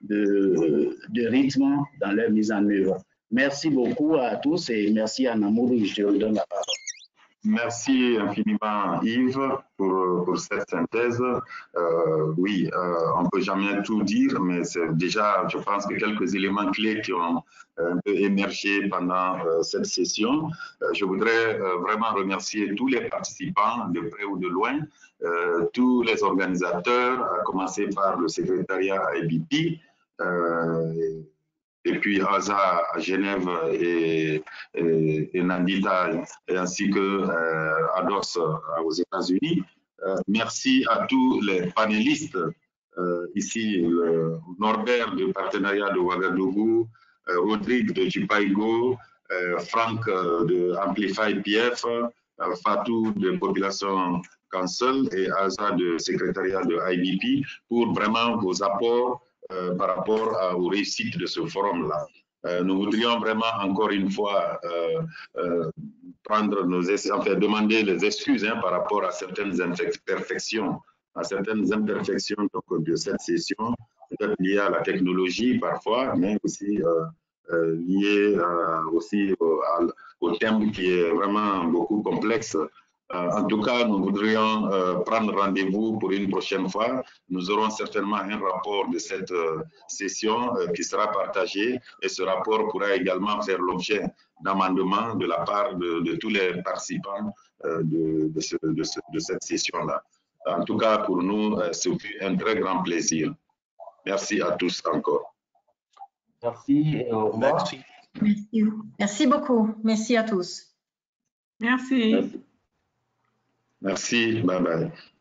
de, de rythme dans leur mise en œuvre. Merci beaucoup à tous et merci à Namoudou, je te redonne la parole. Merci infiniment Yves pour, pour cette synthèse. Euh, oui, euh, on ne peut jamais tout dire, mais c'est déjà, je pense que quelques éléments clés qui ont un peu émergé pendant euh, cette session. Euh, je voudrais euh, vraiment remercier tous les participants, de près ou de loin, euh, tous les organisateurs, à commencer par le secrétariat I B P, euh, et puis Aza à Genève et, et, et Nandita, et ainsi que euh, Ados aux États-Unis. Euh, merci à tous les panélistes euh, ici, le Norbert du partenariat de Ouagadougou, euh, Rodrigue de Jipaigo, euh, Franck de Amplify P F, euh, Fatou de Population Council et Aza de secrétariat de I B P pour vraiment vos apports Euh, par rapport à, aux réussites de ce forum-là. Euh, nous voudrions vraiment encore une fois euh, euh, prendre nos, enfin, demander les excuses hein, par rapport à certaines imperfections, à certaines imperfections donc, de cette session, peut-être liées à la technologie parfois, mais aussi euh, euh, liées euh, aussi au, à, au thème qui est vraiment beaucoup complexe. Euh, en tout cas, nous voudrions euh, prendre rendez-vous pour une prochaine fois. Nous aurons certainement un rapport de cette euh, session euh, qui sera partagé et ce rapport pourra également faire l'objet d'amendements de la part de, de tous les participants euh, de, de, ce, de, ce, de cette session-là. En tout cas, pour nous, euh, ce fut un très grand plaisir. Merci à tous encore. Merci et au revoir. Merci. Merci, Merci beaucoup. Merci à tous. Merci. Merci. Merci. Bye bye.